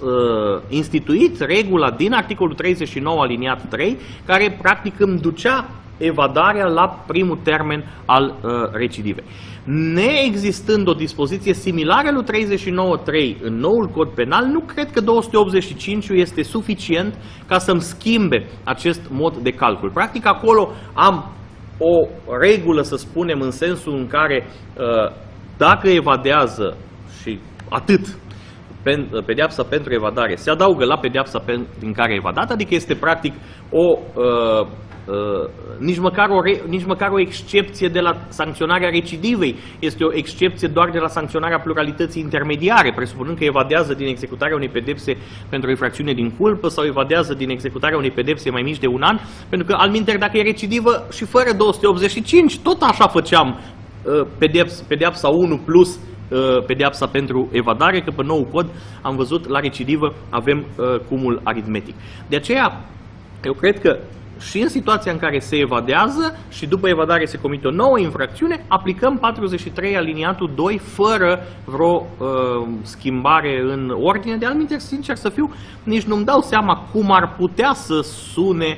instituit regula din articolul treizeci și nouă aliniat trei, care practic îmi ducea evadarea la primul termen al uh, recidivei. Neexistând o dispoziție similară lui treizeci și nouă trei în noul cod penal, nu cred că două sute optzeci și cinci este suficient ca să-mi schimbe acest mod de calcul. Practic acolo am o regulă, să spunem, în sensul în care uh, dacă evadează și atât, pedeapsa pentru evadare se adaugă la pedeapsa din care a evadat, adică este practic o, uh, uh, nici, măcar o re, nici măcar o excepție de la sancționarea recidivei, este o excepție doar de la sancționarea pluralității intermediare, presupunând că evadează din executarea unei pedepse pentru o infracțiune din culpă sau evadează din executarea unei pedepse mai mici de un an, pentru că, alminteri, dacă e recidivă și fără două sute optzeci și cinci, tot așa făceam uh, pedeps, pedeapsa unu plus pedeapsa pentru evadare, că pe nou cod am văzut la recidivă avem uh, cumul aritmetic. De aceea, eu cred că și în situația în care se evadează și după evadare se comite o nouă infracțiune, aplicăm patruzeci și trei aliniatul doi fără vreo uh, schimbare în ordine. De altminte, sincer să fiu, nici nu-mi dau seama cum ar putea să sune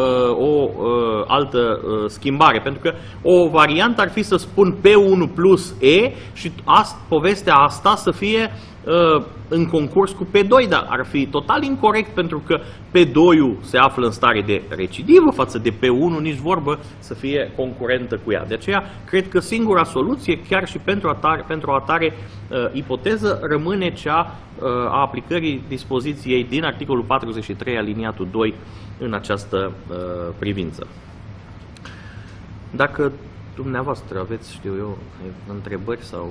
o uh, altă uh, schimbare, pentru că o variantă ar fi să spun P unu plus E și ast, povestea asta să fie uh, în concurs cu P doi, dar ar fi total incorect, pentru că P doi-ul se află în stare de recidivă față de P unu, nici vorbă să fie concurentă cu ea. De aceea, cred că singura soluție, chiar și pentru atare, pentru atare uh, ipoteză, rămâne cea uh, a aplicării dispoziției din articolul patruzeci și trei aliniatul doi în această uh, privință. Dacă dumneavoastră aveți, știu eu, întrebări sau...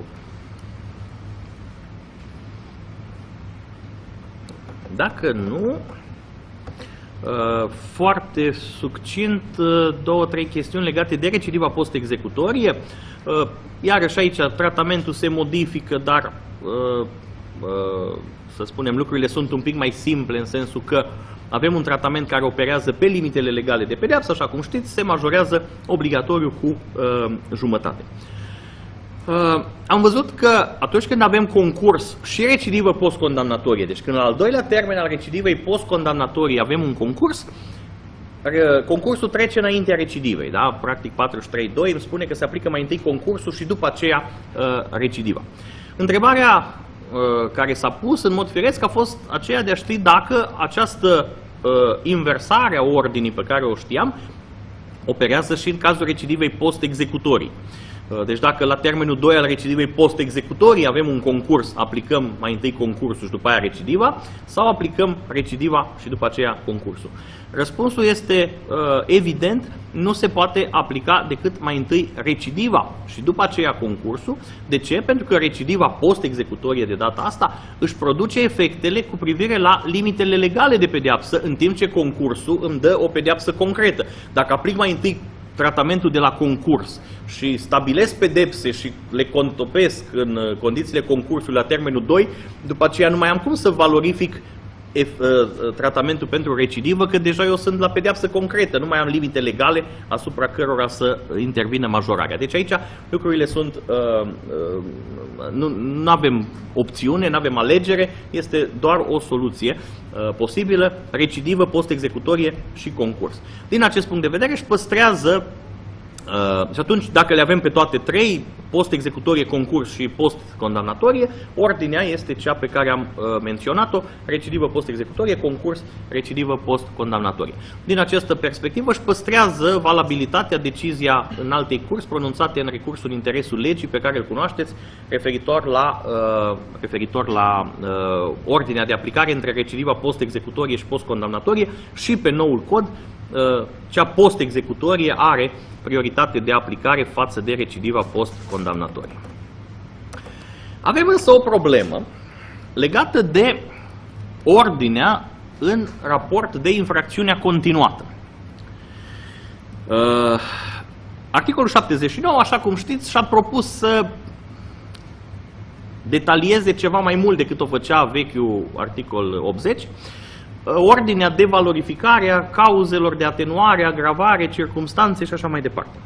Dacă nu, uh, foarte succint, uh, două, trei chestiuni legate de recidiva post-executorie. Uh, iarăși aici tratamentul se modifică, dar uh, uh, să spunem, lucrurile sunt un pic mai simple în sensul că avem un tratament care operează pe limitele legale de pedeapsă, așa cum știți, se majorează obligatoriu cu uh, jumătate. Uh, am văzut că atunci când avem concurs și recidivă post-condamnatorie, deci când la al doilea termen al recidivei post-condamnatorie avem un concurs, uh, concursul trece înaintea recidivei, da? Practic patruzeci și trei doi îmi spune că se aplică mai întâi concursul și după aceea uh, recidiva. Întrebarea care s-a pus în mod firesc a fost aceea de a ști dacă această uh, inversare a ordinii pe care o știam operează și în cazul recidivei post-executorii. Deci dacă la termenul doi al recidivei post-executorii avem un concurs, aplicăm mai întâi concursul și după aia recidiva, sau aplicăm recidiva și după aceea concursul? Răspunsul este uh, evident, nu se poate aplica decât mai întâi recidiva și după aceea concursul. De ce? Pentru că recidiva post-executorie de data asta își produce efectele cu privire la limitele legale de pedeapsă, în timp ce concursul îmi dă o pedeapsă concretă. Dacă aplic mai întâi tratamentul de la concurs și stabilesc pedepse și le contopesc în condițiile concursului la termenul doi, după aceea nu mai am cum să valorific tratamentul pentru recidivă, că deja eu sunt la pedeapsă concretă, nu mai am limite legale asupra cărora să intervină majorarea. Deci aici lucrurile sunt, uh, uh, nu, nu avem opțiune, nu avem alegere, este doar o soluție uh, posibilă, recidivă, post-executorie și concurs. Din acest punct de vedere își păstrează. Uh, și atunci, dacă le avem pe toate trei, post-executorie, concurs și post-condamnatorie, ordinea este cea pe care am uh, menționat-o, recidivă post-executorie, concurs, recidivă post-condamnatorie. Din această perspectivă își păstrează valabilitatea decizia în alte curs pronunțate în recursul interesul legii pe care îl cunoașteți, referitor la, uh, referitor la uh, ordinea de aplicare între recidiva post-executorie și post-condamnatorie, și pe noul cod, uh, cea post-executorie are prioritate de aplicare față de recidiva post-condamnatorie. Avem însă o problemă legată de ordinea în raport de infracțiunea continuată. Uh, articolul șaptezeci și nouă, așa cum știți, și-a propus să detalieze ceva mai mult decât o făcea vechiul articol optzeci, ordinea de valorificare a cauzelor de atenuare, agravare, circumstanțe și așa mai departe.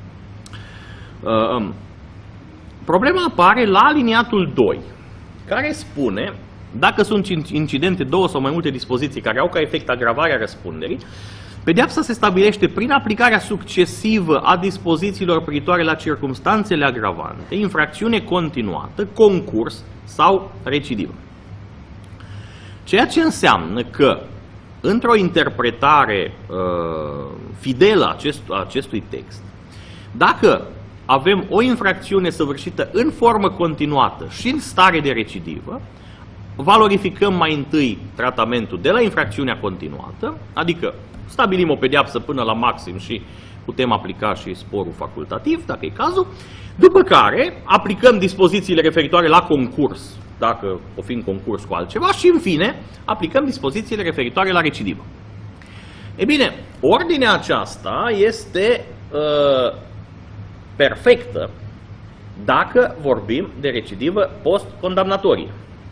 Problema apare la aliniatul doi, care spune, dacă sunt incidente, două sau mai multe dispoziții care au ca efect agravarea răspunderii, pedeapsa se stabilește prin aplicarea succesivă a dispozițiilor privitoare la circumstanțele agravante, infracțiune continuată, concurs sau recidivă. Ceea ce înseamnă că, într-o interpretare uh, fidelă a acest, acestui text, dacă avem o infracțiune săvârșită în formă continuată și în stare de recidivă, valorificăm mai întâi tratamentul de la infracțiunea continuată, adică stabilim o pedeapsă până la maxim și putem aplica și sporul facultativ, dacă e cazul, după care aplicăm dispozițiile referitoare la concurs, dacă o fi în concurs cu altceva, și în fine aplicăm dispozițiile referitoare la recidivă. E bine, ordinea aceasta este uh, perfectă dacă vorbim de recidivă post-condamnatorie.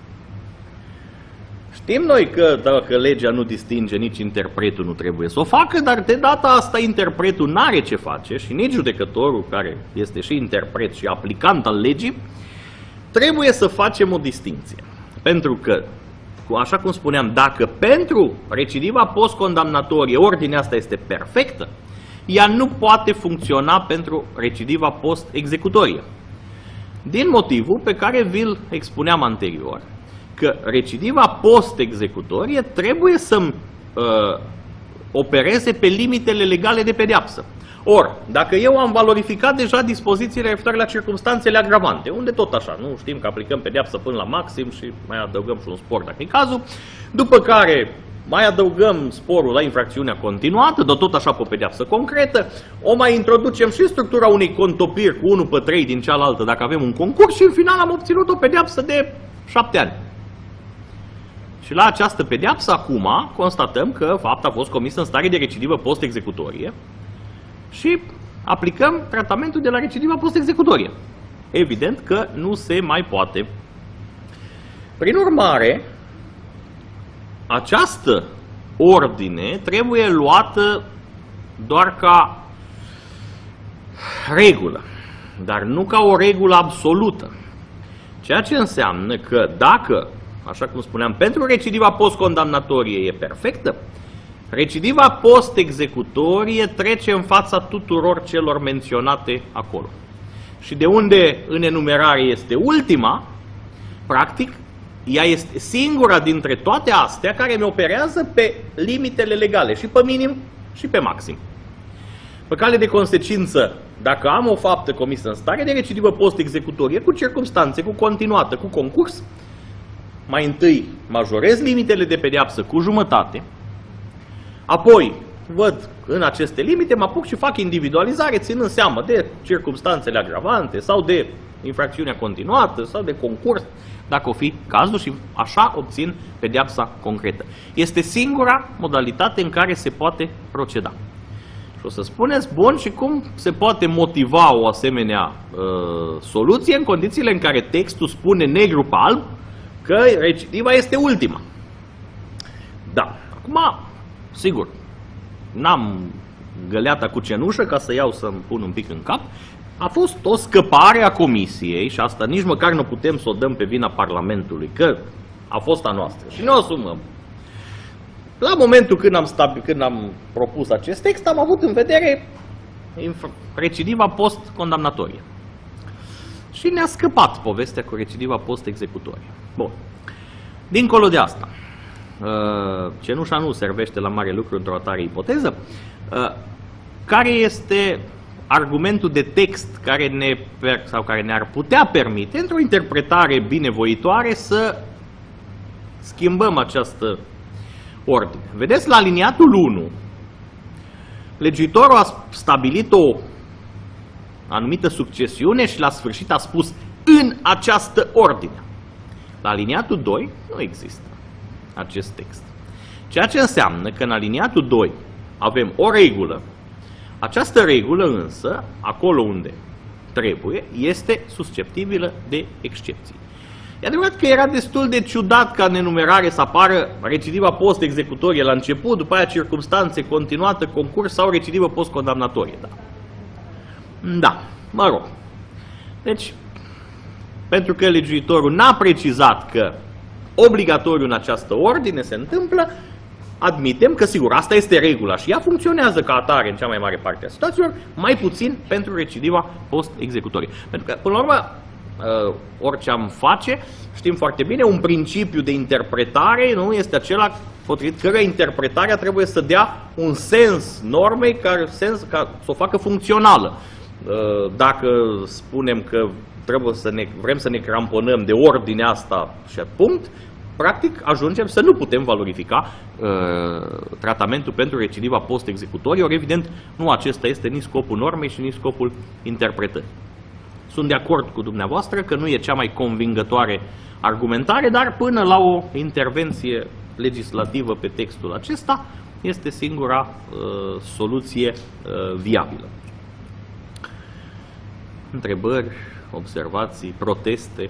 Știm noi că dacă legea nu distinge, nici interpretul nu trebuie să o facă, dar de data asta interpretul n-are ce face și nici judecătorul, care este și interpret și aplicant al legii, trebuie să facem o distinție. Pentru că, așa cum spuneam, dacă pentru recidiva post-condamnatorie ordinea asta este perfectă, ea nu poate funcționa pentru recidiva post-executorie. Din motivul pe care vi-l expuneam anterior, că recidiva post-executorie trebuie să uh, opereze pe limitele legale de pedeapsă. Ori, dacă eu am valorificat deja dispozițiile referitoare la circumstanțele agravante, unde tot așa, nu știm că aplicăm pedeapsă până la maxim și mai adăugăm și un spor dacă e cazul, după care mai adăugăm sporul la infracțiunea continuată, dar tot așa pe o pedeapsă concretă, o mai introducem și structura unei contopiri cu unu pe trei din cealaltă dacă avem un concurs și în final am obținut o pedeapsă de șapte ani. Și la această pedeapsă acum constatăm că fapta a fost comisă în stare de recidivă post-executorie și aplicăm tratamentul de la recidiva post-executorie. Evident că nu se mai poate. Prin urmare, această ordine trebuie luată doar ca regulă, dar nu ca o regulă absolută. Ceea ce înseamnă că dacă, așa cum spuneam, pentru recidiva post-condamnatorie e perfectă, recidiva post-executorie trece în fața tuturor celor menționate acolo. Și de unde în enumerare este ultima, practic, ea este singura dintre toate astea care mi operează pe limitele legale, și pe minim și pe maxim. Pe cale de consecință, dacă am o faptă comisă în stare de recidivă post-executorie, cu circumstanțe, cu continuată, cu concurs, mai întâi majorez limitele de pedeapsă cu jumătate, apoi văd în aceste limite, mă apuc și fac individualizare, ținând seama de circumstanțele agravante sau de infracțiunea continuată sau de concurs, dacă o fi cazul, și așa obțin pedeapsa concretă. Este singura modalitate în care se poate proceda. Și o să spuneți, bun, și cum se poate motiva o asemenea uh, soluție în condițiile în care textul spune negru pe alb că recidiva este ultima. Da, acum, sigur, n-am găleata cu cenușă ca să iau să-mi pun un pic în cap. A fost o scăpare a Comisiei și asta nici măcar nu putem să o dăm pe vina Parlamentului, că a fost a noastră și ne o asumăm. La momentul când am, stabil, când am propus acest text, am avut în vedere recidiva post-condamnatorie. Și ne-a scăpat povestea cu recidiva post-executorie. Bun. Dincolo de asta, cenușa nu servește la mare lucru într-o atare ipoteză. Care este argumentul de text care ne, sau care ne-ar putea permite, într-o interpretare binevoitoare, să schimbăm această ordine? Vedeți, la aliniatul unu, legiuitorul a stabilit o anumită succesiune și la sfârșit a spus în această ordine. La aliniatul doi nu există acest text. Ceea ce înseamnă că în aliniatul doi avem o regulă. Această regulă însă, acolo unde trebuie, este susceptibilă de excepții. E adevărat că era destul de ciudat ca în enumerare să apară recidiva post-executorie la început, după aia circumstanțe, continuată, concurs sau recidivă post-condamnatorie. Da. Da, mă rog. Deci, pentru că legiuitorul n-a precizat că obligatoriu în această ordine se întâmplă, admitem că, sigur, asta este regula și ea funcționează ca atare în cea mai mare parte a situațiilor, mai puțin pentru recidiva post-executorie. Pentru că, până la urmă, orice am face, știm foarte bine, un principiu de interpretare nu este acela potrivit căruia interpretarea trebuie să dea un sens normei, care sens ca să o facă funcțională. Dacă spunem că trebuie să ne, vrem să ne cramponăm de ordinea asta și punct, practic ajungem să nu putem valorifica uh, tratamentul pentru recidiva post-executorie, ori evident nu acesta este nici scopul normei și nici scopul interpretării. Sunt de acord cu dumneavoastră că nu e cea mai convingătoare argumentare, dar până la o intervenție legislativă pe textul acesta este singura uh, soluție uh, viabilă. Întrebări, observații, proteste?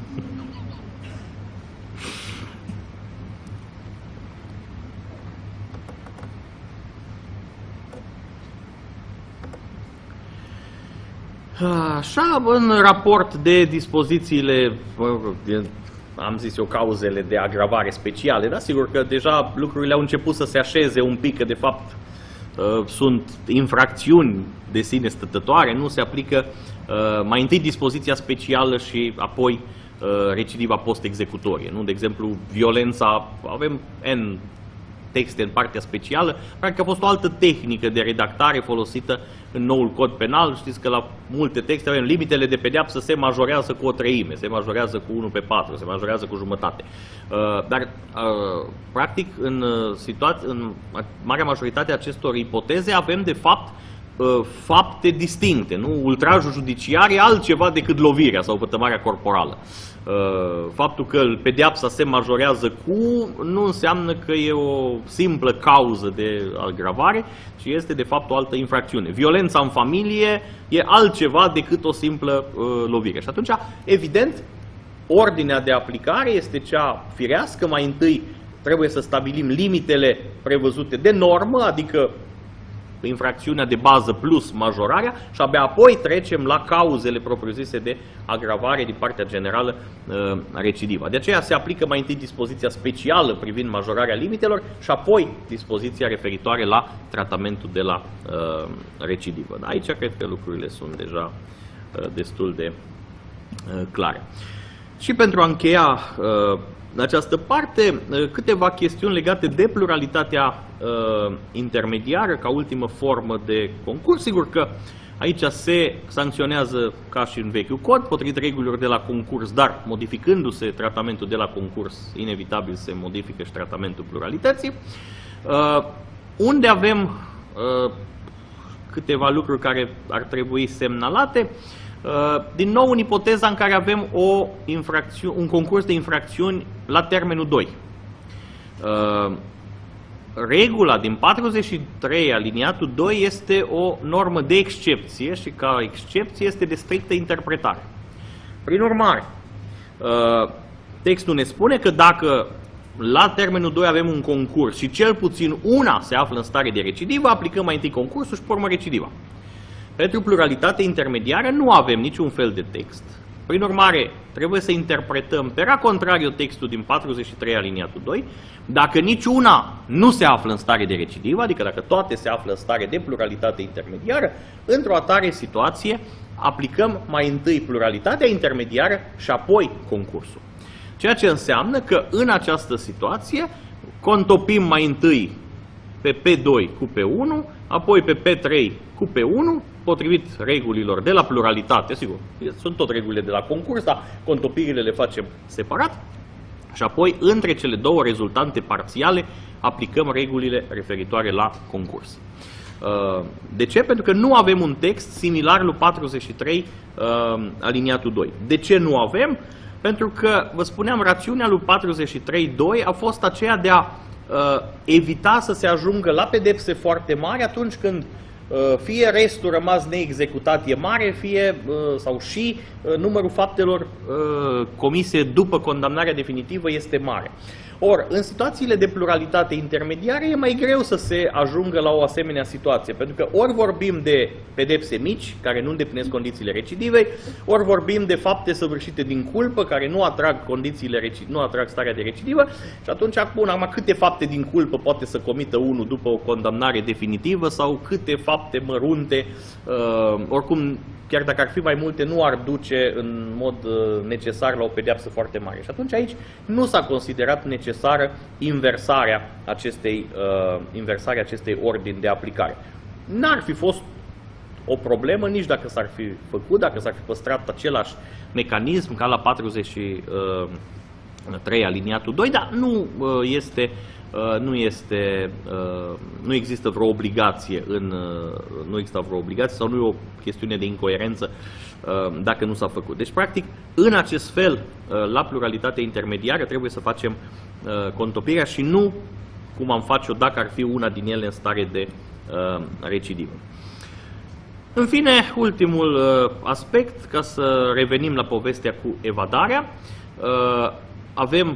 Așa, în raport de dispozițiile, am zis eu, cauzele de agravare speciale, da, sigur că deja lucrurile au început să se așeze un pic, că de fapt sunt infracțiuni de sine stătătoare, nu se aplică mai întâi dispoziția specială și apoi recidiva post-executorie. Nu? De exemplu, violența, avem N texte în partea specială, practic a fost o altă tehnică de redactare folosită în noul cod penal. Știți că la multe texte avem limitele de pedeapsă se majorează cu o treime, se majorează cu unu pe patru, se majorează cu jumătate. Dar, practic, în, situație, în marea majoritate a acestor ipoteze avem, de fapt, fapte distincte. Nu? Ultrajul judiciar e altceva decât lovirea sau pătămarea corporală. Faptul că pedeapsa se majorează cu nu înseamnă că e o simplă cauză de agravare, ci este de fapt o altă infracțiune. Violența în familie e altceva decât o simplă uh, lovire. Și atunci, evident, ordinea de aplicare este cea firească. Mai întâi trebuie să stabilim limitele prevăzute de normă, adică infracțiunea de bază plus majorarea, și abia apoi trecem la cauzele propriu-zise de agravare din partea generală uh, recidivă. De aceea se aplică mai întâi dispoziția specială privind majorarea limitelor și apoi dispoziția referitoare la tratamentul de la uh, recidivă. Aici cred că lucrurile sunt deja uh, destul de uh, clare. Și pentru a încheia uh, în această parte, câteva chestiuni legate de pluralitatea uh, intermediară ca ultimă formă de concurs. Sigur că Aici se sancționează ca și în vechiul cod, potrivit regulilor de la concurs, dar modificându-se tratamentul de la concurs, inevitabil se modifică și tratamentul pluralității. Uh, unde avem uh, câteva lucruri care ar trebui semnalate, uh, din nou în ipoteza în care avem o un concurs de infracțiuni la termenul doi. Uh, Regula din patruzeci și trei aliniatul doi este o normă de excepție și ca excepție este de strictă interpretare. Prin urmare, textul ne spune că dacă la termenul doi avem un concurs și cel puțin una se află în stare de recidivă, aplicăm mai întâi concursul și pe urmă recidiva. Pentru pluralitate intermediară nu avem niciun fel de text. Prin urmare, trebuie să interpretăm pera contrario textul din patruzeci și trei aliniatul doi. Dacă niciuna nu se află în stare de recidivă, adică dacă toate se află în stare de pluralitate intermediară, într-o atare situație aplicăm mai întâi pluralitatea intermediară și apoi concursul. Ceea ce înseamnă că în această situație contopim mai întâi pe P doi cu P unu, apoi pe P trei cu P unu, potrivit regulilor de la pluralitate, sigur, sunt tot regulile de la concurs, dar contopirile le facem separat, și apoi între cele două rezultante parțiale aplicăm regulile referitoare la concurs. De ce? Pentru că nu avem un text similar lui patruzeci și trei aliniatul doi. De ce nu avem? Pentru că, vă spuneam, rațiunea lui patruzeci și trei doi a fost aceea de a evita să se ajungă la pedepse foarte mari atunci când fie restul rămas neexecutat e mare, fie sau și numărul faptelor comise după condamnarea definitivă este mare. Or, în situațiile de pluralitate intermediară e mai greu să se ajungă la o asemenea situație, pentru că ori vorbim de pedepse mici, care nu îndeplinesc condițiile recidivei, ori vorbim de fapte săvârșite din culpă, care nu atrag condițiile, nu atrag starea de recidivă, și atunci, acum, acum câte fapte din culpă poate să comită unul după o condamnare definitivă sau câte fapte mărunte, uh, oricum, chiar dacă ar fi mai multe, nu ar duce în mod necesar la o pedeapsă foarte mare. Și atunci aici nu s-a considerat necesară inversarea acestei, uh, inversarea acestei ordini de aplicare. N-ar fi fost o problemă nici dacă s-ar fi făcut, dacă s-ar fi păstrat același mecanism ca la patruzeci și trei aliniatul doi, dar nu este nu este, nu există vreo obligație în, nu există vreo obligație sau nu e o chestiune de incoerență dacă nu s-a făcut. Deci, practic, în acest fel, la pluralitate intermediară trebuie să facem contopirea și nu cum am face-o dacă ar fi una din ele în stare de recidivă. În fine, ultimul aspect, ca să revenim la povestea cu evadarea, avem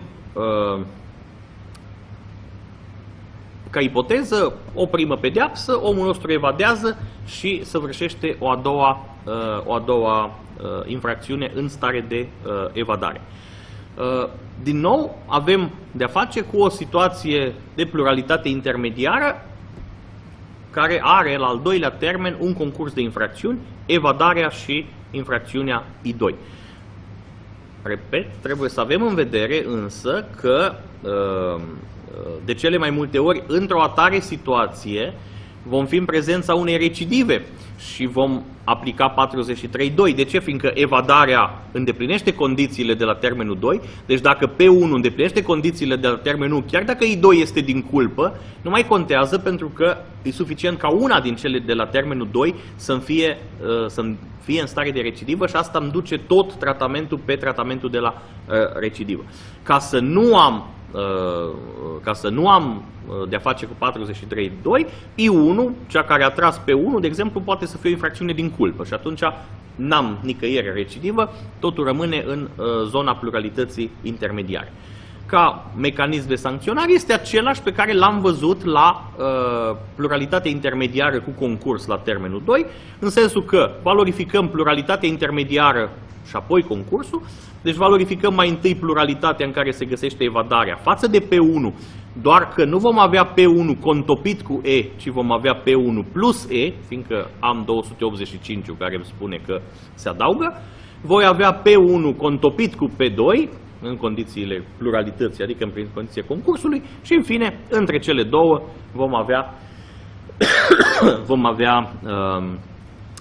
ca ipoteză o primă pedeapsă, omul nostru evadează și săvârșește o a doua, o a doua infracțiune în stare de evadare. Din nou, avem de-a face cu o situație de pluralitate intermediară care are la al doilea termen un concurs de infracțiuni, evadarea și infracțiunea I doi. Repet, trebuie să avem în vedere însă că de cele mai multe ori, într-o atare situație, vom fi în prezența unei recidive și vom aplica patruzeci și trei doi. De ce? Fiindcă evadarea îndeplinește condițiile de la termenul doi, deci dacă P unu îndeplinește condițiile de la termenul unu, chiar dacă I doi este din culpă, nu mai contează pentru că e suficient ca una din cele de la termenul doi să fie, să fie în stare de recidivă și asta îmi duce tot tratamentul pe tratamentul de la recidivă. Ca să nu am ca să nu am de-a face cu patruzeci și trei doi, I unu, cea care a tras pe unu, de exemplu, poate să fie o infracțiune din culpă și atunci n-am nicăieri recidivă, totul rămâne în zona pluralității intermediare. Ca mecanism de sancționare este același pe care l-am văzut la uh, pluralitatea intermediară cu concurs la termenul doi, în sensul că valorificăm pluralitatea intermediară și apoi concursul. Deci valorificăm mai întâi pluralitatea în care se găsește evadarea față de P unu, doar că nu vom avea P unu contopit cu E, ci vom avea P unu plus E, fiindcă am două sute optzeci și cinci care îmi spune că se adaugă. Voi avea P unu contopit cu P doi, în condițiile pluralității, adică în condiția concursului, și în fine, între cele două vom avea, vom avea uh,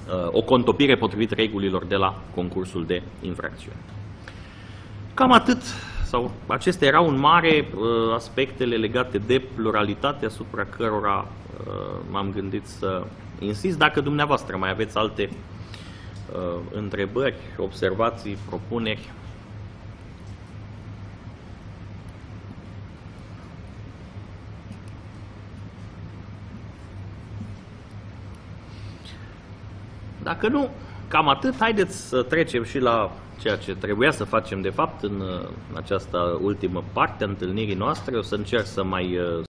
o contopire potrivit regulilor de la concursul de infracțiune. Cam atât, sau acestea erau în mare aspectele legate de pluralitate asupra cărora m-am gândit să insist. Dacă dumneavoastră mai aveți alte întrebări, observații, propuneri. Dacă nu, cam atât. Haideți să trecem și la ceea ce trebuia să facem de fapt în, în această ultimă parte a întâlnirii noastre. O să încerc să mai